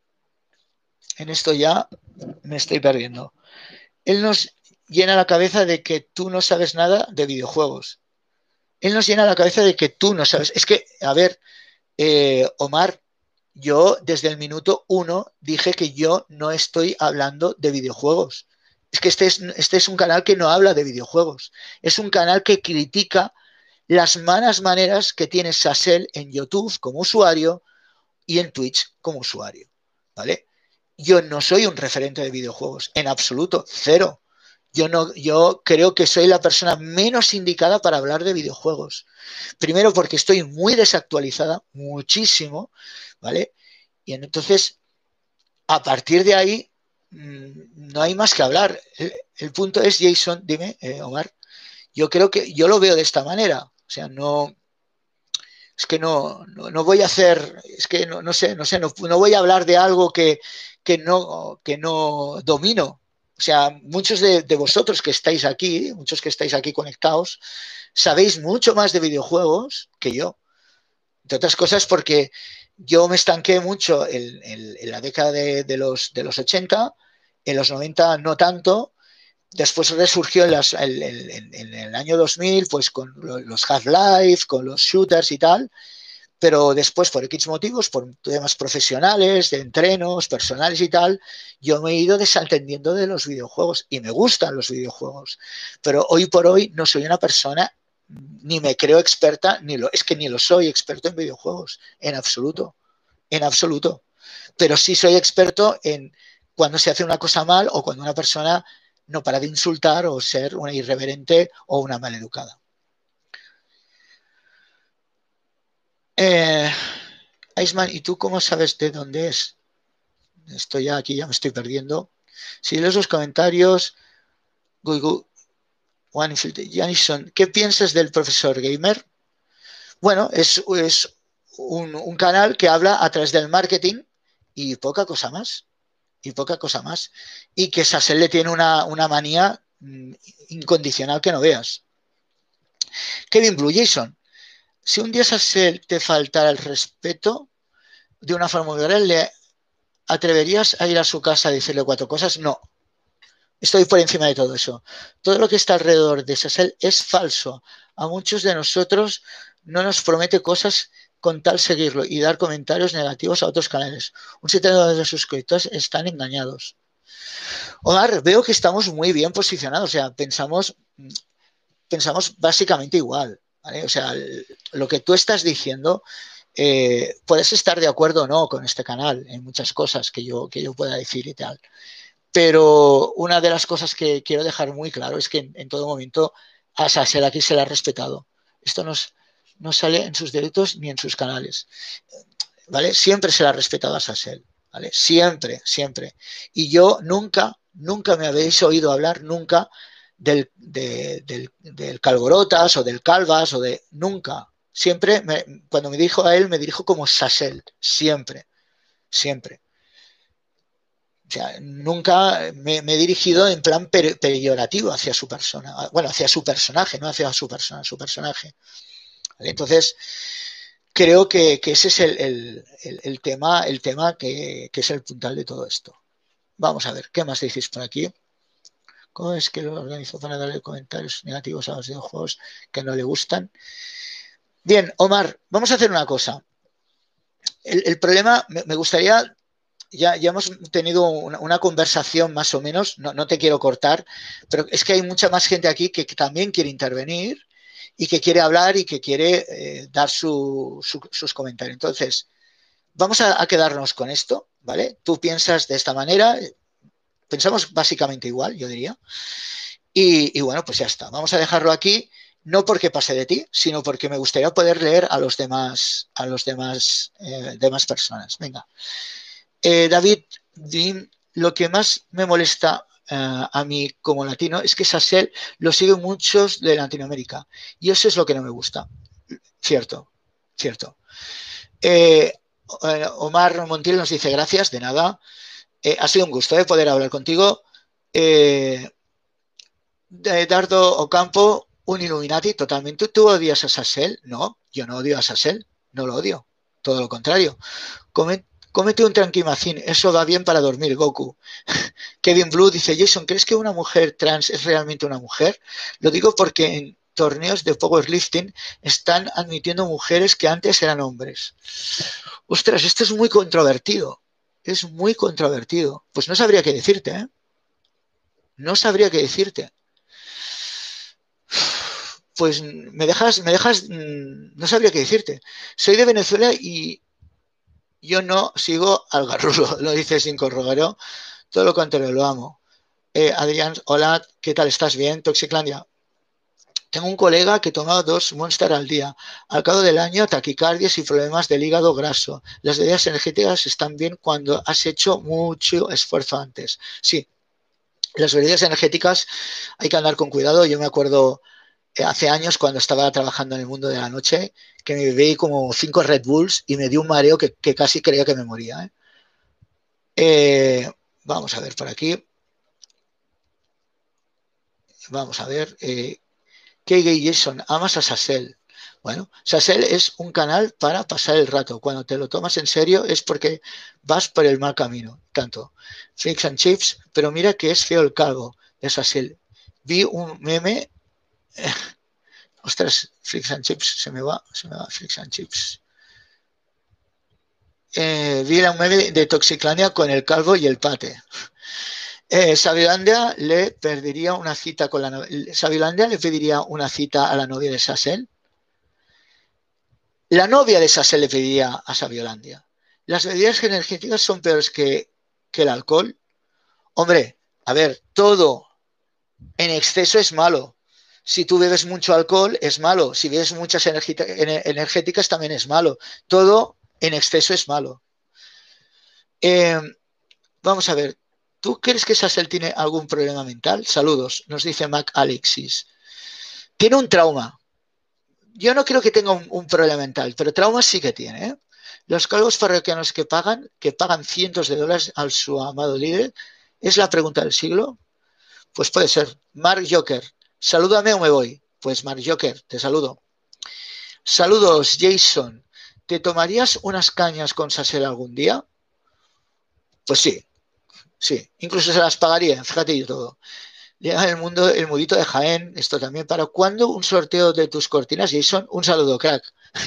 Speaker 1: En esto ya me estoy perdiendo. Él nos llena la cabeza de que tú no sabes nada de videojuegos. Él nos llena la cabeza de que tú no sabes. Es que, a ver, eh, Omar, yo desde el minuto uno dije que yo no estoy hablando de videojuegos. Es que este es, este es un canal que no habla de videojuegos. Es un canal que critica las malas maneras que tiene Sasel en YouTube como usuario y en Twitch como usuario, ¿vale? Yo no soy un referente de videojuegos, en absoluto, cero. Yo, no, yo creo que soy la persona menos indicada para hablar de videojuegos. Primero porque estoy muy desactualizada, muchísimo, ¿vale? Y entonces, a partir de ahí, mmm, no hay más que hablar. El, el punto es, Jason, dime, eh, Omar, yo creo que yo lo veo de esta manera. O sea, no, es que no, no, no, voy a hacer, es que no, no sé, no sé, no, no, voy a hablar de algo que, que, no, que no domino. O sea, muchos de, de vosotros que estáis aquí, muchos que estáis aquí conectados, sabéis mucho más de videojuegos que yo. Entre otras cosas porque yo me estanqué mucho en, en, en la década de, de, los, de los ochenta, en los noventa no tanto. Después resurgió en, las, en, en, en el año dos mil, pues con los Half-Life, con los shooters y tal, pero después por X motivos, por temas profesionales, de entrenos, personales y tal, yo me he ido desentendiendo de los videojuegos y me gustan los videojuegos, pero hoy por hoy no soy una persona, ni me creo experta, ni lo, es que ni lo soy experto en videojuegos, en absoluto, en absoluto, pero sí soy experto en cuando se hace una cosa mal o cuando una persona no para de insultar o ser una irreverente o una maleducada. Eh, Iceman, ¿y tú cómo sabes de dónde es? Estoy ya aquí, ya me estoy perdiendo. Si lees los comentarios, Guigu, Janison, ¿qué piensas del profesor Gamer? Bueno, es, es un, un canal que habla a través del marketing y poca cosa más. Y poca cosa más. Y que Sasel le tiene una, una manía mmm, incondicional que no veas. Kevin Blue, Jason, si un día Sasel te faltara el respeto de una forma muy grande, ¿le atreverías a ir a su casa a decirle cuatro cosas? No. Estoy por encima de todo eso. Todo lo que está alrededor de Sasel es falso. A muchos de nosotros no nos promete cosas con tal seguirlo y dar comentarios negativos a otros canales. Un setenta por ciento de los suscriptores están engañados. Omar, veo que estamos muy bien posicionados. O sea, pensamos, pensamos básicamente igual. ¿Vale? O sea, lo que tú estás diciendo, eh, puedes estar de acuerdo o no con este canal en muchas cosas que yo, que yo pueda decir y tal. Pero una de las cosas que quiero dejar muy claro es que en, en todo momento a Sasel aquí se le ha respetado. Esto no, no sale en sus directos ni en sus canales. ¿Vale? Siempre se le ha respetado a Sasel. ¿Vale? Siempre, siempre. Y yo nunca, nunca me habéis oído hablar, nunca, del, de, del, del Calborotas o del Calvas o de... Nunca. Siempre, me, cuando me dirijo a él, me dirijo como Sasel. Siempre, siempre. O sea, nunca me, me he dirigido en plan per, peyorativo hacia su persona. Bueno, hacia su personaje, no hacia su persona, su personaje. ¿Vale? Entonces, creo que, que ese es el, el, el, el tema, el tema que, que es el puntal de todo esto. vamos a ver, ¿qué más decís por aquí? ¿Cómo es que lo organizo para darle comentarios negativos a los videojuegos que no le gustan? Bien, Omar, vamos a hacer una cosa. El, el problema, me, me gustaría, ya, ya hemos tenido una, una conversación más o menos, no, no te quiero cortar, pero es que hay mucha más gente aquí que, que también quiere intervenir y que quiere hablar y que quiere eh, dar su, su, sus comentarios. Entonces, vamos a, a quedarnos con esto, ¿vale? Tú piensas de esta manera, pensamos básicamente igual, yo diría. Y, y, bueno, pues ya está. Vamos a dejarlo aquí, no porque pase de ti, sino porque me gustaría poder leer a los demás, a los demás, eh, demás personas. Venga. Eh, David, Dim, lo que más me molesta uh, a mí como latino es que Sassel lo siguen muchos de Latinoamérica. Y eso es lo que no me gusta. Cierto, cierto. Eh, Omar Montiel nos dice gracias, de nada. Eh, ha sido un gusto eh, poder hablar contigo. Eh, de Dardo Ocampo, un Illuminati totalmente. ¿Tú odias a Sassel? No, yo no odio a Sassel, no lo odio. Todo lo contrario. Comet, cómete un tranquimacín, eso va bien para dormir, Goku. Kevin Blue dice, Jason, ¿crees que una mujer trans es realmente una mujer? Lo digo porque en torneos de powerlifting están admitiendo mujeres que antes eran hombres. Ostras, esto es muy controvertido. Es muy controvertido. Pues no sabría qué decirte, ¿eh? No sabría qué decirte. Pues me dejas, me dejas, no sabría qué decirte. Soy de Venezuela y yo no sigo al garrulo, lo dice sin corroboro. Todo lo contrario, lo amo. Eh, Adrián, hola, ¿qué tal? ¿Estás bien? Toxiclandia. Tengo un colega que toma dos Monster al día. Al cabo del año, taquicardias y problemas del hígado graso. Las bebidas energéticas están bien cuando has hecho mucho esfuerzo antes. Sí, las bebidas energéticas hay que andar con cuidado. Yo me acuerdo eh, hace años cuando estaba trabajando en el mundo de la noche que me bebí como cinco Red Bulls y me dio un mareo que, que casi creía que me moría. ¿eh? Eh, vamos a ver por aquí. Vamos a ver. Eh, K G Jason, amas a Sassel. Bueno, Sassel es un canal para pasar el rato. Cuando te lo tomas en serio es porque vas por el mal camino. Tanto. Flix and Chips, pero mira que es feo el calvo de Sassel. Vi un meme. Eh, ostras, Flix and Chips, se me va, se me va, Flix and Chips. Eh, vi un meme de Toxiclania con el calvo y el pate. Eh, Sabilandia le perdería una cita con la novia. Sabilandia le pediría una cita a la novia de Sassel. La novia de Sassel le pediría a Sabiolandia. ¿Las bebidas energéticas son peores que, que el alcohol? Hombre, a ver, todo en exceso es malo. Si tú bebes mucho alcohol, es malo. Si bebes muchas energéticas, también es malo. Todo en exceso es malo. Eh, vamos a ver. ¿Tú crees que Sassel tiene algún problema mental? Saludos, nos dice Mac Alexis. Tiene un trauma. Yo no creo que tenga un, un problema mental, pero trauma sí que tiene. ¿eh? Los cargos parroquianos que pagan, que pagan cientos de dólares a su amado líder, ¿es la pregunta del siglo? Pues puede ser. Mark Joker, salúdame o me voy. Pues Mark Joker, te saludo. Saludos, Jason. ¿Te tomarías unas cañas con Sassel algún día? Pues sí, sí. Incluso se las pagaría, fíjate y todo. Llega el mundo, el mudito de Jaén, esto también. ¿Para cuándo un sorteo de tus cortinas, Jason? Un saludo, crack.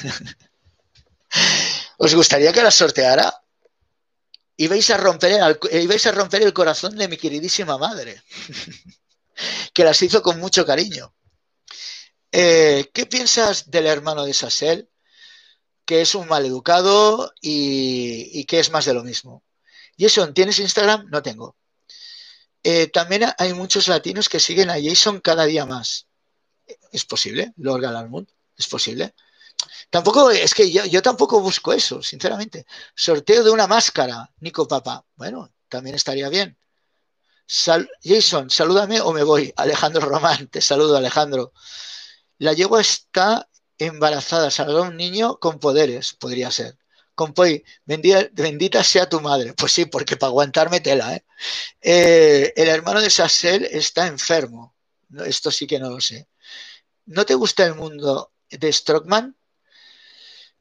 Speaker 1: ¿Os gustaría que las sorteara? Ibais a romper el, ibais a romper el corazón de mi queridísima madre, que las hizo con mucho cariño. Eh, ¿Qué piensas del hermano de Sassel? Que es un maleducado y, y que es más de lo mismo. Jason, ¿tienes Instagram? No tengo. Eh, también hay muchos latinos que siguen a Jason cada día más. ¿Es posible? Lord Galarmund, ¿es posible? Tampoco, es que yo, yo tampoco busco eso, sinceramente. Sorteo de una máscara, Nico Papa. Bueno, también estaría bien. Sal, Jason, salúdame o me voy. Alejandro Román, te saludo, Alejandro. La yegua está embarazada, saldrá un niño con poderes, podría ser. Compoy, bendita, bendita sea tu madre. Pues sí, porque para aguantarme tela, ¿eh? Eh, el hermano de Sassel está enfermo. Esto sí que no lo sé. ¿No te gusta el mundo de Strockman?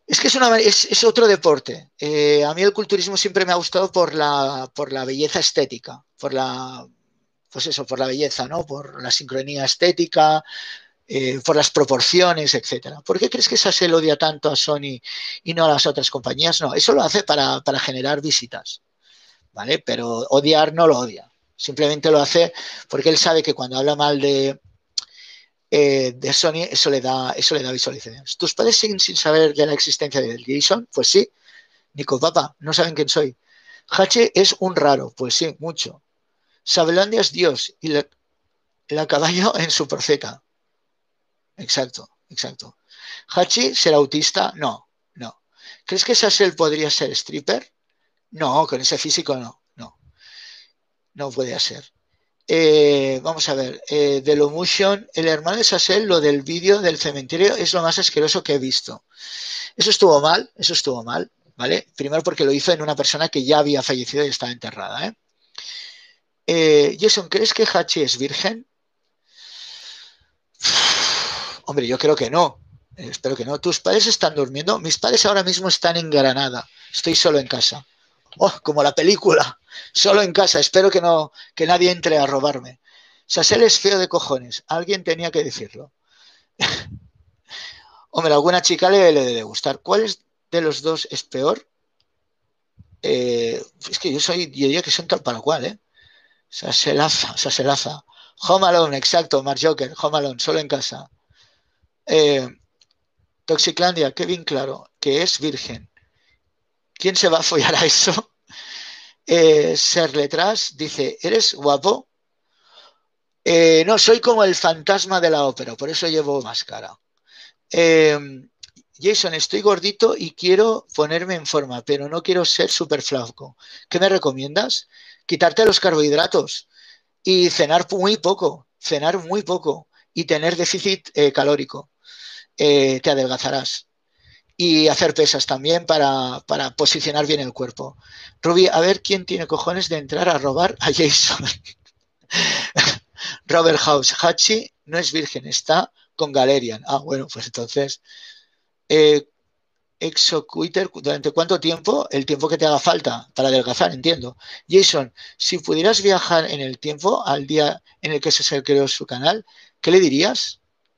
Speaker 1: Es que es, una, es, es otro deporte. Eh, a mí el culturismo siempre me ha gustado por la, por la belleza estética, por la, pues eso, por la belleza, ¿no? Por la sincronía estética, eh, por las proporciones, etcétera. ¿Por qué crees que Sassel odia tanto a Sony y no a las otras compañías? No, eso lo hace para, para generar visitas, ¿vale? Pero odiar no lo odia. Simplemente lo hace porque él sabe que cuando habla mal de, eh, de Sony, eso le da, eso le da visualizaciones. ¿Tus padres siguen sin saber de la existencia de Jason? Pues sí. Nico, papá, no saben quién soy. Hache es un raro, pues sí, mucho. Sabelandia es Dios y la, la caballo en su profeta. Exacto, exacto. ¿Hachi será autista? No, no. ¿Crees que Sassel podría ser stripper? No, con ese físico no, no, no puede ser. Eh, vamos a ver, eh, de Lomotion, el hermano de Sassel, lo del vídeo del cementerio es lo más asqueroso que he visto. Eso estuvo mal, eso estuvo mal, ¿vale? Primero porque lo hizo en una persona que ya había fallecido y estaba enterrada, ¿eh? Eh, Jason, ¿crees que Hachi es virgen? Hombre, yo creo que no. Eh, espero que no. ¿Tus padres están durmiendo? Mis padres ahora mismo están en Granada. Estoy solo en casa. Oh, como la película. Solo en casa. Espero que no, que nadie entre a robarme. Sassel es feo de cojones. Alguien tenía que decirlo. Hombre, a alguna chica le, le debe gustar. ¿Cuál es de los dos es peor? Eh, es que yo soy, yo diría que son tal para cual, ¿eh? Sasselaza, Sasselaza. Home Alone, exacto, Mark Joker. Home Alone, solo en casa. Eh, Toxiclandia, qué bien claro, que es virgen. ¿Quién se va a follar a eso? Eh, Ser Letras dice, ¿eres guapo? Eh, no, soy como el fantasma de la ópera, por eso llevo máscara. Eh, Jason, estoy gordito y quiero ponerme en forma, pero no quiero ser súper flaco. ¿Qué me recomiendas? Quitarte los carbohidratos y cenar muy poco, cenar muy poco y tener déficit eh, calórico. Eh, te adelgazarás. Y hacer pesas también para, para, posicionar bien el cuerpo. Ruby, a ver quién tiene cojones de entrar a robar a Jason. Robert House, Hachi no es virgen, está con Galerian. Ah, bueno, pues entonces, eh, Exocuiter, ¿durante cuánto tiempo? El tiempo que te haga falta para adelgazar, entiendo. Jason, si pudieras viajar en el tiempo al día en el que se creó su canal, ¿qué le dirías?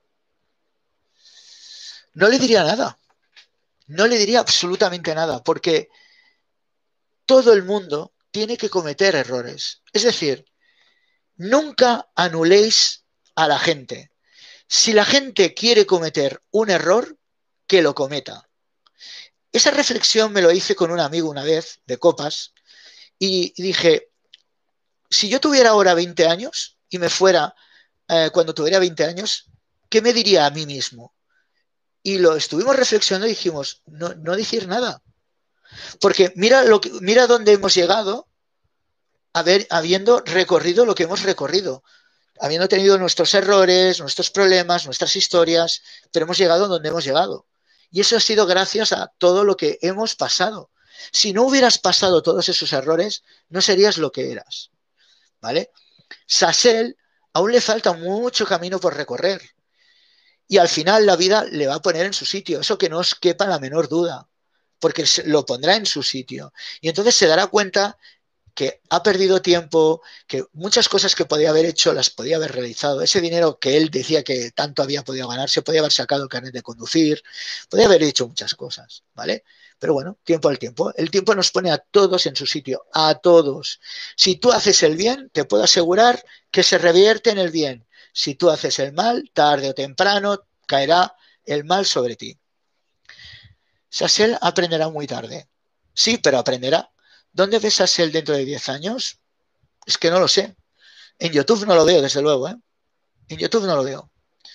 Speaker 1: No le diría nada. No le diría absolutamente nada, porque todo el mundo tiene que cometer errores. Es decir, nunca anuléis a la gente. Si la gente quiere cometer un error, que lo cometa. Esa reflexión me lo hice con un amigo una vez, de copas, y dije, si yo tuviera ahora veinte años y me fuera eh, cuando tuviera veinte años, ¿qué me diría a mí mismo? Y lo estuvimos reflexionando y dijimos, no, no decir nada. Porque mira, lo que, mira dónde hemos llegado haber, habiendo recorrido lo que hemos recorrido, habiendo tenido nuestros errores, nuestros problemas, nuestras historias, pero hemos llegado donde hemos llegado. Y eso ha sido gracias a todo lo que hemos pasado. Si no hubieras pasado todos esos errores, no serías lo que eras. ¿Vale? Sassel aún le falta mucho camino por recorrer. Y al final la vida le va a poner en su sitio. Eso que no os quepa la menor duda. Porque lo pondrá en su sitio. Y entonces se dará cuenta que ha perdido tiempo, que muchas cosas que podía haber hecho las podía haber realizado. Ese dinero que él decía que tanto había podido ganar, se podía haber sacado el carnet de conducir, podía haber hecho muchas cosas, ¿vale? Pero bueno, tiempo al tiempo. El tiempo nos pone a todos en su sitio, a todos. Si tú haces el bien, te puedo asegurar que se revierte en el bien. Si tú haces el mal, tarde o temprano caerá el mal sobre ti. Sassel aprenderá muy tarde. Sí, pero aprenderá. ¿Dónde ves a Sassel dentro de diez años? Es que no lo sé. En YouTube no lo veo, desde luego, ¿eh? En YouTube no lo veo.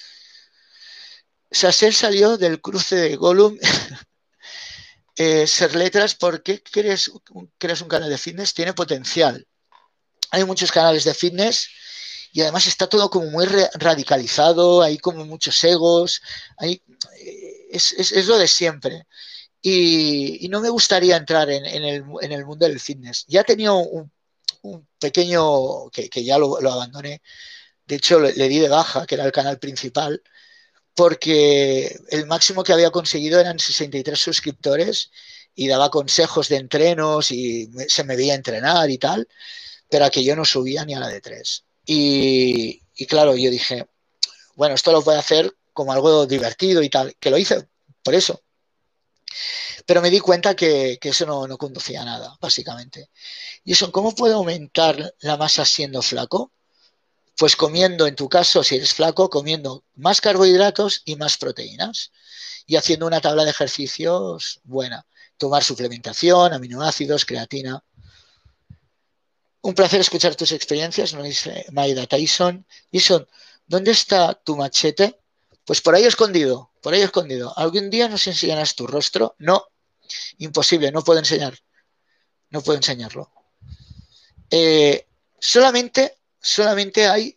Speaker 1: Sassel salió del cruce de Gollum. eh, Ser Letras, ¿por qué crees, creas un canal de fitness? Tiene potencial. Hay muchos canales de fitness y además está todo como muy radicalizado, hay como muchos egos, hay, es, es, es lo de siempre. Y, y, no me gustaría entrar en, en, el, en, el, mundo del fitness. Ya he tenido un, un pequeño, que, que ya lo, lo, abandoné, de hecho le, le di de baja, que era el canal principal, porque el máximo que había conseguido eran sesenta y tres suscriptores y daba consejos de entrenos y me, se me veía entrenar y tal, pero a que yo no subía ni a la de tres. Y, y claro, yo dije, bueno, esto lo voy a hacer como algo divertido y tal, que lo hice por eso. Pero me di cuenta que, que eso no, no conducía a nada, básicamente. Y eso, ¿cómo puedo aumentar la masa siendo flaco? Pues comiendo, en tu caso, si eres flaco, comiendo más carbohidratos y más proteínas. Y haciendo una tabla de ejercicios buena. Tomar suplementación, aminoácidos, creatina. Un placer escuchar tus experiencias, nos dice Maida Tyson. Jason, ¿dónde está tu machete? Pues por ahí escondido, por ahí escondido. ¿Algún día nos enseñarás tu rostro? No, imposible, no puedo enseñar. No puedo enseñarlo. Eh, solamente, solamente hay,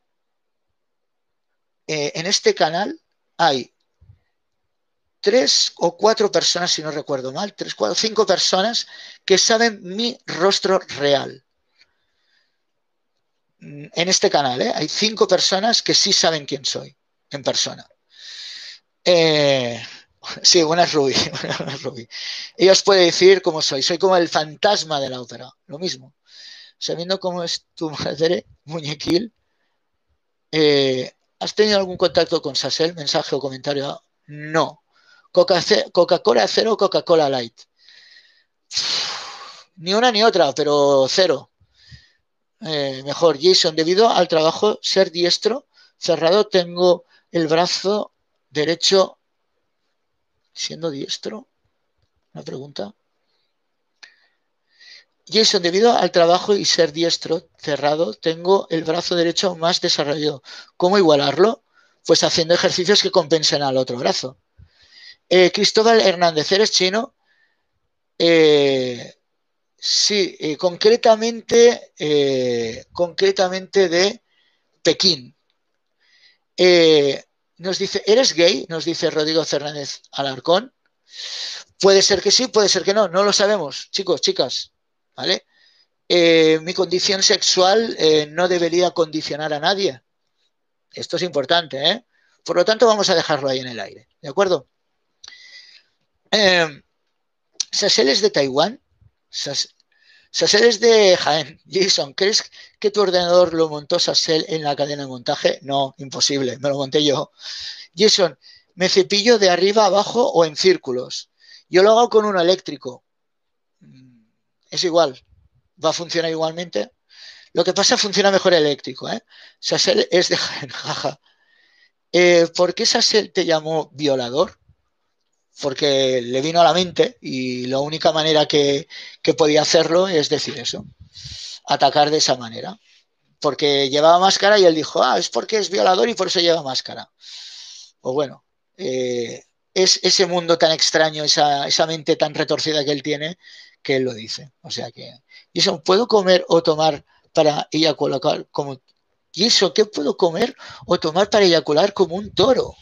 Speaker 1: eh, en este canal hay tres o cuatro personas, si no recuerdo mal, tres, cuatro, cinco personas que saben mi rostro real. En este canal, ¿eh? Hay cinco personas que sí saben quién soy en persona. Eh, sí, una es Ruby, una es Ruby. Ella os puede decir cómo soy. Soy como el fantasma de la ópera, lo mismo. Sabiendo cómo es tu madre, muñequil, eh, ¿has tenido algún contacto con Sassel? ¿Mensaje o comentario? No. Coca-Cola cero, Coca-Cola Light. Ni una ni otra, pero cero. Eh, mejor, Jason, debido al trabajo ser diestro, cerrado, tengo el brazo derecho siendo diestro. Una pregunta. Jason, debido al trabajo y ser diestro, cerrado, tengo el brazo derecho más desarrollado. ¿Cómo igualarlo? Pues haciendo ejercicios que compensen al otro brazo. Eh, Cristóbal Hernández, ¿eres chino? Eh, sí, eh, concretamente, eh, concretamente de Pekín. Eh, nos dice, ¿eres gay? Nos dice Rodrigo Fernández Alarcón. Puede ser que sí, puede ser que no, no lo sabemos, chicos, chicas, ¿vale? Eh, mi condición sexual eh, no debería condicionar a nadie. Esto es importante, ¿eh? Por lo tanto, vamos a dejarlo ahí en el aire, ¿de acuerdo? Eh, Sassel es de Taiwán. Sas Sassel es de Jaén. Jason, ¿crees que tu ordenador lo montó Sassel en la cadena de montaje? No, imposible, me lo monté yo. Jason, me cepillo de arriba a abajo o en círculos. Yo lo hago con uno eléctrico. Es igual, va a funcionar igualmente. Lo que pasa funciona mejor eléctrico, ¿eh? Sassel es de Jaén, jaja. Eh, ¿Por qué Sassel te llamó violador? Porque le vino a la mente y la única manera que, que podía hacerlo es decir eso, atacar de esa manera. Porque llevaba máscara y él dijo, ah, es porque es violador y por eso lleva máscara. O bueno, eh, es ese mundo tan extraño, esa, esa mente tan retorcida que él tiene, que él lo dice. O sea que, y eso, ¿puedo comer o tomar para eyacular como... ¿Y eso qué puedo comer o tomar para eyacular como un toro?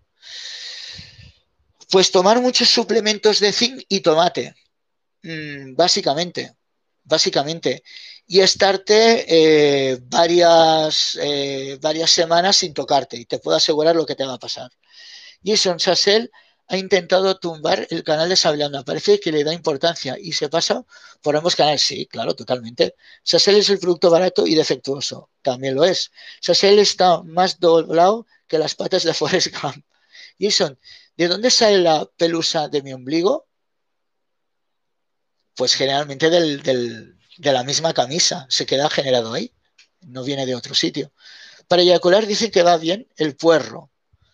Speaker 1: Pues tomar muchos suplementos de zinc y tomate, mmm, básicamente, básicamente. Y estarte eh, varias, eh, varias semanas sin tocarte y te puedo asegurar lo que te va a pasar. Jason Sassel ha intentado tumbar el canal de Sablanda. Parece que le da importancia y se pasa por ambos canales. Sí, claro, totalmente. Sassel es el producto barato y defectuoso. También lo es. Sassel está más doblado que las patas de Forrest Gump. Jason, ¿de dónde sale la pelusa de mi ombligo? Pues generalmente del, del, de la misma camisa. Se queda generado ahí. No viene de otro sitio. Para eyacular dicen que va bien el puerro.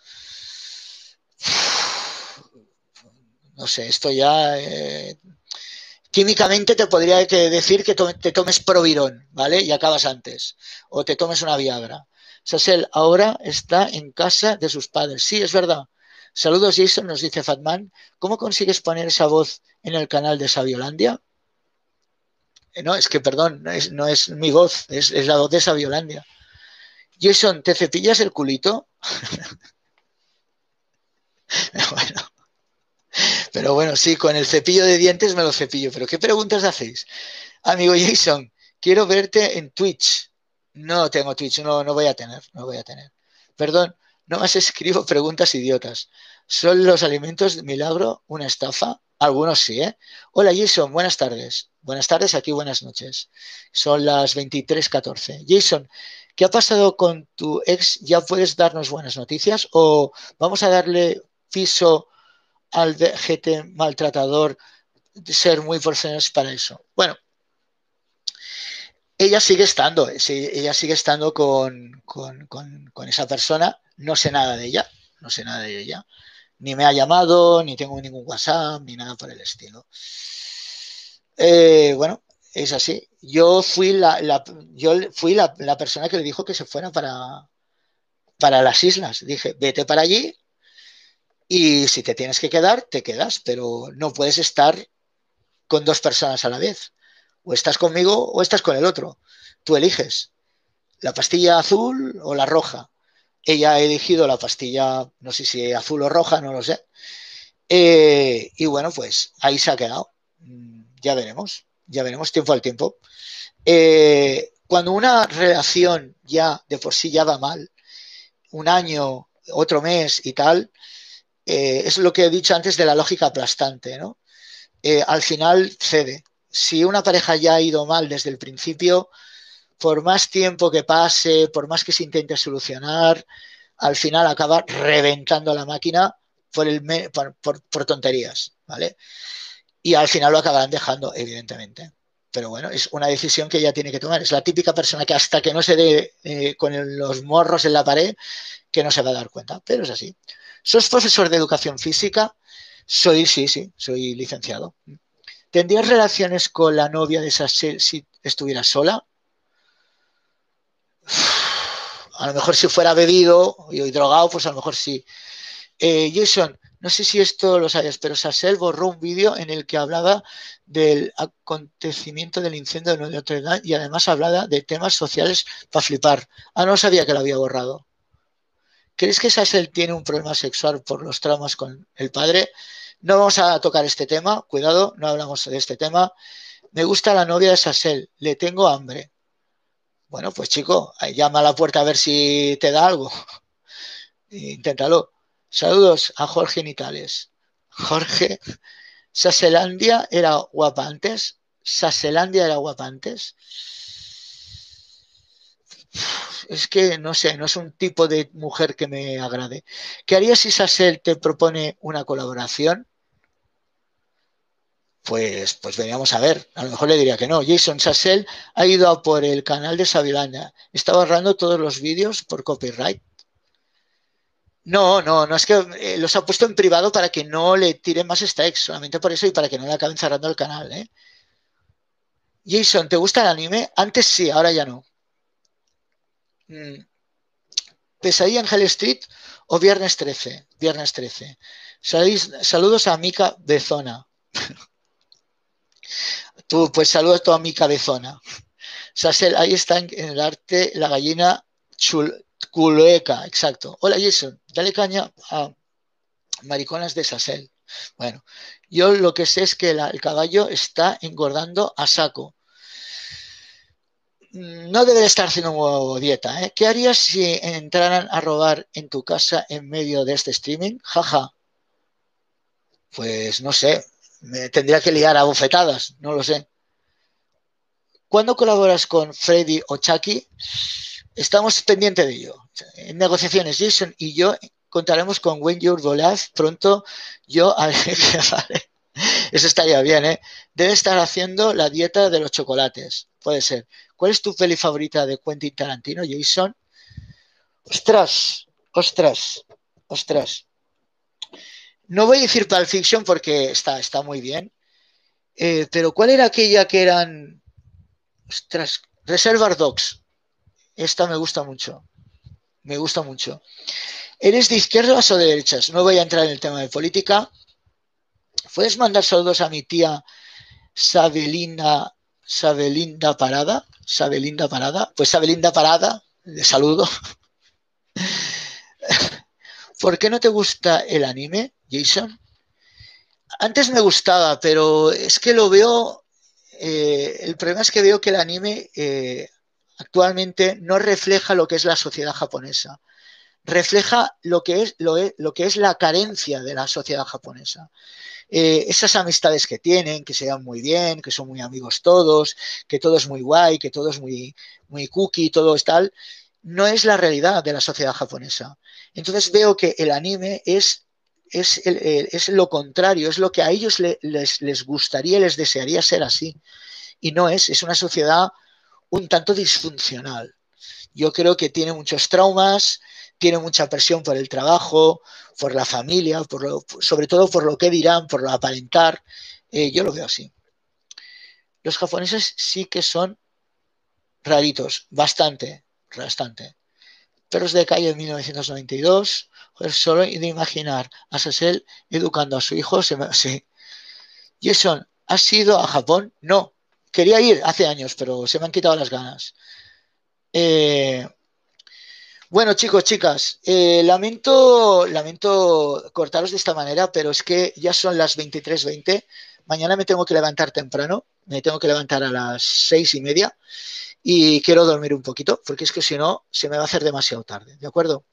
Speaker 1: No sé, esto ya... Eh, químicamente te podría que decir que to te tomes Provirón, ¿vale? Y acabas antes. O te tomes una Viagra. Sassel ahora está en casa de sus padres. Sí, es verdad. Saludos, Jason, nos dice Fatman. ¿Cómo consigues poner esa voz en el canal de Saviolandia? Eh, no, es que, perdón, no es, no es mi voz, es, es la voz de Saviolandia. Jason, ¿te cepillas el culito? Bueno. Pero bueno, sí, con el cepillo de dientes me lo cepillo. ¿Pero qué preguntas hacéis? Amigo Jason, quiero verte en Twitch. No tengo Twitch, no, no voy a tener, no voy a tener. Perdón, No más escribo preguntas idiotas. ¿Son los alimentos de milagro una estafa? Algunos sí, ¿eh? Hola Jason, buenas tardes. Buenas tardes, aquí buenas noches. Son las veintitrés catorce. Jason, ¿qué ha pasado con tu ex? ¿Ya puedes darnos buenas noticias? ¿O vamos a darle piso al G T maltratador de ser muy profesionales para eso? Bueno, ella sigue estando, sí, ella sigue estando con, con, con, con esa persona. No sé nada de ella, no sé nada de ella. Ni me ha llamado, ni tengo ningún WhatsApp, ni nada por el estilo. Eh, bueno, es así. Yo fui la, la yo fui la, la, persona que le dijo que se fuera para, para las islas. Dije, vete para allí y si te tienes que quedar, te quedas, pero no puedes estar con dos personas a la vez. O estás conmigo o estás con el otro. Tú eliges la pastilla azul o la roja. Ella ha elegido la pastilla, no sé si azul o roja, no lo sé. Eh, y bueno, pues ahí se ha quedado. Ya veremos, ya veremos tiempo al tiempo. Eh, cuando una relación ya de por sí ya va mal, un año, otro mes y tal, eh, es lo que he dicho antes de la lógica aplastante, ¿no? Eh, al final cede. Si una pareja ya ha ido mal desde el principio, por más tiempo que pase, por más que se intente solucionar, al final acaba reventando la máquina por, el, por, por, por tonterías, ¿vale? Y al final lo acabarán dejando, evidentemente. Pero bueno, es una decisión que ella tiene que tomar. Es la típica persona que hasta que no se dé eh, con el, los morros en la pared, que no se va a dar cuenta. Pero es así. ¿Sos profesor de educación física? Soy, sí, sí, soy licenciado. ¿Tendrías relaciones con la novia de esa si estuviera sola? A lo mejor si fuera bebido y drogado, pues a lo mejor sí. Eh, Jason, no sé si esto lo sabes, pero Sassel borró un vídeo en el que hablaba del acontecimiento del incendio de Notre Dame y además hablaba de temas sociales para flipar. Ah, no sabía que lo había borrado. ¿Crees que Sassel tiene un problema sexual por los traumas con el padre? No vamos a tocar este tema, cuidado, no hablamos de este tema. Me gusta la novia de Sassel, le tengo hambre. Bueno, pues chico, llama a la puerta a ver si te da algo. Inténtalo. Saludos a Jorge Nitales. Jorge, ¿Saselandia era guapa antes? ¿Saselandia era guapa antes? Es que no sé, no es un tipo de mujer que me agrade. ¿Qué harías si Sasel te propone una colaboración? Pues, pues veníamos a ver. A lo mejor le diría que no. Jason Sassel ha ido a por el canal de Sabilania. Está borrando todos los vídeos por copyright. No, no, no es que eh, los ha puesto en privado para que no le tiren más strikes, solamente por eso y para que no le acaben cerrando el canal, ¿eh? Jason, ¿te gusta el anime? Antes sí, ahora ya no. Mm. ¿Pesadilla en Hell Street o Viernes trece? Viernes trece. Saludos a Mica Bezona. Tú, pues saludos a tu amiga Bezona. Sassel, ahí está en el arte la gallina chul, culeca, exacto. Hola Jason, dale caña a mariconas de Sassel. Bueno, yo lo que sé es que la, el caballo está engordando a saco. No debe de estar haciendo dieta, ¿eh? ¿Qué harías si entraran a robar en tu casa en medio de este streaming? Jaja. Pues no sé, me tendría que liar a bofetadas, no lo sé. ¿Cuándo colaboras con Freddy o Chucky? Estamos pendientes de ello. En negociaciones, Jason y yo contaremos con When You're Live pronto. Yo haré que vale. Eso estaría bien, ¿eh? Debe estar haciendo la dieta de los chocolates. Puede ser. ¿Cuál es tu peli favorita de Quentin Tarantino, Jason? Ostras, ostras, ostras. No voy a decir Pulp Fiction porque está, está muy bien. Eh, pero ¿cuál era aquella que eran... Ostras, Reservoir Dogs. Esta me gusta mucho. Me gusta mucho. ¿Eres de izquierdas o de derechas? No voy a entrar en el tema de política. ¿Puedes mandar saludos a mi tía Sabelina, Sabelinda Parada? Sabelinda Parada. Pues Sabelinda Parada, le saludo. ¿Por qué no te gusta el anime, Jason? Antes me gustaba, pero es que lo veo... Eh, el problema es que veo que el anime eh, actualmente no refleja lo que es la sociedad japonesa. refleja lo que es, lo, es, lo que es la carencia de la sociedad japonesa. Eh, esas amistades que tienen, que se dan muy bien, que son muy amigos todos, que todo es muy guay, que todo es muy, muy cookie, todo es tal, no es la realidad de la sociedad japonesa. Entonces veo que el anime es, es, el, el, es lo contrario, es lo que a ellos le, les, les gustaría, les desearía ser así. Y no es, es una sociedad un tanto disfuncional. Yo creo que tiene muchos traumas, tiene mucha presión por el trabajo, por la familia, por lo, sobre todo por lo que dirán, por lo aparentar. Eh, yo lo veo así. Los japoneses sí que son raritos, bastante, bastante. Perros de calle en mil novecientos noventa y dos, joder, solo de imaginar a Sasel educando a su hijo, se me, sí. Jason, ¿has ido a Japón? No, quería ir hace años, pero se me han quitado las ganas. Eh, Bueno, chicos, chicas, eh, lamento, lamento cortaros de esta manera, pero es que ya son las veintitrés veinte. Mañana me tengo que levantar temprano, me tengo que levantar a las seis y media y quiero dormir un poquito, porque es que si no, se me va a hacer demasiado tarde, ¿de acuerdo?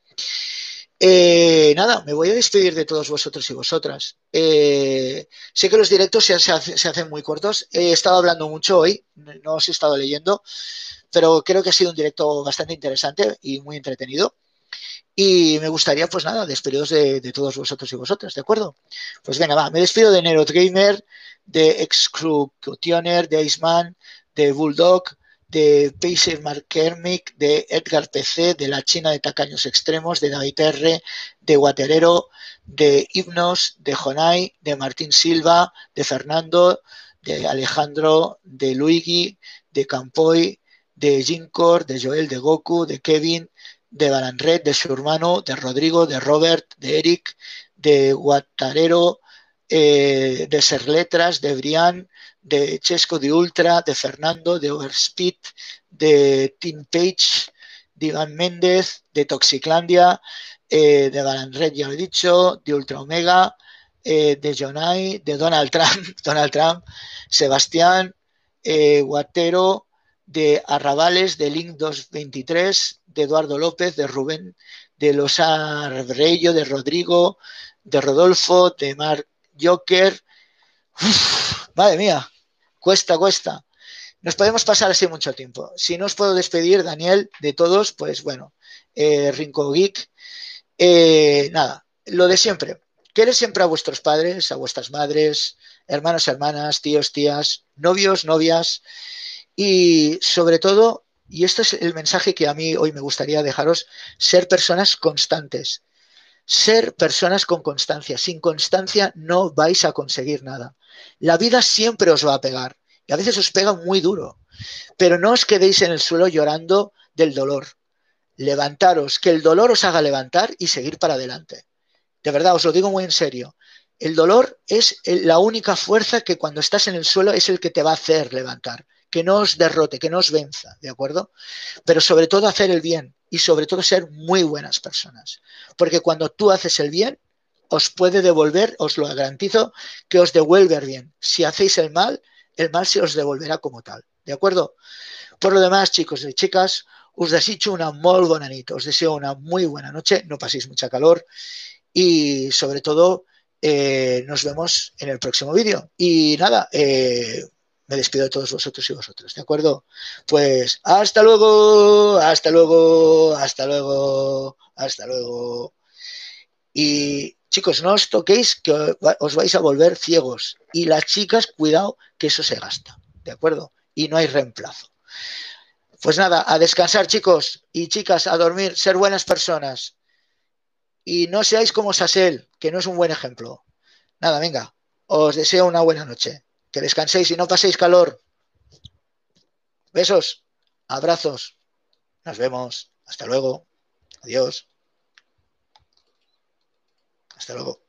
Speaker 1: Eh, nada, me voy a despedir de todos vosotros y vosotras. Eh, sé que los directos se, se, hace, se hacen muy cortos. He estado hablando mucho hoy, no os he estado leyendo, pero creo que ha sido un directo bastante interesante y muy entretenido. Y me gustaría, pues nada, despediros de, de todos vosotros y vosotras, ¿de acuerdo? Pues venga, va, me despido de Nerot Gamer, de Excrutioner, de Iceman, de Bulldog, de Pacer McCormick, de Edgar P C, de la China de Tacaños Extremos, de David R, de Guaterero, de Hipnos, de Jonai, de Martín Silva, de Fernando, de Alejandro, de Luigi, de Campoy, de Jinkor, de Joel, de Goku, de Kevin, de Balanred, de su hermano, de Rodrigo, de Robert, de Eric, de Guatarero, eh, de Ser Letras, de Brian, de Chesco de Ultra, de Fernando, de Overspeed, de Tim Page, de Iván Méndez, de Toxiclandia, eh, de Balanred, ya lo he dicho, de Ultra Omega, eh, de Jonai, de Donald Trump, Donald Trump, Sebastián, eh, Guatero, de Arrabales, de Link doscientos veintitrés, de Eduardo López, de Rubén, de Losa Reyo, de Rodrigo, de Rodolfo, de Marc Joker. Uf, madre mía, cuesta, cuesta. Nos podemos pasar así mucho tiempo. Si no os puedo despedir, Daniel, de todos, pues bueno, eh, Rinco Geek, eh, nada, lo de siempre. Querer siempre a vuestros padres, a vuestras madres, hermanos, hermanas, tíos, tías, novios, novias, y sobre todo, y este es el mensaje que a mí hoy me gustaría dejaros, ser personas constantes. Ser personas con constancia. Sin constancia no vais a conseguir nada. La vida siempre os va a pegar. Y a veces os pega muy duro. Pero no os quedéis en el suelo llorando del dolor. Levantaros, que el dolor os haga levantar y seguir para adelante. De verdad, os lo digo muy en serio. El dolor es la única fuerza que cuando estás en el suelo es el que te va a hacer levantar. Que no os derrote, que no os venza, ¿de acuerdo? Pero sobre todo hacer el bien y sobre todo ser muy buenas personas. Porque cuando tú haces el bien, os puede devolver, os lo garantizo, que os devuelve el bien. Si hacéis el mal, el mal se os devolverá como tal, ¿de acuerdo? Por lo demás, chicos y chicas, os deseo una molt bona nit, os deseo una muy buena noche, no paséis mucha calor y sobre todo eh, nos vemos en el próximo vídeo. Y nada, eh, me despido de todos vosotros y vosotras, ¿de acuerdo? Pues hasta luego, hasta luego, hasta luego, hasta luego. Y chicos, no os toquéis que os vais a volver ciegos. Y las chicas, cuidado, que eso se gasta, ¿de acuerdo? Y no hay reemplazo. Pues nada, a descansar, chicos y chicas, a dormir, ser buenas personas. Y no seáis como Sasel, que no es un buen ejemplo. Nada, venga, os deseo una buena noche. Que descanséis y no paséis calor. Besos, abrazos, nos vemos. Hasta luego. Adiós. Hasta luego.